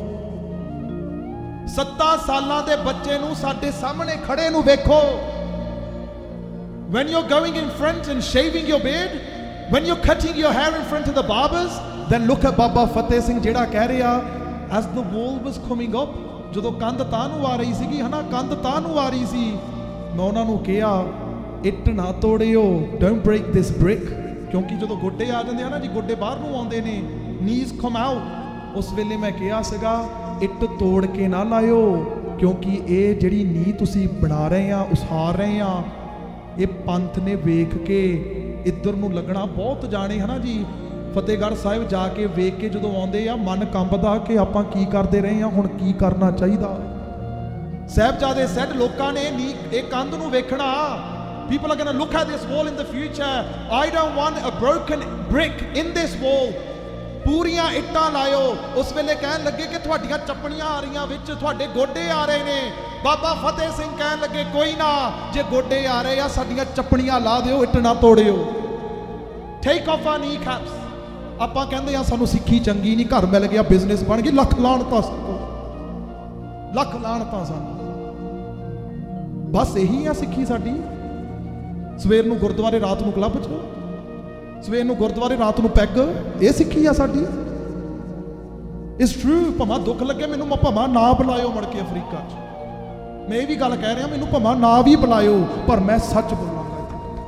सत्तां सालां दे बच्चे नूं साडे सामने खड़े नूं वेखो। When you're going in front and shaving your beard, when you're cutting your hair in front of the barbers, then look at Baba Fateh Singh ਜਿਹੜਾ ਕਹਿ ਰਿਹਾ as the wall was coming up, ਜਦੋਂ ਕੰਧ ਤਾਂ ਨੂੰ ਆ ਰਹੀ ਸੀਗੀ ਹਨਾ, ਕੰਧ ਤਾਂ ਨੂੰ ਆ ਰਹੀ ਸੀ, ਮੈਂ ਉਹਨਾਂ ਨੂੰ ਕਿਹਾ ਇੱਟ ਨਾ ਤੋੜਿਓ, don't break this brick, ਕਿਉਂਕਿ ਜਦੋਂ ਗੋਡੇ ਆ ਜਾਂਦੇ ਹਨਾ ਜੀ, ਗੋਡੇ ਬਾਹਰ ਨੂੰ ਆਉਂਦੇ ਨੇ, knees come out, ਉਸ ਵੇਲੇ ਮੈਂ ਕਿਹਾ ਸੀਗਾ ਇੱਟ ਤੋੜ ਕੇ ਨਾ ਲਾਇਓ, ਕਿਉਂਕਿ ਇਹ ਜਿਹੜੀ ਨੀਂਹ ਤੁਸੀਂ ਬਣਾ ਰਹੇ ਆ, ਉਸਾਰ ਰਹੇ ਆ, ਇਹ ਪੰਥ ਨੇ ਵੇਖ ਕੇ ਇੱਧਰ ਨੂੰ ਲੱਗਣਾ। ਬਹੁਤ ਜਾਣੇ ਹਨਾ ਜੀ ਫਤਿਹਗੜ੍ਹ ਸਾਹਿਬ ਜਾ ਕੇ ਵੇਖ ਕੇ ਜਦੋਂ ਆਉਂਦੇ ਆ ਮਨ ਕੰਬਦਾ ਕਿ ਆਪਾਂ ਕੀ ਕਰਦੇ ਰਹੇ ਆ, ਹੁਣ ਕੀ ਕਰਨਾ ਚਾਹੀਦਾ। ਸਾਹਿਬਜ਼ਾਦੇ ਸੈਡ ਲੋਕਾਂ ਨੇ ਨੀ ਇਹ ਕੰਧ ਨੂੰ ਵੇਖਣਾ। People are going to look at this wall in the future. I don't want a broken brick in this wall. ਪੂਰੀਆਂ ਇੱਟਾਂ ਲਾਇਓ। ਉਸ ਵੇਲੇ ਕਹਿਣ ਲੱਗੇ ਕਿ ਤੁਹਾਡੀਆਂ ਚੱਪਣੀਆਂ ਆ ਰਹੀਆਂ ਵਿੱਚ, ਤੁਹਾਡੇ ਗੋਡੇ ਆ ਰਹੇ ਨੇ। ਬਾਬਾ ਫਤਿਹ ਸਿੰਘ ਕਹਿਣ ਲੱਗੇ ਕੋਈ ਨਾ, ਜੇ ਗੋਡੇ ਆ ਰਹੇ ਆ ਸਾਡੀਆਂ ਚੱਪਣੀਆਂ ਲਾ ਦਿਓ, ਇੱਟ ਨਾ ਤੋੜਿਓ। Take off our knee caps. ਆਪਾਂ ਕਹਿੰਦੇ ਆ ਸਾਨੂੰ ਸਿੱਖੀ ਚੰਗੀ ਨਹੀਂ, ਘਰ ਮਿਲ ਗਿਆ, ਬਿਜ਼ਨਸ ਬਣ ਗਈ, ਲੱਖ ਲਾਹਣਤਾਂ ਸਾਨੂੰ, ਲੱਖ ਲਾਹਣਤਾਂ ਸਾਨੂੰ। ਬਸ ਇਹੀ ਆ ਸਿੱਖੀ ਸਾਡੀ। ਸਵੇਰ ਨੂੰ ਗੁਰਦੁਆਰੇ, ਰਾਤ ਨੂੰ ਕਲੱਬ 'ਚ, ਸਵੇਰ ਨੂੰ ਗੁਰਦੁਆਰੇ, ਰਾਤ ਨੂੰ ਪੈਗ, ਇਹ ਸਿੱਖੀ ਆ ਸਾਡੀ। It's true. ਭਾਵੇਂ ਦੁੱਖ ਲੱਗੇ ਮੈਨੂੰ, ਭਾਵੇਂ ਨਾ ਬੁਲਾਇਓ ਮੁੜ ਕੇ ਅਫਰੀਕਾ 'ਚ, ਮੈਂ ਇਹ ਵੀ ਗੱਲ ਕਹਿ ਰਿਹਾ, ਮੈਨੂੰ ਭਾਵੇਂ ਨਾ ਵੀ ਬੁਲਾਇਓ ਪਰ ਮੈਂ ਸੱਚ ਬੋਲਾਂਗਾ।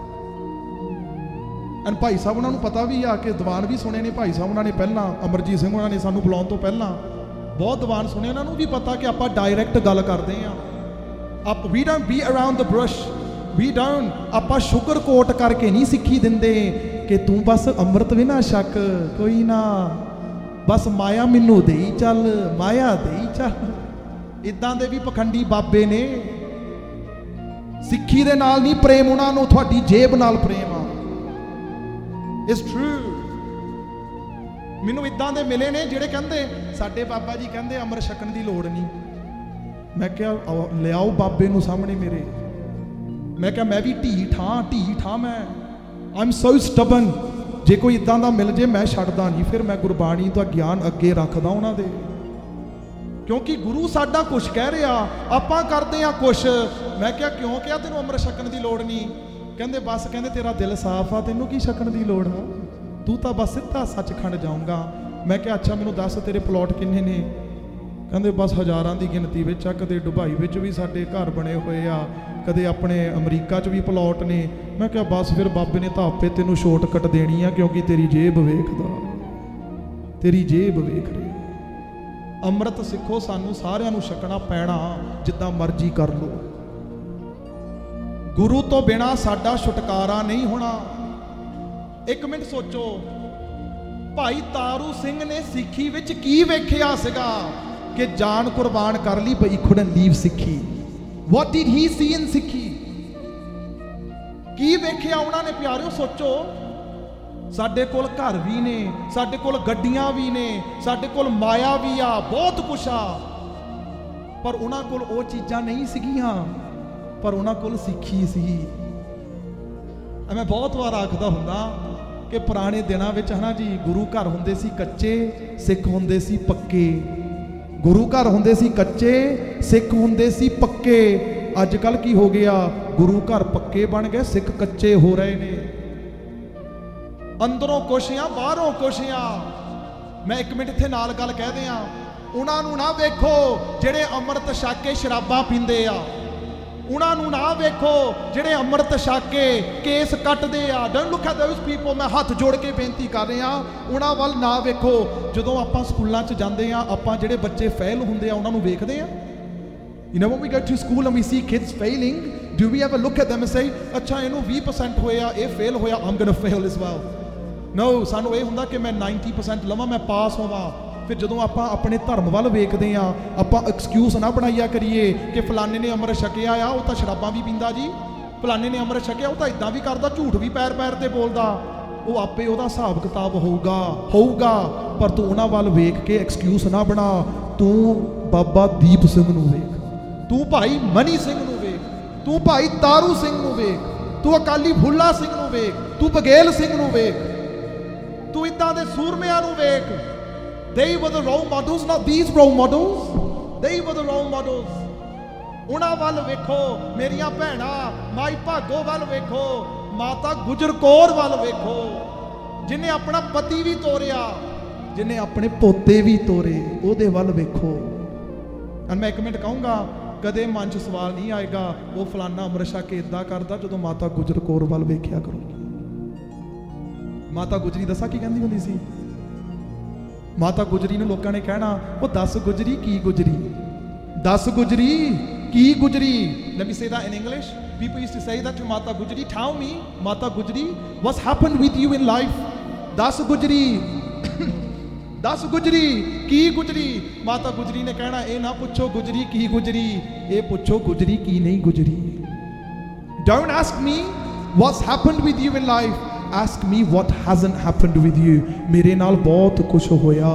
ਐਨ ਭਾਈ ਸਾਹਿਬ ਉਹਨਾਂ ਨੂੰ ਪਤਾ ਵੀ ਆ ਕਿ ਦੀਵਾਨ ਵੀ ਸੁਣੇ ਨੇ ਭਾਈ ਸਾਹਿਬ ਉਹਨਾਂ ਨੇ ਪਹਿਲਾਂ, ਅਮਰਜੀਤ ਸਿੰਘ ਉਹਨਾਂ ਨੇ ਸਾਨੂੰ ਬੁਲਾਉਣ ਤੋਂ ਪਹਿਲਾਂ ਬਹੁਤ ਦੀਵਾਨ ਸੁਣੇ। ਉਹਨਾਂ ਨੂੰ ਵੀ ਪਤਾ ਕਿ ਆਪਾਂ ਡਾਇਰੈਕਟ ਗੱਲ ਕਰਦੇ ਆ। ਆਪ we don't beat around the bush, we don't, ਆਪਾਂ ਸ਼ੂਗਰ ਕੋਟ ਕਰਕੇ ਨਹੀਂ ਸਿੱਖੀ ਦਿੰਦੇ ਕਿ ਤੂੰ ਬਸ ਅੰਮ੍ਰਿਤ ਵੀ ਨਾ ਛਕ, ਕੋਈ ਨਾ, ਬਸ ਮਾਇਆ ਮੈਨੂੰ ਦੇਈ ਚੱਲ, ਮਾਇਆ ਦੇਈ ਚੱਲ। ਇਦਾਂ ਦੇ ਵੀ ਪਖੰਡੀ ਬਾਬੇ ਨੇ। ਸਿੱਖੀ ਦੇ ਨਾਲ ਨਹੀਂ ਪ੍ਰੇਮ ਉਹਨਾਂ ਨੂੰ, ਤੁਹਾਡੀ ਜੇਬ ਨਾਲ ਪ੍ਰੇਮ ਆ। It's true. ਮੈਨੂੰ ਇਦਾਂ ਦੇ ਮਿਲੇ ਨੇ ਜਿਹੜੇ ਕਹਿੰਦੇ ਸਾਡੇ ਬਾਬਾ ਜੀ ਕਹਿੰਦੇ ਅੰਮ੍ਰਿਤ ਛਕਣ ਦੀ ਲੋੜ ਨਹੀਂ। ਮੈਂ ਕਿਹਾ ਲਿਆਓ ਬਾਬੇ ਨੂੰ ਸਾਹਮਣੇ ਮੇਰੇ। ਮੈਂ ਕਿਹਾ ਮੈਂ ਵੀ ਢੀਠ ਹਾਂ, ਢੀਠ ਹਾਂ ਮੈਂ, ਆਈ ਐਮ ਸੋ ਸਟਬਨ। ਜੇ ਕੋਈ ਇਦਾਂ ਦਾ ਮਿਲ ਜੇ ਮੈਂ ਛੱਡਦਾ ਨਹੀਂ, ਫਿਰ ਮੈਂ ਗੁਰਬਾਣੀ ਦਾ ਗਿਆਨ ਅੱਗੇ ਰੱਖਦਾ ਉਹਨਾਂ ਦੇ, ਕਿਉਂਕਿ ਗੁਰੂ ਸਾਡਾ ਕੁਛ ਕਹਿ ਰਿਹਾ, ਆਪਾਂ ਕਰਦੇ ਆ ਕੁਛ। ਮੈਂ ਕਿਹਾ ਕਿਉਂ ਕਿਹਾ ਤੈਨੂੰ ਅੰਮ੍ਰਿਤ ਛਕਣ ਦੀ ਲੋੜ ਨਹੀਂ? ਕਹਿੰਦੇ ਬਸ, ਕਹਿੰਦੇ ਤੇਰਾ ਦਿਲ ਸਾਫ਼ ਆ, ਤੈਨੂੰ ਕੀ ਛਕਣ ਦੀ ਲੋੜ ਆ, ਤੂੰ ਤਾਂ ਬਸ ਸਿੱਧਾ ਸੱਚਖੰਡ ਜਾਊਂਗਾ। ਮੈਂ ਕਿਹਾ ਅੱਛਾ ਮੈਨੂੰ ਦੱਸ ਤੇਰੇ ਪਲਾਟ ਕਿੰਨੇ ਨੇ? ਕਹਿੰਦੇ ਬਸ ਹਜ਼ਾਰਾਂ ਦੀ ਗਿਣਤੀ ਵਿੱਚ ਆ, ਕਦੇ ਦੁਬਈ ਵਿੱਚ ਵੀ ਸਾਡੇ ਘਰ ਬਣੇ ਹੋਏ ਆ, ਕਦੇ ਆਪਣੇ ਅਮਰੀਕਾ 'ਚ ਵੀ ਪਲਾਟ ਨੇ। ਮੈਂ ਕਿਹਾ ਬਸ ਫਿਰ ਬਾਬੇ ਨੇ ਤਾਂ ਆਪੇ ਤੈਨੂੰ ਸ਼ੋਰਟਕਟ ਦੇਣੀ ਆ, ਕਿਉਂਕਿ ਤੇਰੀ ਜੇਬ ਵੇਖਦਾ, ਤੇਰੀ ਜੇਬ ਵੇਖ ਰਹੀ। ਅੰਮ੍ਰਿਤ ਸਿੱਖੋ, ਸਾਨੂੰ ਸਾਰਿਆਂ ਨੂੰ ਛਕਣਾ ਪੈਣਾ, ਜਿੱਦਾਂ ਮਰਜ਼ੀ ਕਰ ਲਓ। ਗੁਰੂ ਤੋਂ ਬਿਨਾਂ ਸਾਡਾ ਛੁਟਕਾਰਾ ਨਹੀਂ ਹੋਣਾ। ਇੱਕ ਮਿੰਟ ਸੋਚੋ, ਭਾਈ ਤਾਰੂ ਸਿੰਘ ਨੇ ਸਿੱਖੀ ਵਿੱਚ ਕੀ ਵੇਖਿਆ ਸੀਗਾ ਕਿ ਜਾਨ ਕੁਰਬਾਨ ਕਰ ਲਈ, but he couldn't leave ਸਿੱਖੀ। What did he see in ਸਿੱਖੀ? ਕੀ ਵੇਖਿਆ ਉਹਨਾਂ ਨੇ? ਪਿਆਰਿਓ ਸੋਚੋ, ਸਾਡੇ ਕੋਲ ਘਰ ਵੀ ਨੇ, ਸਾਡੇ ਕੋਲ ਗੱਡੀਆਂ ਵੀ ਨੇ, ਸਾਡੇ ਕੋਲ ਮਾਇਆ ਵੀ ਆ, ਬਹੁਤ ਕੁਛ ਆ, ਪਰ ਉਹਨਾਂ ਕੋਲ ਉਹ ਚੀਜ਼ਾਂ ਨਹੀਂ ਸੀਗੀਆਂ, ਪਰ ਉਹਨਾਂ ਕੋਲ ਸਿੱਖੀ ਸੀ। ਮੈਂ ਬਹੁਤ ਵਾਰ ਆਖਦਾ ਹੁੰਦਾ ਕਿ ਪੁਰਾਣੇ ਦਿਨਾਂ ਵਿੱਚ ਹਨਾ ਜੀ, ਗੁਰੂ ਘਰ ਹੁੰਦੇ ਸੀ ਕੱਚੇ, ਸਿੱਖ ਹੁੰਦੇ ਸੀ ਪੱਕੇ। ਗੁਰੂ ਘਰ ਹੁੰਦੇ ਸੀ ਕੱਚੇ, ਸਿੱਖ ਹੁੰਦੇ ਸੀ ਪੱਕੇ। ਅੱਜ ਕੱਲ੍ਹ ਕੀ ਹੋ ਗਿਆ? ਗੁਰੂ ਘਰ ਪੱਕੇ ਬਣ ਗਏ, ਸਿੱਖ ਕੱਚੇ ਹੋ ਰਹੇ ਨੇ। ਅੰਦਰੋਂ ਕੁਛ ਆ, ਬਾਹਰੋਂ ਕੁਛ ਆ। ਮੈਂ ਇੱਕ ਮਿੰਟ ਇੱਥੇ ਨਾਲ ਗੱਲ ਕਹਿ ਦਿਆਂ, ਉਹਨਾਂ ਨੂੰ ਨਾ ਵੇਖੋ ਜਿਹੜੇ ਅੰਮ੍ਰਿਤ ਛਕ ਕੇ ਸ਼ਰਾਬਾਂ ਪੀਂਦੇ ਆ, ਉਹਨਾਂ ਨੂੰ ਨਾ ਵੇਖੋ ਜਿਹੜੇ ਅੰਮ੍ਰਿਤ ਛਕ ਕੇ ਕੇਸ ਕੱਟਦੇ ਆ। Don't look at those people. ਮੈਂ ਹੱਥ ਜੋੜ ਕੇ ਬੇਨਤੀ ਕਰ ਰਿਹਾ, ਉਹਨਾਂ ਵੱਲ ਨਾ ਵੇਖੋ। ਜਦੋਂ ਆਪਾਂ ਸਕੂਲਾਂ 'ਚ ਜਾਂਦੇ ਆ, ਆਪਾਂ ਜਿਹੜੇ ਬੱਚੇ ਫੇਲ ਹੁੰਦੇ ਆ ਉਹਨਾਂ ਨੂੰ ਵੇਖਦੇ ਆ। You know, when we go to school and we see kids failing, do we ever look at them and say, ਅੱਛਾ ਇਹਨੂੰ ਵੀਹ ਪਰਸੈਂਟ ਹੋਇਆ, ਇਹ ਫੇਲ ਹੋਇਆ, I'm going to fail as well? ਨੋ ਸਾਨੂੰ ਇਹ ਹੁੰਦਾ ਕਿ ਮੈਂ ਨਾਈਨਟੀ ਪਰਸੈਂਟ ਲਵਾਂ, ਮੈਂ ਪਾਸ ਹੋਵਾਂ। ਫਿਰ ਜਦੋਂ ਆਪਾਂ ਆਪਣੇ ਧਰਮ ਵੱਲ ਵੇਖਦੇ ਆ, ਆਪਾਂ ਐਕਸਕਿਊਜ਼ ਨਾ ਬਣਾਈਆ ਕਰੀਏ ਕਿ ਫਲਾਣੇ ਨੇ ਅੰਮ੍ਰਿਤ ਛਕਿਆ ਆ, ਉਹ ਤਾਂ ਸ਼ਰਾਬਾਂ ਵੀ ਪੀਂਦਾ ਜੀ, ਫਲਾਣੇ ਨੇ ਅੰਮ੍ਰਿਤ ਛਕਿਆ ਉਹ ਤਾਂ ਇਦਾਂ ਵੀ ਕਰਦਾ, ਝੂਠ ਵੀ ਪੈਰ ਪੈਰ ਤੇ ਬੋਲਦਾ। ਉਹ ਆਪੇ ਉਹਦਾ ਹਿਸਾਬ ਕਿਤਾਬ ਹੋਊਗਾ ਹੋਊਗਾ ਪਰ ਤੂੰ ਉਹਨਾਂ ਵੱਲ ਵੇਖ ਕੇ ਐਕਸਕਿਊਜ਼ ਨਾ ਬਣਾ। ਤੂੰ ਬਾਬਾ ਦੀਪ ਸਿੰਘ ਨੂੰ ਵੇਖ, ਤੂੰ ਭਾਈ ਮਨੀ ਸਿੰਘ ਨੂੰ ਵੇਖ, ਤੂੰ ਭਾਈ ਤਾਰੂ ਸਿੰਘ ਨੂੰ ਵੇਖ, ਤੂੰ ਅਕਾਲੀ ਫੁੱਲਾ ਸਿੰਘ ਨੂੰ ਵੇਖ, ਤੂੰ ਬਗੇਲ ਸਿੰਘ ਨੂੰ ਵੇਖ, ਤੂੰ ਇਦਾਂ ਦੇ ਸੂਰਮਿਆਂ ਨੂੰ ਵੇਖ। They were the role models, not these role models. They were the role models. ਉਹਨਾਂ ਵੱਲ ਵੇਖੋ ਮੇਰੀਆਂ ਭੈਣਾਂ, ਮਾਈ ਭਾਗੋ ਵੱਲ ਵੇਖੋ, ਮਾਤਾ ਗੁਜਰ ਕੌਰ ਵੱਲ ਵੇਖੋ, ਜਿਹਨੇ ਆਪਣਾ ਪਤੀ ਵੀ ਤੋਰਿਆ, ਜਿਹਨੇ ਆਪਣੇ ਪੋਤੇ ਵੀ ਤੋਰੇ, ਉਹਦੇ ਵੱਲ ਵੇਖੋ। ਔਰ ਮੈਂ ਇੱਕ ਮਿੰਟ ਕਹੂੰਗਾ, ਕਦੇ ਮਨ 'ਚ ਸਵਾਲ ਨਹੀਂ ਆਏਗਾ ਉਹ ਫਲਾਨਾ ਅੰਮ੍ਰਿਤ ਛਕ ਕੇ ਇੱਦਾਂ ਕਰਦਾ, ਜਦੋਂ ਮਾਤਾ ਗੁਜਰ ਕੌਰ ਵੱਲ ਵੇਖਿਆ ਕਰੂਗੀ। ਮਾਤਾ ਗੁਜਰੀ ਦੱਸਾਂ ਕੀ ਕਹਿੰਦੀ ਹੁੰਦੀ ਸੀ? ਮਾਤਾ ਗੁਜਰੀ ਨੂੰ ਲੋਕਾਂ ਨੇ ਕਹਿਣਾ, ਉਹ ਦੱਸ ਗੁਜਰੀ ਕੀ ਗੁਜਰੀ, ਦੱਸ ਗੁਜਰੀ ਕੀ Gujri. Let me say that in English. People used to say that to Mata Gujri. Tell me, Mata Gujri, what's happened with you in life? ਦੱਸ ਗੁਜਰੀ ਦੱਸ ਗੁਜਰੀ ਕੀ ਗੁਜਰੀ। ਮਾਤਾ ਗੁਜਰੀ ਨੇ ਕਹਿਣਾ, ਇਹ ਨਾ ਪੁੱਛੋ ਗੁਜਰੀ ਕੀ ਗੁਜਰੀ, ਇਹ ਪੁੱਛੋ ਗੁਜਰੀ ਕੀ ਨਹੀਂ Gujri. Don't ask me what's happened with you in life. Ask me what hasn't happened with you. ਮੇਰੇ ਨਾਲ ਬਹੁਤ ਕੁਝ ਹੋਇਆ।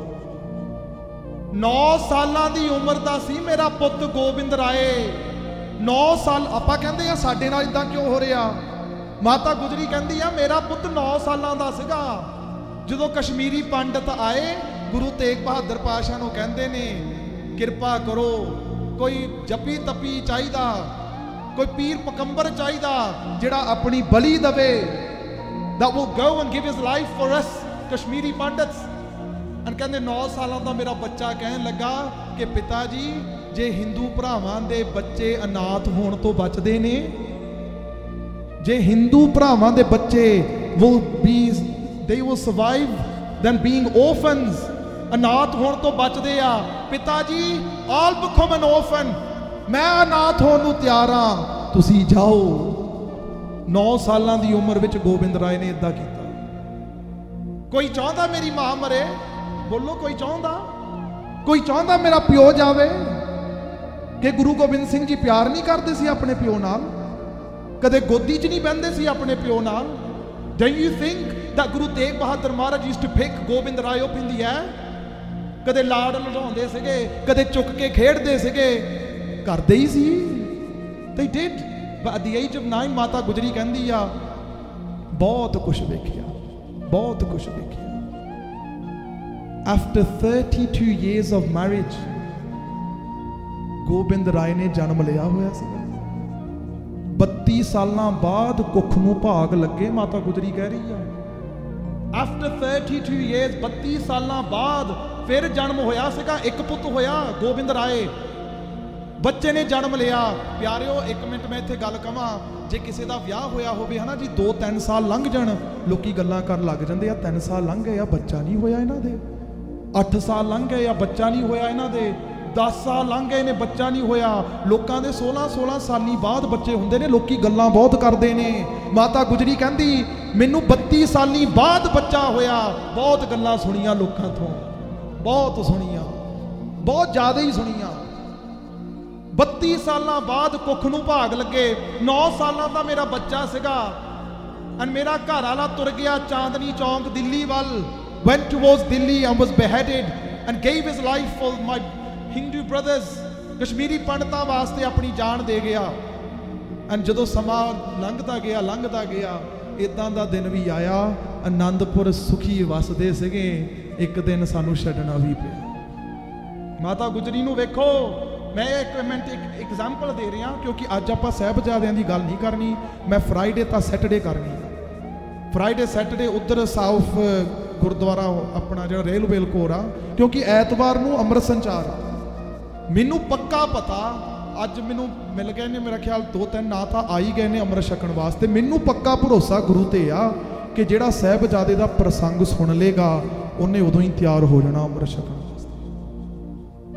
ਨੌ ਸਾਲਾਂ ਦੀ ਉਮਰ ਦਾ ਸੀ ਮੇਰਾ ਪੁੱਤ ਗੋਬਿੰਦ ਰਾਏ। ਨੌ ਸਾਲ ਆਪਾਂ ਕਹਿੰਦੇ ਆ ਸਾਡੇ ਨਾਲ ਇਦਾਂ ਕਿਉਂ ਹੋ ਰਿਹਾ। ਮਾਤਾ ਗੁਜਰੀ ਕਹਿੰਦੀ ਆ ਮੇਰਾ ਪੁੱਤ ਨੌ ਸਾਲਾਂ ਦਾ ਸੀਗਾ ਜਦੋਂ ਕਸ਼ਮੀਰੀ ਪੰਡਤ ਆਏ, ਗੁਰੂ ਤੇਗ ਬਹਾਦਰ ਪਾਤਸ਼ਾਹ ਨੂੰ ਕਹਿੰਦੇ ਨੇ ਕਿਰਪਾ ਕਰੋ, ਕੋਈ ਜਪੀ ਤਪੀ ਚਾਹੀਦਾ, ਕੋਈ ਪੀਰ ਪਕੰਬਰ ਚਾਹੀਦਾ ਜਿਹੜਾ ਆਪਣੀ ਬਲੀ ਦਵੇ, that will go and give his life for us Kashmiri Pandits। and ਕਹਿੰਦੇ ਨੌ ਸਾਲਾਂ ਦਾ ਮੇਰਾ ਬੱਚਾ ਕਹਿਣ ਲੱਗਾ ਕਿ ਪਿਤਾ ਜੀ ਜੇ ਹਿੰਦੂ ਭਰਾਵਾਂ ਦੇ ਬੱਚੇ ਅਨਾਥ ਹੋਣ ਤੋਂ ਬਚਦੇ ਨੇ, ਜੇ ਹਿੰਦੂ ਭਰਾਵਾਂ ਦੇ ਬੱਚੇ will be they will survive than being orphans, ਅਨਾਥ ਹੋਣ ਤੋਂ ਬਚਦੇ ਆ, ਪਿਤਾ ਜੀ I'll become an orphan, ਮੈਂ ਅਨਾਥ ਹੋਣ ਨੂੰ ਤਿਆਰ ਹਾਂ, ਤੁਸੀਂ ਜਾਓ। ਨੌ ਸਾਲਾਂ ਦੀ ਉਮਰ ਵਿੱਚ ਗੋਬਿੰਦ ਰਾਏ ਨੇ ਇਦਾਂ ਕੀਤਾ। ਕੋਈ ਚਾਹੁੰਦਾ ਮੇਰੀ ਮਾਂ ਮਰੇ? ਬੋਲੋ, ਕੋਈ ਚਾਹੁੰਦਾ? ਕੋਈ ਚਾਹੁੰਦਾ ਮੇਰਾ ਪਿਓ ਜਾਵੇ? ਕਿ ਗੁਰੂ ਗੋਬਿੰਦ ਸਿੰਘ ਜੀ ਪਿਆਰ ਨਹੀਂ ਕਰਦੇ ਸੀ ਆਪਣੇ ਪਿਓ ਨਾਲ? ਕਦੇ ਗੋਦੀ 'ਚ ਨਹੀਂ ਬਹਿੰਦੇ ਸੀ ਆਪਣੇ ਪਿਓ ਨਾਲ? Do you think that Guru Tegh Bahadur Maharaj used to pick Gobind Rai up in the air? ਕਦੇ ਲਾੜ ਲੜਾਉਂਦੇ ਸੀਗੇ, ਕਦੇ ਚੁੱਕ ਕੇ ਖੇਡਦੇ ਸੀਗੇ, ਕਰਦੇ ਹੀ ਸੀ। They did. But at the age of nine, Mata Gujri ਕਹਿੰਦੀ ਆ ਬਹੁਤ ਕੁਝ ਵੇਖਿਆ, ਬਹੁਤ ਕੁਝ ਵੇਖਿਆ। After thirty-two years of marriage, Gobind Rai ਨੇ ਜਨਮ ਲਿਆ ਹੋਇਆ ਸੀ। ਬੱਤੀ ਸਾਲਾਂ ਬਾਅਦ ਕੁੱਖ ਨੂੰ ਭਾਗ ਲੱਗੇ, ਮਾਤਾ ਗੁਜਰੀ ਕਹਿ ਰਹੀ ਆ। After thirty-two years, ਬੱਤੀ ਸਾਲਾਂ ਬਾਅਦ ਫਿਰ ਜਨਮ ਹੋਇਆ ਸੀਗਾ, ਇੱਕ ਪੁੱਤ ਹੋਇਆ ਗੋਬਿੰਦ ਰਾਏ, ਬੱਚੇ ਨੇ ਜਨਮ ਲਿਆ। ਪਿਆਰਿਓ ਇੱਕ ਮਿੰਟ ਮੈਂ ਇੱਥੇ ਗੱਲ ਕਵਾਂ, ਜੇ ਕਿਸੇ ਦਾ ਵਿਆਹ ਹੋਇਆ ਹੋਵੇ ਹਨਾ ਜੀ, ਦੋ ਤਿੰਨ ਸਾਲ ਲੰਘ ਜਾਣ, ਲੋਕੀ ਗੱਲਾਂ ਕਰਨ ਲੱਗ ਜਾਂਦੇ ਆ, ਤਿੰਨ ਸਾਲ ਲੰਘ ਗਏ ਆ ਬੱਚਾ ਨਹੀਂ ਹੋਇਆ ਇਹਨਾਂ ਦੇ, ਅੱਠ ਸਾਲ ਲੰਘ ਗਏ ਆ ਬੱਚਾ ਨਹੀਂ ਹੋਇਆ ਇਹਨਾਂ ਦੇ, ਦਸ ਸਾਲ ਲੰਘ ਗਏ ਨੇ ਬੱਚਾ ਨਹੀਂ ਹੋਇਆ। ਲੋਕਾਂ ਦੇ ਸੋਲਾਂ ਸੋਲਾਂ ਸਾਲੀ ਬਾਅਦ ਬੱਚੇ ਹੁੰਦੇ ਨੇ, ਲੋਕੀ ਗੱਲਾਂ ਬਹੁਤ ਕਰਦੇ ਨੇ। ਮਾਤਾ ਗੁਜਰੀ ਕਹਿੰਦੀ ਮੈਨੂੰ ਬੱਤੀ ਸਾਲੀ ਬਾਅਦ ਬੱਚਾ ਹੋਇਆ, ਬਹੁਤ ਗੱਲਾਂ ਸੁਣੀਆਂ ਲੋਕਾਂ ਤੋਂ, ਬਹੁਤ ਸੁਣੀਆਂ, ਬਹੁਤ ਜ਼ਿਆਦਾ ਹੀ ਸੁਣੀਆਂ। ਬੱਤੀ ਸਾਲਾਂ ਬਾਅਦ ਕੁੱਖ ਨੂੰ ਭਾਗ ਲੱਗੇ। ਨੌ ਸਾਲਾਂ ਦਾ ਮੇਰਾ ਬੱਚਾ ਸੀਗਾ and ਮੇਰਾ ਘਰ ਵਾਲਾ ਤੁਰ ਗਿਆ ਚਾਂਦਨੀ ਚੌਂਕ ਦਿੱਲੀ ਵੱਲ, went towards Delhi and was beheaded and gave his life for my Hindu brothers, Kashmiri ਪੰਡਤਾਂ ਵਾਸਤੇ ਆਪਣੀ ਜਾਨ ਦੇ ਗਿਆ। and ਜਦੋਂ ਸਮਾਂ ਲੰਘਦਾ ਗਿਆ ਲੰਘਦਾ ਗਿਆ ਇਦਾਂ ਦਾ ਦਿਨ ਵੀ ਆਇਆ, ਆਨੰਦਪੁਰ ਸੁਖੀ ਵਸਦੇ ਸੀਗੇ, ਇੱਕ ਦਿਨ ਸਾਨੂੰ ਛੱਡਣਾ ਵੀ ਪਿਆ। ਮਾਤਾ ਗੁਜਰੀ ਨੂੰ ਵੇਖੋ, ਮੈਂ ਇੱਕ ਮਿੰਟ ਇੱਕ ਐਗਜ਼ਾਮਪਲ ਦੇ ਰਿਹਾ ਕਿਉਂਕਿ ਅੱਜ ਆਪਾਂ ਸਾਹਿਬਜ਼ਾਦਿਆਂ ਦੀ ਗੱਲ ਨਹੀਂ ਕਰਨੀ, ਮੈਂ ਫਰਾਈਡੇ ਤਾਂ ਸੈਟਰਡੇ ਕਰਨੀ ਹੈ। ਫਰਾਈਡੇ ਸੈਟਰਡੇ ਉੱਧਰ ਸਾਊਥ ਗੁਰਦੁਆਰਾ ਆਪਣਾ ਜਿਹੜਾ ਰੇਲਵੇਲ ਕੋਰ ਆ, ਕਿਉਂਕਿ ਐਤਵਾਰ ਨੂੰ ਅੰਮ੍ਰਿਤ ਸੰਚਾਰ ਆ। ਮੈਨੂੰ ਪੱਕਾ ਪਤਾ ਅੱਜ ਮੈਨੂੰ ਮਿਲ ਗਏ ਨੇ, ਮੇਰਾ ਖਿਆਲ ਦੋ ਤਿੰਨ ਨਾ ਤਾਂ ਆਈ ਗਏ ਨੇ ਅੰਮ੍ਰਿਤ ਛਕਣ ਵਾਸਤੇ। ਮੈਨੂੰ ਪੱਕਾ ਭਰੋਸਾ ਗੁਰੂ ਤੇ ਆ ਕਿ ਜਿਹੜਾ ਸਾਹਿਬਜ਼ਾਦੇ ਦਾ ਪ੍ਰਸੰਗ ਸੁਣ ਲੇਗਾ ਉਹਨੇ ਉਦੋਂ ਹੀ ਤਿਆਰ ਹੋ ਜਾਣਾ ਅੰਮ੍ਰਿਤ ਛਕਣ ਵਾਸਤੇ।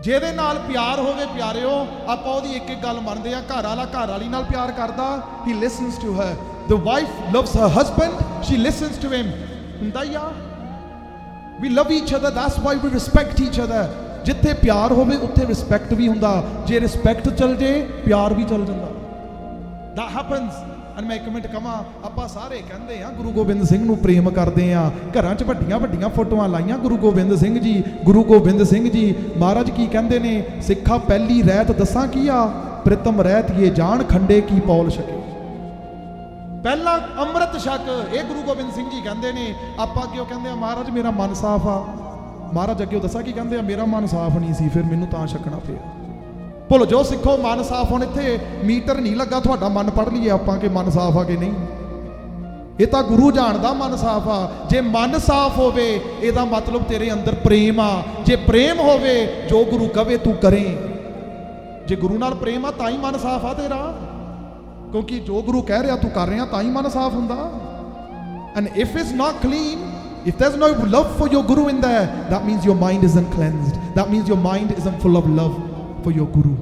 ਜਿਹਦੇ ਨਾਲ ਪਿਆਰ ਹੋਵੇ ਪਿਆਰਿਓ, ਆਪਾਂ ਉਹਦੀ ਇੱਕ ਇੱਕ ਗੱਲ ਮੰਨਦੇ ਆ। ਘਰ ਵਾਲਾ ਘਰ ਵਾਲੀ ਨਾਲ ਪਿਆਰ ਕਰਦਾ, he listens to her. The wife loves her husband, she listens to him. ਹੁੰਦਾ ਹੀ ਆ। We love each other, that's why we respect each other. ਜਿੱਥੇ ਪਿਆਰ ਹੋਵੇ ਉੱਥੇ ਰਿਸਪੈਕਟ ਵੀ ਹੁੰਦਾ, ਜੇ ਰਿਸਪੈਕਟ ਚੱਲ ਜੇ ਪਿਆਰ ਵੀ ਚੱਲ ਜਾਂਦਾ। That happens. and ਮੈਂ ਇੱਕ ਮਿੰਟ ਕਹਾਂ, ਆਪਾਂ ਸਾਰੇ ਕਹਿੰਦੇ ਆ ਗੁਰੂ ਗੋਬਿੰਦ ਸਿੰਘ ਨੂੰ ਪ੍ਰੇਮ ਕਰਦੇ ਆ, ਘਰਾਂ 'ਚ ਵੱਡੀਆਂ ਵੱਡੀਆਂ ਫੋਟੋਆਂ ਲਾਈਆਂ ਗੁਰੂ ਗੋਬਿੰਦ ਸਿੰਘ ਜੀ, ਗੁਰੂ ਗੋਬਿੰਦ ਸਿੰਘ ਜੀ। ਮਹਾਰਾਜ ਕੀ ਕਹਿੰਦੇ ਨੇ, ਸਿੱਖਾ ਪਹਿਲੀ ਰਹਿਤ ਦੱਸਾਂ ਕੀ ਆ, ਪ੍ਰੀਤਮ ਰਹਿਤ ਇਹ ਜਾਣ ਖੰਡੇ ਕੀ ਪੌਲ ਛਕੇ। ਪਹਿਲਾ ਅੰਮ੍ਰਿਤ ਛਕ, ਇਹ ਗੁਰੂ ਗੋਬਿੰਦ ਸਿੰਘ ਜੀ ਕਹਿੰਦੇ ਨੇ। ਆਪਾਂ ਕਿਉਂ ਕਹਿੰਦੇ ਆ ਮਹਾਰਾਜ ਮੇਰਾ ਮਨ ਸਾਫ਼ ਆ, ਮਹਾਰਾਜ ਅੱਗੇ ਦੱਸਾਂ ਕੀ ਕਹਿੰਦੇ ਆ, ਮੇਰਾ ਮਨ ਸਾਫ਼ ਨਹੀਂ ਸੀ ਫਿਰ ਮੈਨੂੰ ਤਾਂ ਛਕਣਾ ਪਿਆ। ਭੁੱਲ ਜੋ ਸਿੱਖੋ ਮਨ ਸਾਫ਼। ਹੁਣ ਇੱਥੇ ਮੀਟਰ ਨਹੀਂ ਲੱਗਾ ਤੁਹਾਡਾ ਮਨ ਪੜ੍ਹ ਲਈਏ ਆਪਾਂ ਕਿ ਮਨ ਸਾਫ਼ ਆ ਕਿ ਨਹੀਂ, ਇਹ ਤਾਂ ਗੁਰੂ ਜਾਣਦਾ ਮਨ ਸਾਫ਼ ਆ। ਜੇ ਮਨ ਸਾਫ਼ ਹੋਵੇ ਇਹਦਾ ਮਤਲਬ ਤੇਰੇ ਅੰਦਰ ਪ੍ਰੇਮ ਆ, ਜੇ ਪ੍ਰੇਮ ਹੋਵੇ ਜੋ ਗੁਰੂ ਕਵੇ ਤੂੰ ਕਰੇ। ਜੇ ਗੁਰੂ ਨਾਲ ਪ੍ਰੇਮ ਆ ਤਾਂ ਹੀ ਮਨ ਸਾਫ਼ ਆ ਤੇਰਾ, ਕਿਉਂਕਿ ਜੋ ਗੁਰੂ ਕਹਿ ਰਿਹਾ ਤੂੰ ਕਰ ਰਿਹਾ ਤਾਂ ਹੀ ਮਨ ਸਾਫ਼ ਹੁੰਦਾ। And if it's not clean, if there's no love for your guru in there, that means your mind isn't cleansed, that means your mind isn't full of love for your guru.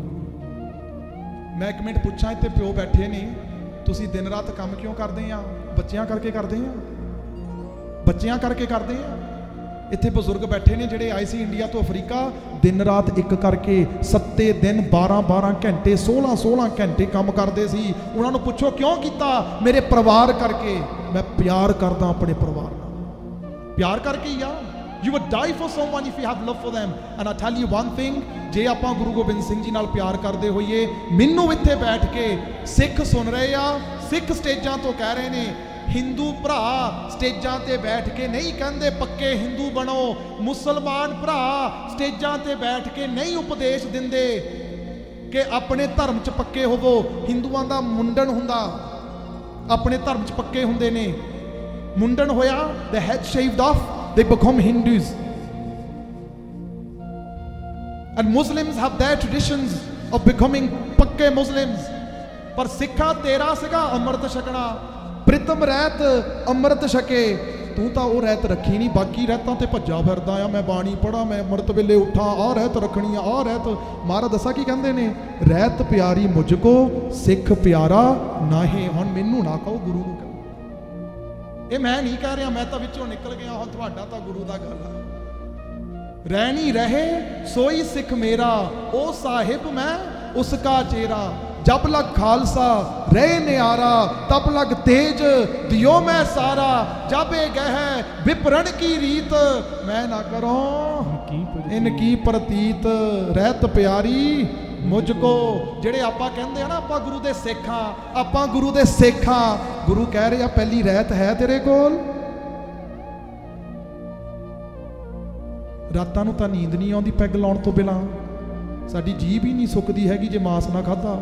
ਮੈਂ ਇੱਕ minute ਪੁੱਛਾਂ, ਇੱਥੇ ਪਿਓ ਬੈਠੇ ਨੇ, ਤੁਸੀਂ ਦਿਨ ਰਾਤ ਕੰਮ ਕਿਉਂ ਕਰਦੇ ਆ? ਬੱਚਿਆਂ ਕਰਕੇ ਕਰਦੇ ਆ, ਬੱਚਿਆਂ ਕਰਕੇ ਕਰਦੇ ਆ। ਇੱਥੇ ਬਜ਼ੁਰਗ ਬੈਠੇ ਨੇ ਜਿਹੜੇ ਆਏ ਸੀ ਇੰਡੀਆ ਤੋਂ ਅਫਰੀਕਾ, ਦਿਨ ਰਾਤ ਇੱਕ ਕਰਕੇ ਸੱਤੇ ਦਿਨ ਬਾਰਾਂ ਬਾਰਾਂ ਘੰਟੇ ਸੋਲਾਂ ਸੋਲਾਂ ਘੰਟੇ ਕੰਮ ਕਰਦੇ ਸੀ। ਉਹਨਾਂ ਨੂੰ ਪੁੱਛੋ ਕਿਉਂ ਕੀਤਾ? ਮੇਰੇ ਪਰਿਵਾਰ ਕਰਕੇ। ਮੈਂ ਪਿਆਰ ਕਰਦਾ ਆਪਣੇ ਪਰਿਵਾਰ ਨਾਲ, ਪਿਆਰ ਕਰਕੇ ਹੀ ਆ। You would die for someone if you have love for them. And I tell you one thing, ਜੇ ਆਪਾਂ ਗੁਰੂ ਗੋਬਿੰਦ ਸਿੰਘ ਜੀ ਨਾਲ ਪਿਆਰ ਕਰਦੇ ਹੋਈਏ, ਮੈਨੂੰ ਇੱਥੇ ਬੈਠ ਕੇ ਸਿੱਖ ਸੁਣ ਰਹੇ ਆ, ਸਿੱਖ ਸਟੇਜਾਂ ਤੋਂ ਕਹਿ ਰਹੇ ਨੇ, ਹਿੰਦੂ ਭਰਾ ਸਟੇਜਾਂ ਤੇ ਬੈਠ ਕੇ ਨਹੀਂ ਕਹਿੰਦੇ ਪੱਕੇ ਹਿੰਦੂ ਬਣੋ, ਮੁਸਲਮਾਨ ਭਰਾ ਸਟੇਜਾਂ ਤੇ ਬੈਠ ਕੇ ਨਹੀਂ ਉਪਦੇਸ਼ ਦਿੰਦੇ ਕਿ ਆਪਣੇ ਧਰਮ 'ਚ ਪੱਕੇ ਹੋਵੋ। ਹਿੰਦੂਆਂ ਦਾ ਮੁੰਡਨ ਹੁੰਦਾ, ਆਪਣੇ ਧਰਮ 'ਚ ਪੱਕੇ ਹੁੰਦੇ ਨੇ। ਮੁੰਡਨ ਹੋਇਆ, the head shaved off, they become Hindus. And Muslims have their traditions of becoming pakke Muslims. ਪਰ ਸਿੱਖਾ ਤੇਰਾ ਸੀਗਾ ਅੰਮ੍ਰਿਤ ਛਕਣਾ, ਪ੍ਰੀਤਮ ਰਹਿਤ ਅੰਮ੍ਰਿਤ ਛਕੇ। ਤੂੰ ਤਾਂ ਉਹ ਰਹਿਤ ਰੱਖੀ ਨਹੀਂ, ਬਾਕੀ ਰਹਿਤਾਂ ਤੇ ਭੱਜਾ ਫਿਰਦਾ ਆ। ਮੈਂ ਬਾਣੀ ਪੜ੍ਹਾਂ, ਮੈਂ ਅੰਮ੍ਰਿਤ ਵੇਲੇ ਉੱਠਾਂ, ਆਹ ਰਹਿਤ ਰੱਖਣੀ ਆ, ਆਹ ਰਹਿਤ। ਮਹਾਰਾਜ ਦੱਸਾਂ ਕੀ ਕਹਿੰਦੇ ਨੇ, ਰਹਿਤ ਪਿਆਰੀ ਮੁਝ ਕੋ ਸਿੱਖ ਪਿਆਰਾ ਨਾਹੀਂ। ਹੁਣ ਮੈਨੂੰ ਨਾ ਕਹੋ, ਗੁਰੂ ਨੂੰ ਕਹੋ। ਇਹ ਮੈਂ ਨਹੀਂ ਕਹਿ ਰਿਹਾ, ਮੈਂ ਤਾਂ ਵਿੱਚੋਂ ਨਿਕਲ ਗਿਆ। ਹੁਣ ਤੁਹਾਡਾ ਤਾਂ ਗੁਰੂ ਦਾ ਗੱਲ ਆ। ਰਹਿਣੀ ਰਹੇ ਸੋਈ ਸਿੱਖ ਮੇਰਾ, ਉਹ ਸਾਹਿਬ ਮੈਂ ਉਸ ਕਾ ਚੇਰਾ। ਜਬ ਲਗ ਖਾਲਸਾ ਰਹੇ ਨਿਆਰਾ, ਤਬ ਲਗ ਤੇਜ ਦਿਓ ਮੈਂ ਸਾਰਾ। ਜਬ ਇਹ ਗਹਿ ਵਿਪਰਨ ਕੀ ਰੀਤ, ਮੈਂ ਨਾ ਕਰੋ ਇਨ ਕੀ ਪ੍ਰਤੀਤ। ਰਹਿਤ ਪਿਆਰੀ ਮੁਝ ਕੋ। ਜਿਹੜੇ ਆਪਾਂ ਕਹਿੰਦੇ ਆ ਨਾ ਆਪਾਂ ਗੁਰੂ ਦੇ ਸਿੱਖ ਆ, ਆਪਾਂ ਗੁਰੂ ਦੇ ਸਿੱਖ ਆ। ਗੁਰੂ ਕਹਿ ਰਿਹਾ ਪਹਿਲੀ ਰਹਿਤ ਹੈ ਤੇਰੇ ਕੋਲ। ਰਾਤਾਂ ਨੂੰ ਤਾਂ ਨੀਂਦ ਨਹੀਂ ਆਉਂਦੀ ਪੈਗ ਲਾਉਣ ਤੋਂ ਬਿਨਾਂ, ਸਾਡੀ ਜੀਭ ਹੀ ਨਹੀਂ ਸੁੱਕਦੀ ਹੈਗੀ ਜੇ ਮਾਸ ਨਾ ਖਾਧਾ।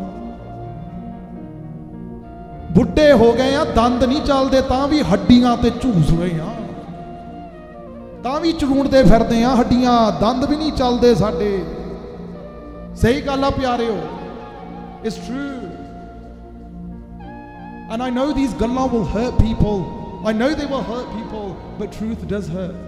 ਬੁੱਢੇ ਹੋ ਗਏ ਆ, ਦੰਦ ਨਹੀਂ ਚੱਲਦੇ ਤਾਂ ਵੀ ਹੱਡੀਆਂ ਤੇ ਝੂਸ ਰਹੇ ਆ, ਤਾਂ ਵੀ ਚਰੂਣਦੇ ਫਿਰਦੇ ਆ ਹੱਡੀਆਂ, ਦੰਦ ਵੀ ਨਹੀਂ ਚੱਲਦੇ ਸਾਡੇ। ਸਹੀ ਗੱਲ ਆ ਪਿਆਰਿਓ, it's true. And I know these ਗੱਲਾਂ will hurt people, I know they will hurt people, but truth does hurt.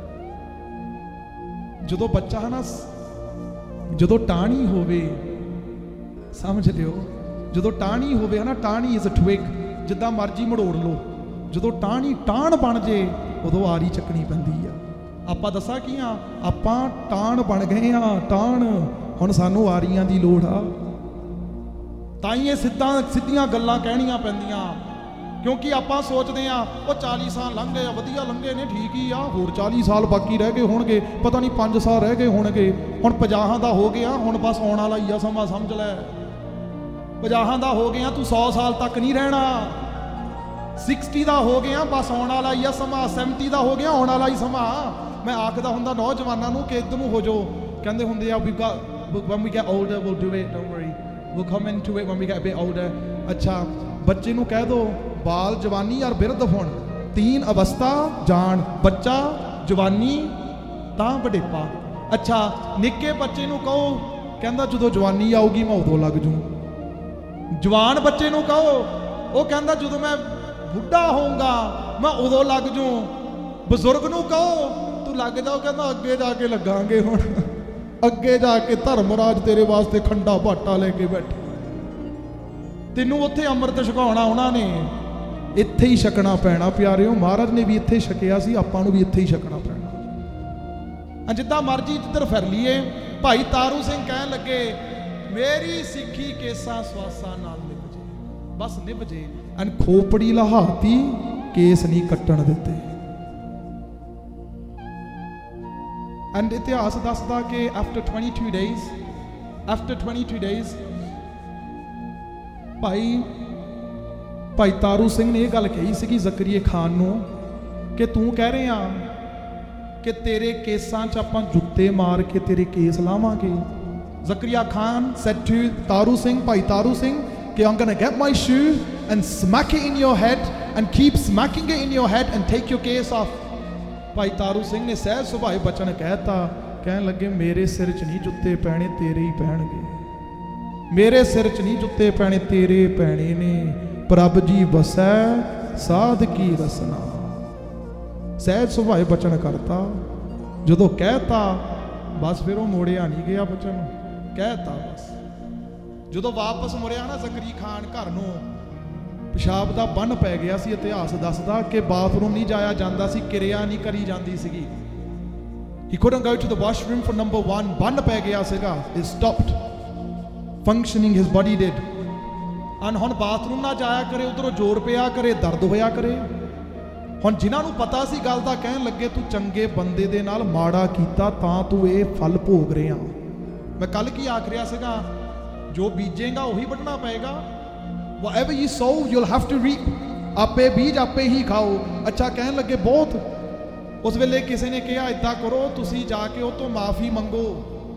ਜਦੋਂ ਬੱਚਾ ਹੈ ਨਾ, ਜਦੋਂ ਟਾਹਣੀ ਹੋਵੇ, ਸਮਝ ਲਿਓ, ਜਦੋਂ ਟਾਹਣੀ ਹੋਵੇ ਹੈ ਨਾ, ਟਾਹਣੀ ਇਜ਼ ਅ ਟਵਿਗ, ਜਿੱਦਾਂ ਮਰਜ਼ੀ ਮੜੋੜ ਲਓ। ਜਦੋਂ ਟਾਹਣੀ ਟਾਹਣ ਬਣ ਜੇ ਉਦੋਂ ਆਰੀ ਚੱਕਣੀ ਪੈਂਦੀ ਆ। ਆਪਾਂ ਦੱਸਾਂ ਕੀ ਆ, ਆਪਾਂ ਟਾਹਣ ਬਣ ਗਏ ਆ, ਟਾਹਣ। ਹੁਣ ਸਾਨੂੰ ਆਰੀਆਂ ਦੀ ਲੋੜ ਆ, ਤਾਂ ਹੀ ਇਹ ਸਿੱਧਾਂ ਸਿੱਧੀਆਂ ਗੱਲਾਂ ਕਹਿਣੀਆਂ ਪੈਂਦੀਆਂ। ਕਿਉਂਕਿ ਆਪਾਂ ਸੋਚਦੇ ਆ ਉਹ ਚਾਲੀ ਸਾਲ ਲੰਘ ਗਏ ਆ, ਵਧੀਆ ਲੰਘੇ ਨੇ, ਠੀਕ ਹੀ ਆ, ਹੋਰ ਚਾਲੀ ਸਾਲ ਬਾਕੀ ਰਹਿ ਗਏ ਹੋਣਗੇ, ਪਤਾ ਨਹੀਂ ਪੰਜ ਸਾਲ ਰਹਿ ਗਏ ਹੋਣਗੇ। ਹੁਣ ਪੰਜਾਹਾਂ ਦਾ ਹੋ ਗਿਆ, ਹੁਣ ਬਸ ਆਉਣ ਵਾਲਾ ਹੀ ਆ ਸਮਾਂ, ਸਮਝ ਲੈ। ਪੰਜਾਹਾਂ ਦਾ ਹੋ ਗਿਆ, ਤੂੰ ਸੌ ਸਾਲ ਤੱਕ ਨਹੀਂ ਰਹਿਣਾ। ਸਿਕਸਟੀ ਦਾ ਹੋ ਗਿਆ, ਬਸ ਆਉਣ ਵਾਲਾ ਹੀ ਆ ਸਮਾਂ। ਸੈਵਨਟੀ ਦਾ ਹੋ ਗਿਆ, ਆਉਣ ਵਾਲਾ ਹੀ ਸਮਾਂ। ਮੈਂ ਆਖਦਾ ਹੁੰਦਾ ਨੌਜਵਾਨਾਂ ਨੂੰ ਕਿ ਇੱਧਰ ਨੂੰ ਹੋ ਜਾਓ। ਕਹਿੰਦੇ ਹੁੰਦੇ ਆ we've got when we get older we'll do it, don't worry, we'll come into it when we get a bit older. ਅੱਛਾ, ਬੱਚੇ ਨੂੰ ਕਹਿ ਦੋ ਬਾਲ ਜਵਾਨੀ ਔਰ ਬਿਰਧ ਹੁਣ, ਤੀਨ ਅਵਸਥਾ ਜਾਣ, ਬੱਚਾ ਜਵਾਨੀ ਤਾਂ ਵਡੇਪਾ। ਅੱਛਾ, ਨਿੱਕੇ ਬੱਚੇ ਨੂੰ ਕਹੋ, ਕਹਿੰਦਾ ਜਦੋਂ ਜਵਾਨੀ ਆਊਗੀ ਮੈਂ ਉਦੋਂ ਲੱਗ ਜੂ। ਜਵਾਨ ਬੱਚੇ ਨੂੰ ਕਹੋ, ਉਹ ਕਹਿੰਦਾ ਜਦੋਂ ਮੈਂ ਬੁੱਢਾ ਹੋਊਂਗਾ ਮੈਂ ਉਦੋਂ ਲੱਗ ਜੂ। ਬਜ਼ੁਰਗ ਨੂੰ ਕਹੋ ਤੂੰ ਲੱਗ ਜਾ, ਉਹ ਕਹਿੰਦਾ ਅੱਗੇ ਜਾ ਕੇ ਲੱਗਾਂਗੇ, ਹੁਣ ਅੱਗੇ ਜਾ ਕੇ ਧਰਮਰਾਜ ਤੇਰੇ ਵਾਸਤੇ ਖੰਡਾ ਬਾਟਾ ਲੈ ਕੇ ਬੈਠੇ, ਤੈਨੂੰ ਉੱਥੇ ਅੰਮ੍ਰਿਤ ਛਕਾਉਣਾ ਉਹਨਾਂ ਨੇ, ਇੱਥੇ ਹੀ ਛਕਣਾ ਪੈਣਾ ਪਿਆਰਿਓ। ਮਹਾਰਾਜ ਨੇ ਵੀ ਇੱਥੇ ਛਕਿਆ ਸੀ, ਆਪਾਂ ਨੂੰ ਵੀ ਇੱਥੇ ਹੀ ਛਕਣਾ ਪੈਣਾ। ਜਿੱਦਾਂ ਮਰਜੀ ਜਿੱਧਰ ਫਿਰ ਲਈਏ। ਭਾਈ ਤਾਰੂ ਸਿੰਘ ਕਹਿਣ ਲੱਗੇ ਮੇਰੀ ਸਿੱਖੀ ਕੇਸਾਂ ਸਵਾਸਾਂ ਨਾਲ ਨਿਭ ਜੇ, ਬਸ ਨਿਭ ਜੇ। ਅਨ ਖੋਪੜੀ ਲਹਾਤੀ ਕੇਸ ਨਹੀਂ ਕੱਟਣ ਦਿੱਤੇ। ਐਂਡ ਇਤਿਹਾਸ ਦੱਸਦਾ ਕਿ after twenty-two days after twenty-two days ਭਾਈ ਭਾਈ ਤਾਰੂ ਸਿੰਘ ਨੇ ਇਹ ਗੱਲ ਕਹੀ ਸੀਗੀ ਜ਼ਕਰੀਆ ਖਾਨ ਨੂੰ ਕਿ ਤੂੰ ਕਹਿ ਰਿਹਾ ਕਿ ਤੇਰੇ ਕੇਸਾਂ 'ਚ ਆਪਾਂ ਜੁੱਤੇ ਮਾਰ ਕੇ ਤੇਰੇ ਕੇਸ ਲਾਵਾਂਗੇ। ਜ਼ਕਰੀਆ ਖਾਨ said to ਤਾਰੂ ਸਿੰਘ, ਭਾਈ ਤਾਰੂ ਸਿੰਘ, ਕਿ I'm gonna get my shoe and smack it in your head and keep smacking it in your head and take your case off। ਭਾਈ ਤਾਰੂ ਸਿੰਘ ਨੇ ਸਹਿਜ ਸੁਭਾਏ ਬਚਨ ਕਹਿਤਾ, ਕਹਿਣ ਲੱਗੇ ਮੇਰੇ ਸਿਰ 'ਚ ਨਹੀਂ ਜੁੱਤੇ ਪੈਣੇ, ਤੇਰੇ ਹੀ ਪੈਣਗੇ। ਮੇਰੇ ਸਿਰ 'ਚ ਨਹੀਂ ਜੁੱਤੇ ਪੈਣੇ, ਤੇਰੇ ਪੈਣੇ ਨੇ। ਪ੍ਰਭ ਜੀ ਵਸੈ ਸਾਧ ਕੀ ਰਸਨਾ। ਸਹਿਜ ਸੁਭਾਏ ਬਚਨ ਕਰਤਾ। ਜਦੋਂ ਕਹਿਤਾ ਬਸ ਫਿਰ ਉਹ ਮੋੜਿਆ ਨਹੀਂ ਗਿਆ ਬਚਨ, ਕਹਿਤਾ ਬਸ। ਜਦੋਂ ਵਾਪਸ ਮੁੜਿਆ ਨਾ ਜ਼ਕਰੀਆ ਖਾਨ ਘਰ ਨੂੰ, ਪਿਸ਼ਾਬ ਦਾ ਬੰਨ ਪੈ ਗਿਆ ਸੀ। ਇਤਿਹਾਸ ਦੱਸਦਾ ਕਿ ਬਾਥਰੂਮ ਨਹੀਂ ਜਾਇਆ ਜਾਂਦਾ ਸੀ, ਕਿਰਿਆ ਨਹੀਂ ਕਰੀ ਜਾਂਦੀ ਸੀਗੀ। He couldn't go to the washroom for number one, ਬੰਨ ਪੈ ਗਿਆ ਸੀਗਾ। It stopped functioning, his body did। ਅਨ ਹੁਣ ਬਾਥਰੂਮ ਨਾ ਜਾਇਆ ਕਰੇ, ਉਧਰੋਂ ਜ਼ੋਰ ਪਿਆ ਕਰੇ, ਦਰਦ ਹੋਇਆ ਕਰੇ। ਹੁਣ ਜਿਨ੍ਹਾਂ ਨੂੰ ਪਤਾ ਸੀ ਗੱਲ ਦਾ, ਕਹਿਣ ਲੱਗੇ ਤੂੰ ਚੰਗੇ ਬੰਦੇ ਦੇ ਨਾਲ ਮਾੜਾ ਕੀਤਾ ਤਾਂ ਤੂੰ ਇਹ ਫਲ ਭੋਗ ਰਿਹਾ। ਮੈਂ ਕੱਲ ਕੀ ਆਖ ਰਿਹਾ ਸੀਗਾ, ਜੋ ਬੀਜੇਗਾ ਉਹੀ ਵੱਢਣਾ ਪਏਗਾ। whatever you sow you'll have to reap। ਆਪੇ ਬੀਜ ਆਪੇ ਹੀ ਖਾਓ। ਅੱਛਾ, ਕਹਿਣ ਲੱਗੇ ਬਹੁਤ। ਉਸ ਵੇਲੇ ਕਿਸੇ ਨੇ ਕਿਹਾ ਏਦਾਂ ਕਰੋ, ਤੁਸੀਂ ਜਾ ਕੇ ਉਹ ਤੋਂ ਮਾਫੀ ਮੰਗੋ।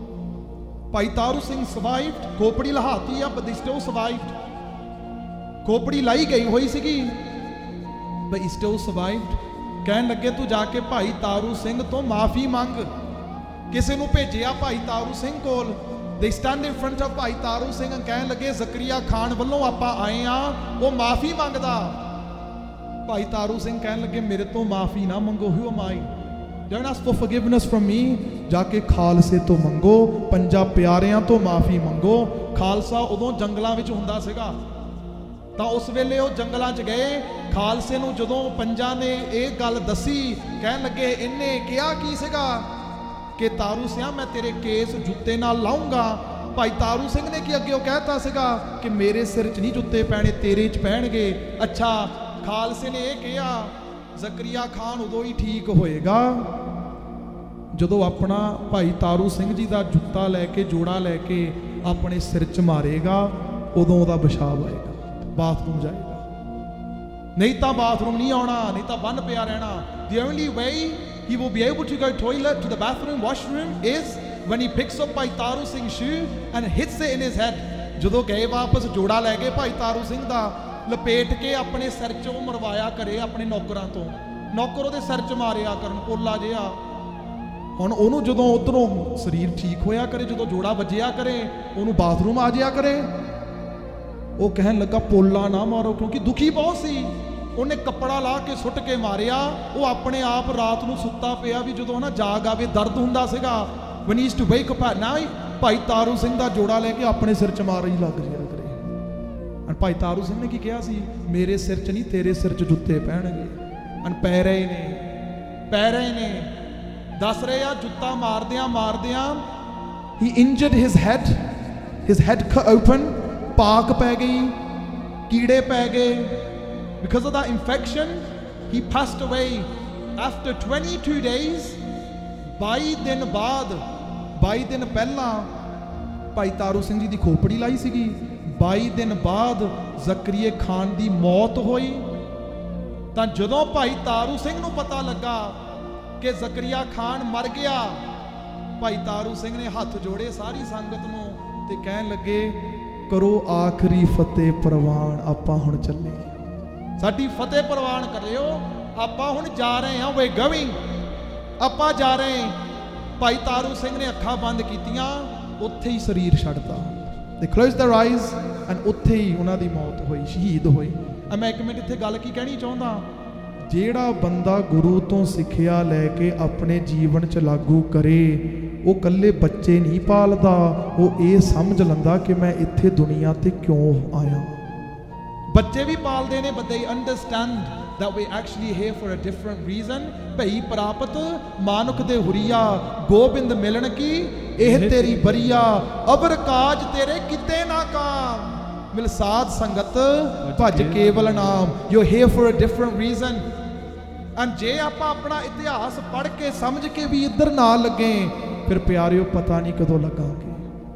ਭਾਈ ਤਾਰੂ ਸਿੰਘ ਸਰਵਾਈਵਡ, ਖੋਪੜੀ ਲਹਾਤੀ ਆ, but they still survived। ਖੋਪੜੀ ਲਾਈ ਗਈ ਹੋਈ ਸੀਗੀ, but he still survived। ਕਹਿਣ ਲੱਗੇ ਤੂੰ ਜਾ ਕੇ ਭਾਈ ਤਾਰੂ ਸਿੰਘ ਤੋਂ ਮਾਫੀ ਮੰਗ। ਕਿਸੇ ਨੂੰ ਭੇਜਿਆ ਭਾਈ ਤਾਰੂ ਸਿੰਘ ਕੋਲ। They stand in front of ਭਾਈ ਤਾਰੂ ਸਿੰਘ, ਕਹਿਣ ਲੱਗੇ ਜ਼ਕਰੀਆ ਖਾਨ ਵੱਲੋਂ ਆਪਾਂ ਆਏ ਆ, ਉਹ ਮਾਫੀ ਮੰਗਦਾ। ਭਾਈ ਤਾਰੂ ਸਿੰਘ ਕਹਿਣ ਲੱਗੇ ਮੇਰੇ ਤੋਂ ਮਾਫੀ ਨਾ ਮੰਗੋ। Who am I? Don't ask for forgiveness from me। ਜਾ ਕੇ ਖਾਲਸੇ ਤੋਂ ਮੰਗੋ, ਪੰਜਾਂ ਪਿਆਰਿਆਂ ਤੋਂ ਮਾਫੀ ਮੰਗੋ। ਖਾਲਸਾ ਉਦੋਂ ਜੰਗਲਾਂ ਵਿੱਚ ਹੁੰਦਾ ਸੀਗਾ, ਤਾਂ ਉਸ ਵੇਲੇ ਉਹ ਜੰਗਲਾਂ 'ਚ ਗਏ। ਖਾਲਸੇ ਨੂੰ ਜਦੋਂ ਪੰਜਾਂ ਨੇ ਇਹ ਗੱਲ ਦੱਸੀ, ਕਹਿਣ ਲੱਗੇ ਇਹਨੇ ਕਿਹਾ ਕੀ ਸੀਗਾ ਕਿ ਤਾਰੂ ਸਿਆ ਮੈਂ ਤੇਰੇ ਕੇਸ ਜੁੱਤੇ ਨਾਲ ਲਾਉਂਗਾ। ਭਾਈ ਤਾਰੂ ਸਿੰਘ ਨੇ ਕੀ ਅੱਗੇ ਉਹ ਕਹਿਤਾ ਸੀਗਾ ਕਿ ਮੇਰੇ ਸਿਰ 'ਚ ਨਹੀਂ ਜੁੱਤੇ ਪੈਣੇ, ਤੇਰੇ 'ਚ ਪੈਣਗੇ। ਅੱਛਾ, ਖਾਲਸੇ ਨੇ ਇਹ ਕਿਹਾ ਜ਼ਕਰੀਆ ਖਾਨ ਉਦੋਂ ਹੀ ਠੀਕ ਹੋਏਗਾ ਜਦੋਂ ਆਪਣਾ ਭਾਈ ਤਾਰੂ ਸਿੰਘ ਜੀ ਦਾ ਜੁੱਤਾ ਲੈ ਕੇ, ਜੋੜਾ ਲੈ ਕੇ ਆਪਣੇ ਸਿਰ 'ਚ ਮਾਰੇਗਾ, ਉਦੋਂ ਉਹਦਾ ਪਿਸ਼ਾਬ ਆਏਗਾ, ਬਾਥਰੂਮ ਜਾਏਗਾ। ਨਹੀਂ ਤਾਂ ਬਾਥਰੂਮ ਨਹੀਂ ਆਉਣਾ, ਨਹੀਂ ਤਾਂ ਬੰਨ ਪਿਆ ਰਹਿਣਾ। The only way he will be able to go toilet, to the bathroom, washroom is when he picks up Bhai Taru Singh shoe and hits it in his head। ਜਦੋਂ ਗਏ ਵਾਪਸ ਜੋੜਾ ਲੈ ਗਏ ਭਾਈ ਤਾਰੂ ਸਿੰਘ ਦਾ, ਲਪੇਟ ਕੇ ਆਪਣੇ ਸਿਰ 'ਚੋਂ ਮਰਵਾਇਆ ਕਰੇ ਆਪਣੇ ਨੌਕਰਾਂ ਤੋਂ। ਨੌਕਰ ਉਹਦੇ ਸਿਰ 'ਚ ਮਾਰਿਆ ਕਰਨ, ਪੋਲਾ ਜਿਹਾ। ਹੁਣ ਉਹਨੂੰ ਜਦੋਂ ਉਧਰੋਂ ਸਰੀਰ ਠੀਕ ਹੋਇਆ ਕਰੇ, ਜਦੋਂ ਜੋੜਾ ਵੱਜਿਆ ਕਰੇ, ਉਹਨੂੰ ਬਾਥਰੂਮ ਆ ਜਾਇਆ ਕਰੇ। ਉਹ ਕਹਿਣ ਲੱਗਾ ਪੋਲਾ ਨਾ ਮਾਰੋ, ਕਿਉਂਕਿ ਦੁਖੀ ਬਹੁਤ ਸੀ। ਉਹਨੇ ਕੱਪੜਾ ਲਾ ਕੇ ਸੁੱਟ ਕੇ ਮਾਰਿਆ। ਉਹ ਆਪਣੇ ਆਪ ਰਾਤ ਨੂੰ ਸੁੱਤਾ ਪਿਆ ਵੀ ਜਦੋਂ ਨਾ ਜਾਗ ਆਵੇ ਦਰਦ ਹੁੰਦਾ ਸੀਗਾ। when he used to wake up at night, ਭਾਈ ਤਾਰੂ ਸਿੰਘ ਦਾ ਜੋੜਾ ਲੈ ਕੇ ਆਪਣੇ ਸਿਰ 'ਚ ਮਾਰ ਹੀ ਲੱਗ ਜਿਆ ਕਰੇ। ਅਨ ਭਾਈ ਤਾਰੂ ਸਿੰਘ ਨੇ ਕੀ ਕਿਹਾ ਸੀ, ਮੇਰੇ ਸਿਰ 'ਚ ਨਹੀਂ ਤੇਰੇ ਸਿਰ 'ਚ ਜੁੱਤੇ ਪੈਣਗੇ। ਅਨ ਪੈ ਰਹੇ ਨੇ, ਪੈ ਰਹੇ ਨੇ। ਦੱਸ ਰਹੇ ਆ ਜੁੱਤਾ ਮਾਰਦਿਆਂ ਮਾਰਦਿਆਂ he injured his head, his head cut open, ਪਾਕ ਪੈ ਗਈ, ਕੀੜੇ ਪੈ ਗਏ। because of that infection he passed away after twenty-two days। ਬਾਈ ਦਿਨ ਬਾਅਦ, ਬਾਈ ਦਿਨ ਪਹਿਲਾਂ ਭਾਈ ਤਾਰੂ ਸਿੰਘ ਜੀ ਦੀ ਖੋਪੜੀ ਲਾਈ ਸੀਗੀ। ਬਾਈ ਦਿਨ ਬਾਅਦ ਜ਼ਕਰੀਆ ਖਾਨ ਦੀ ਮੌਤ ਹੋਈ। ਤਾਂ ਜਦੋਂ ਭਾਈ ਤਾਰੂ ਸਿੰਘ ਨੂੰ ਪਤਾ ਲੱਗਾ ਕਿ ਜ਼ਕਰੀਆ ਖਾਨ ਮਰ ਗਿਆ, ਭਾਈ ਤਾਰੂ ਸਿੰਘ ਨੇ ਹੱਥ ਜੋੜੇ ਸਾਰੀ ਸੰਗਤ ਨੂੰ ਤੇ ਕਹਿਣ ਲੱਗੇ ਕਰੋ ਆਖਰੀ ਫਤਿਹ ਪ੍ਰਵਾਨ, ਆਪਾਂ ਹੁਣ ਚੱਲੇ। ਸਾਡੀ ਫਤਿਹ ਪ੍ਰਵਾਨ ਕਰਿਓ, ਆਪਾਂ ਹੁਣ ਜਾ ਰਹੇ ਹਾਂ। ਵੇ ਗੋਇੰਗ, ਆਪਾਂ ਜਾ ਰਹੇ। ਭਾਈ ਤਾਰੂ ਸਿੰਘ ਨੇ ਅੱਖਾਂ ਬੰਦ ਕੀਤੀਆਂ, ਉੱਥੇ ਹੀ ਸਰੀਰ ਛੱਡਤਾ। they closed their eyes and ਉੱਥੇ ਹੀ ਉਹਨਾਂ ਦੀ ਮੌਤ ਹੋਈ, ਸ਼ਹੀਦ ਹੋਏ। ਮੈਂ ਇੱਕ ਮਿੰਟ ਇੱਥੇ ਗੱਲ ਕੀ ਕਹਿਣੀ ਚਾਹੁੰਦਾ, ਜਿਹੜਾ ਬੰਦਾ ਗੁਰੂ ਤੋਂ ਸਿੱਖਿਆ ਲੈ ਕੇ ਆਪਣੇ ਜੀਵਨ 'ਚ ਲਾਗੂ ਕਰੇ ਉਹ ਇਕੱਲੇ ਬੱਚੇ ਨਹੀਂ ਪਾਲਦਾ, ਉਹ ਇਹ ਸਮਝ ਲੈਂਦਾ ਕਿ ਮੈਂ ਇੱਥੇ ਦੁਨੀਆ ਤੇ ਕਿਉਂ ਆਇਆ। ਬੱਚੇ ਵੀ ਪਾਲਦੇ ਨੇ, but they understand that we actually here for a different reason। ਭਈ ਪ੍ਰਾਪਤ ਮਾਨੁਖ ਦੇ ਹੁਰੀਆ, ਗੋਬਿੰਦ ਮਿਲਣ ਕੀ ਇਹ ਤੇਰੀ ਬਰੀਆ, ਅਬਰ ਕਾਜ ਤੇਰੇ ਕਿਤੇ ਨਾ ਕਾਮ, ਮਿਲ ਸਾਧ ਸੰਗਤ ਭਜ ਕੇਵਲ ਨਾਮ। You here for a different reason। and ਜੇ ਆਪਾਂ ਆਪਣਾ ਇਤਿਹਾਸ ਪੜ੍ਹ ਕੇ ਸਮਝ ਕੇ ਵੀ ਇੱਧਰ ਨਾ ਲੱਗੇ, ਫਿਰ ਪਿਆਰਿਓ ਪਤਾ ਨਹੀਂ ਕਦੋਂ ਲੱਗਾਂਗੇ,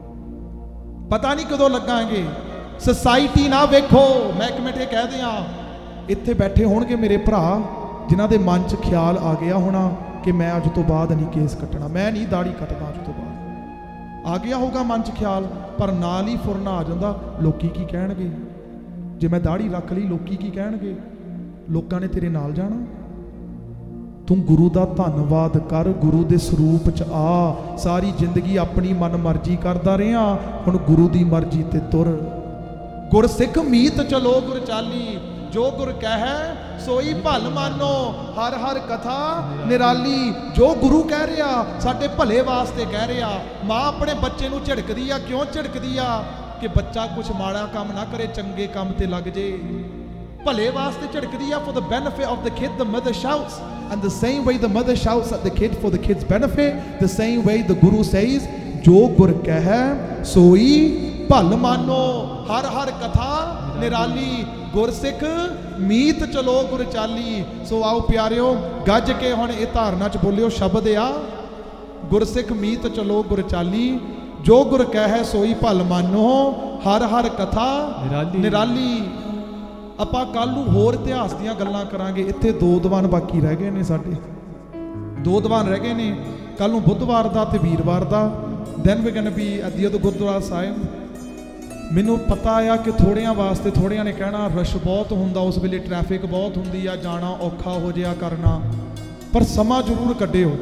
ਪਤਾ ਨਹੀਂ ਕਦੋਂ ਲੱਗਾਂਗੇ। ਸੁਸਾਇਟੀ ਨਾ ਵੇਖੋ, ਮੈਂ ਇੱਕ ਮਿੰਟ ਇਹ ਕਹਿ ਦਿਆਂ, ਇੱਥੇ ਬੈਠੇ ਹੋਣਗੇ ਮੇਰੇ ਭਰਾ ਜਿਨ੍ਹਾਂ ਦੇ ਮਨ 'ਚ ਖਿਆਲ ਆ ਗਿਆ ਹੋਣਾ ਕਿ ਮੈਂ ਅੱਜ ਤੋਂ ਬਾਅਦ ਨਹੀਂ ਕੇਸ ਕੱਟਣਾ, ਮੈਂ ਨਹੀਂ ਦਾੜੀ ਕੱਟਦਾ ਅੱਜ ਤੋਂ ਬਾਅਦ, ਆ ਗਿਆ ਹੋਊਗਾ ਮਨ 'ਚ ਖਿਆਲ, ਪਰ ਨਾਲ ਹੀ ਫੁਰਨਾ ਆ ਜਾਂਦਾ, ਲੋਕੀ ਕੀ ਕਹਿਣਗੇ ਜੇ ਮੈਂ ਦਾੜੀ ਰੱਖ ਲਈ, ਲੋਕੀ ਕੀ ਕਹਿਣਗੇ, ਲੋਕਾਂ ਨੇ ਤੇਰੇ ਨਾਲ ਜਾਣਾ। ਤੂੰ ਗੁਰੂ ਦਾ ਧੰਨਵਾਦ ਕਰ, ਗੁਰੂ ਦੇ ਸਰੂਪ 'ਚ ਆ। ਸਾਰੀ ਜ਼ਿੰਦਗੀ ਆਪਣੀ ਮਨ ਮਰਜ਼ੀ ਕਰਦਾ ਰਿਹਾ, ਹੁਣ ਗੁਰੂ ਦੀ ਮਰਜ਼ੀ ਤੇ ਤੁਰ। ਗੁਰ ਸਿੱਖ ਮੀਤ ਚਲੋ ਗੁਰ ਚਾਲੀ, ਜੋ ਗੁਰ ਕਹਿ ਸੋਈ ਭਲ ਮਾਨੋ, ਹਰ ਹਰ ਕਥਾ ਨਿਰਾਲੀ। ਜੋ ਗੁਰੂ ਕਹਿ ਰਿਹਾ ਸਾਡੇ ਭਲੇ ਵਾਸਤੇ ਕਹਿ ਰਿਹਾ। ਮਾਂ ਆਪਣੇ ਬੱਚੇ ਨੂੰ ਝਿੜਕਦੀ ਆ, ਕਿਉਂ ਝਿੜਕਦੀ ਆ? ਕਿ ਬੱਚਾ ਕੁਛ ਮਾੜਾ ਕੰਮ ਨਾ ਕਰੇ, ਚੰਗੇ ਕੰਮ ਤੇ ਲੱਗ ਜੇ, ਭਲੇ ਵਾਸਤੇ ਝਿੜਕਦੀ ਆ। for the benefit of the kid the mother shouts, and the same way the mother shouts at the kid for the kid's benefit, the same way the guru says ਜੋ ਗੁਰ ਕਹਿ ਸੋਈ ਭਲ ਮਾਨੋ, ਹਰ ਹਰ ਕਥਾ ਨਿਰਾਲੀ। ਗੁਰਸਿੱਖ ਮੀਤ ਚਲੋ ਗੁਰ ਚਾਲੀ। ਸੋ ਆਓ ਪਿਆਰਿਓ, ਗੱਜ ਕੇ ਹੁਣ ਇਹ ਧਾਰਨਾ 'ਚ ਬੋਲਿਓ ਸ਼ਬਦ ਆ, ਗੁਰਸਿੱਖ ਮੀਤ ਚਲੋ ਗੁਰ ਚਾਲੀ, ਜੋ ਗੁਰ ਕਹਿ ਸੋਈ ਭਲ ਮਾਨੋ, ਹਰ ਹਰ ਕਥਾ ਨਿਰਾਲੀ, ਨਿਰਾਲੀ। ਆਪਾਂ ਕੱਲ ਨੂੰ ਹੋਰ ਇਤਿਹਾਸ ਦੀਆਂ ਗੱਲਾਂ ਕਰਾਂਗੇ। ਇੱਥੇ ਦੋ ਦੀਵਾਨ ਬਾਕੀ ਰਹਿ ਗਏ ਨੇ, ਸਾਡੇ ਦੋ ਦੀਵਾਨ ਰਹਿ ਗਏ ਨੇ, ਕੱਲ ਨੂੰ ਬੁੱਧਵਾਰ ਦਾ ਤੇ ਵੀਰਵਾਰ ਦਾ। Then we gonna be at the other Gurdwara Sahib. ਮੈਨੂੰ ਪਤਾ ਆ ਕਿ ਥੋੜਿਆਂ ਵਾਸਤੇ, ਥੋੜਿਆਂ ਨੇ ਕਹਿਣਾ ਰਸ਼ ਬਹੁਤ ਹੁੰਦਾ, ਉਸ ਵੇਲੇ ਟ੍ਰੈਫਿਕ ਬਹੁਤ ਹੁੰਦੀ ਆ, ਜਾਣਾ ਔਖਾ ਹੋ ਜਿਆ ਕਰਨਾ, ਪਰ ਸਮਾਂ ਜ਼ਰੂਰ ਕੱਢਿਓ।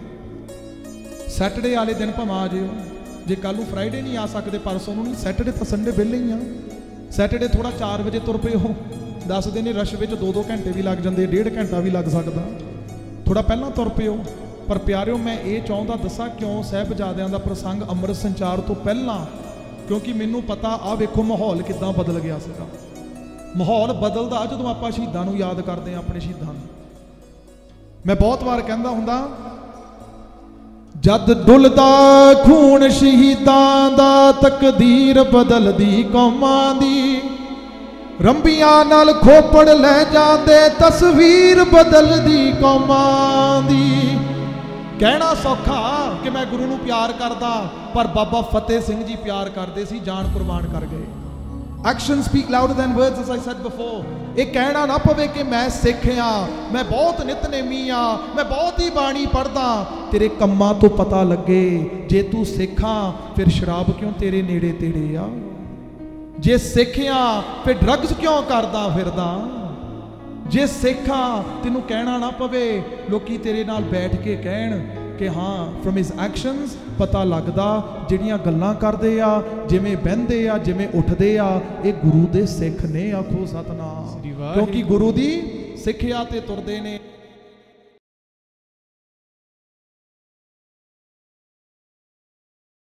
ਸੈਟਰਡੇ ਵਾਲੇ ਦਿਨ ਭਾਵੇਂ ਆ ਜਿਓ, ਜੇ ਕੱਲ ਨੂੰ ਫਰਾਈਡੇ ਨਹੀਂ ਆ ਸਕਦੇ, ਪਰਸੋਂ ਨੂੰ ਨਹੀਂ, ਸੈਟਰਡੇ ਤਾਂ ਸੰਡੇ ਵਿਹਲੇ ਹੀ ਆ। ਸੈਟਰਡੇ ਥੋੜਾ ਚਾਰ ਵਜੇ ਤੁਰ ਪਏ ਹੋ, ਦੱਸਦੇ ਨੇ ਰਸ਼ ਵਿੱਚ ਦੋ ਦੋ ਘੰਟੇ ਵੀ ਲੱਗ ਜਾਂਦੇ, ਡੇਢ ਘੰਟਾ ਵੀ ਲੱਗ ਸਕਦਾ, ਥੋੜਾ ਪਹਿਲਾਂ ਤੁਰ ਪਿਓ। ਪਰ ਪਿਆਰਿਓ, ਮੈਂ ਇਹ ਚਾਹੁੰਦਾ ਦੱਸਾਂ ਕਿਉਂ ਸਾਹਿਬਜ਼ਾਦਿਆਂ ਦਾ ਪ੍ਰਸੰਗ ਅੰਮ੍ਰਿਤ ਸੰਚਾਰ ਤੋਂ ਪਹਿਲਾਂ, ਕਿਉਂਕਿ ਮੈਨੂੰ ਪਤਾ ਆ ਵੇਖੋ ਮਾਹੌਲ ਕਿੱਦਾਂ ਬਦਲ ਗਿਆ ਸੀਗਾ। ਮਾਹੌਲ ਬਦਲਦਾ ਜਦੋਂ ਆਪਾਂ ਸ਼ਹੀਦਾਂ ਨੂੰ ਯਾਦ ਕਰਦੇ ਹਾਂ, ਆਪਣੇ ਸ਼ਹੀਦਾਂ ਨੂੰ। ਮੈਂ ਬਹੁਤ ਵਾਰ ਕਹਿੰਦਾ ਹੁੰਦਾ, ਜਦ ਡੁੱਲਦਾ ਖੂਨ ਸ਼ਹੀਦਾਂ ਦਾ, ਤਕਦੀਰ ਬਦਲਦੀ ਕੌਮਾਂ ਦੀ, ਰੰਬੀਆਂ ਨਾਲ ਖੋਪੜ ਲੈ ਜਾਂਦੇ, ਤਸਵੀਰ ਬਦਲਦੀ ਕੌਮਾਂ ਦੀ। ਕਹਿਣਾ ਸੌਖਾ ਕਿ ਮੈਂ ਗੁਰੂ ਨੂੰ ਪਿਆਰ ਕਰਦਾ, ਪਰ ਬਾਬਾ ਫਤਿਹ ਸਿੰਘ ਜੀ ਪਿਆਰ ਕਰਦੇ ਸੀ, ਜਾਨ ਕੁਰਬਾਨ ਕਰ ਗਏ। Actions speak louder than words, as I said before। ਇਹ ਕਹਿਣਾ ਨਾ ਪਵੇ ਕਿ ਮੈਂ ਸਿੱਖ ਆ, ਮੈਂ ਬਹੁਤ ਨਿਤਨੇਮੀ ਆ, ਮੈਂ ਬਹੁਤ ਹੀ ਬਾਣੀ ਪੜ੍ਹਦਾ। ਤੇਰੇ ਕੰਮਾਂ ਤੋਂ ਪਤਾ ਲੱਗੇ, ਜੇ ਤੂੰ ਸਿੱਖ ਆ ਫਿਰ ਸ਼ਰਾਬ ਕਿਉਂ ਤੇਰੇ ਨੇੜੇ ਤੇੜੇ ਆ? ਜੇ ਸਿੱਖ ਆ ਫਿਰ ਡਰੱਗਸ ਕਿਉਂ ਕਰਦਾ ਫਿਰਦਾ? ਜੇ ਸਿੱਖ ਆ ਤੈਨੂੰ ਕਹਿਣਾ ਨਾ ਪਵੇ, ਲੋਕੀ ਤੇਰੇ ਨਾਲ ਬੈਠ ਕੇ ਕਹਿਣ ਕਿ ਹਾਂ ਫਰਮ ਹਿਸ ਐਕਸ਼ਨਸ ਪਤਾ ਲੱਗਦਾ ਜਿਹੜੀਆਂ ਗੱਲਾਂ ਕਰਦੇ ਆ, ਜਿਵੇਂ ਬਹਿੰਦੇ ਆ, ਜਿਵੇਂ ਉੱਠਦੇ ਆ, ਇਹ ਗੁਰੂ ਦੇ ਸਿੱਖ ਨੇ। ਆਖੋ ਸਤਨਾਮ, ਕਿਉਂਕਿ ਗੁਰੂ ਦੀ ਸਿੱਖਿਆ ਤੇ ਤੁਰਦੇ ਨੇ।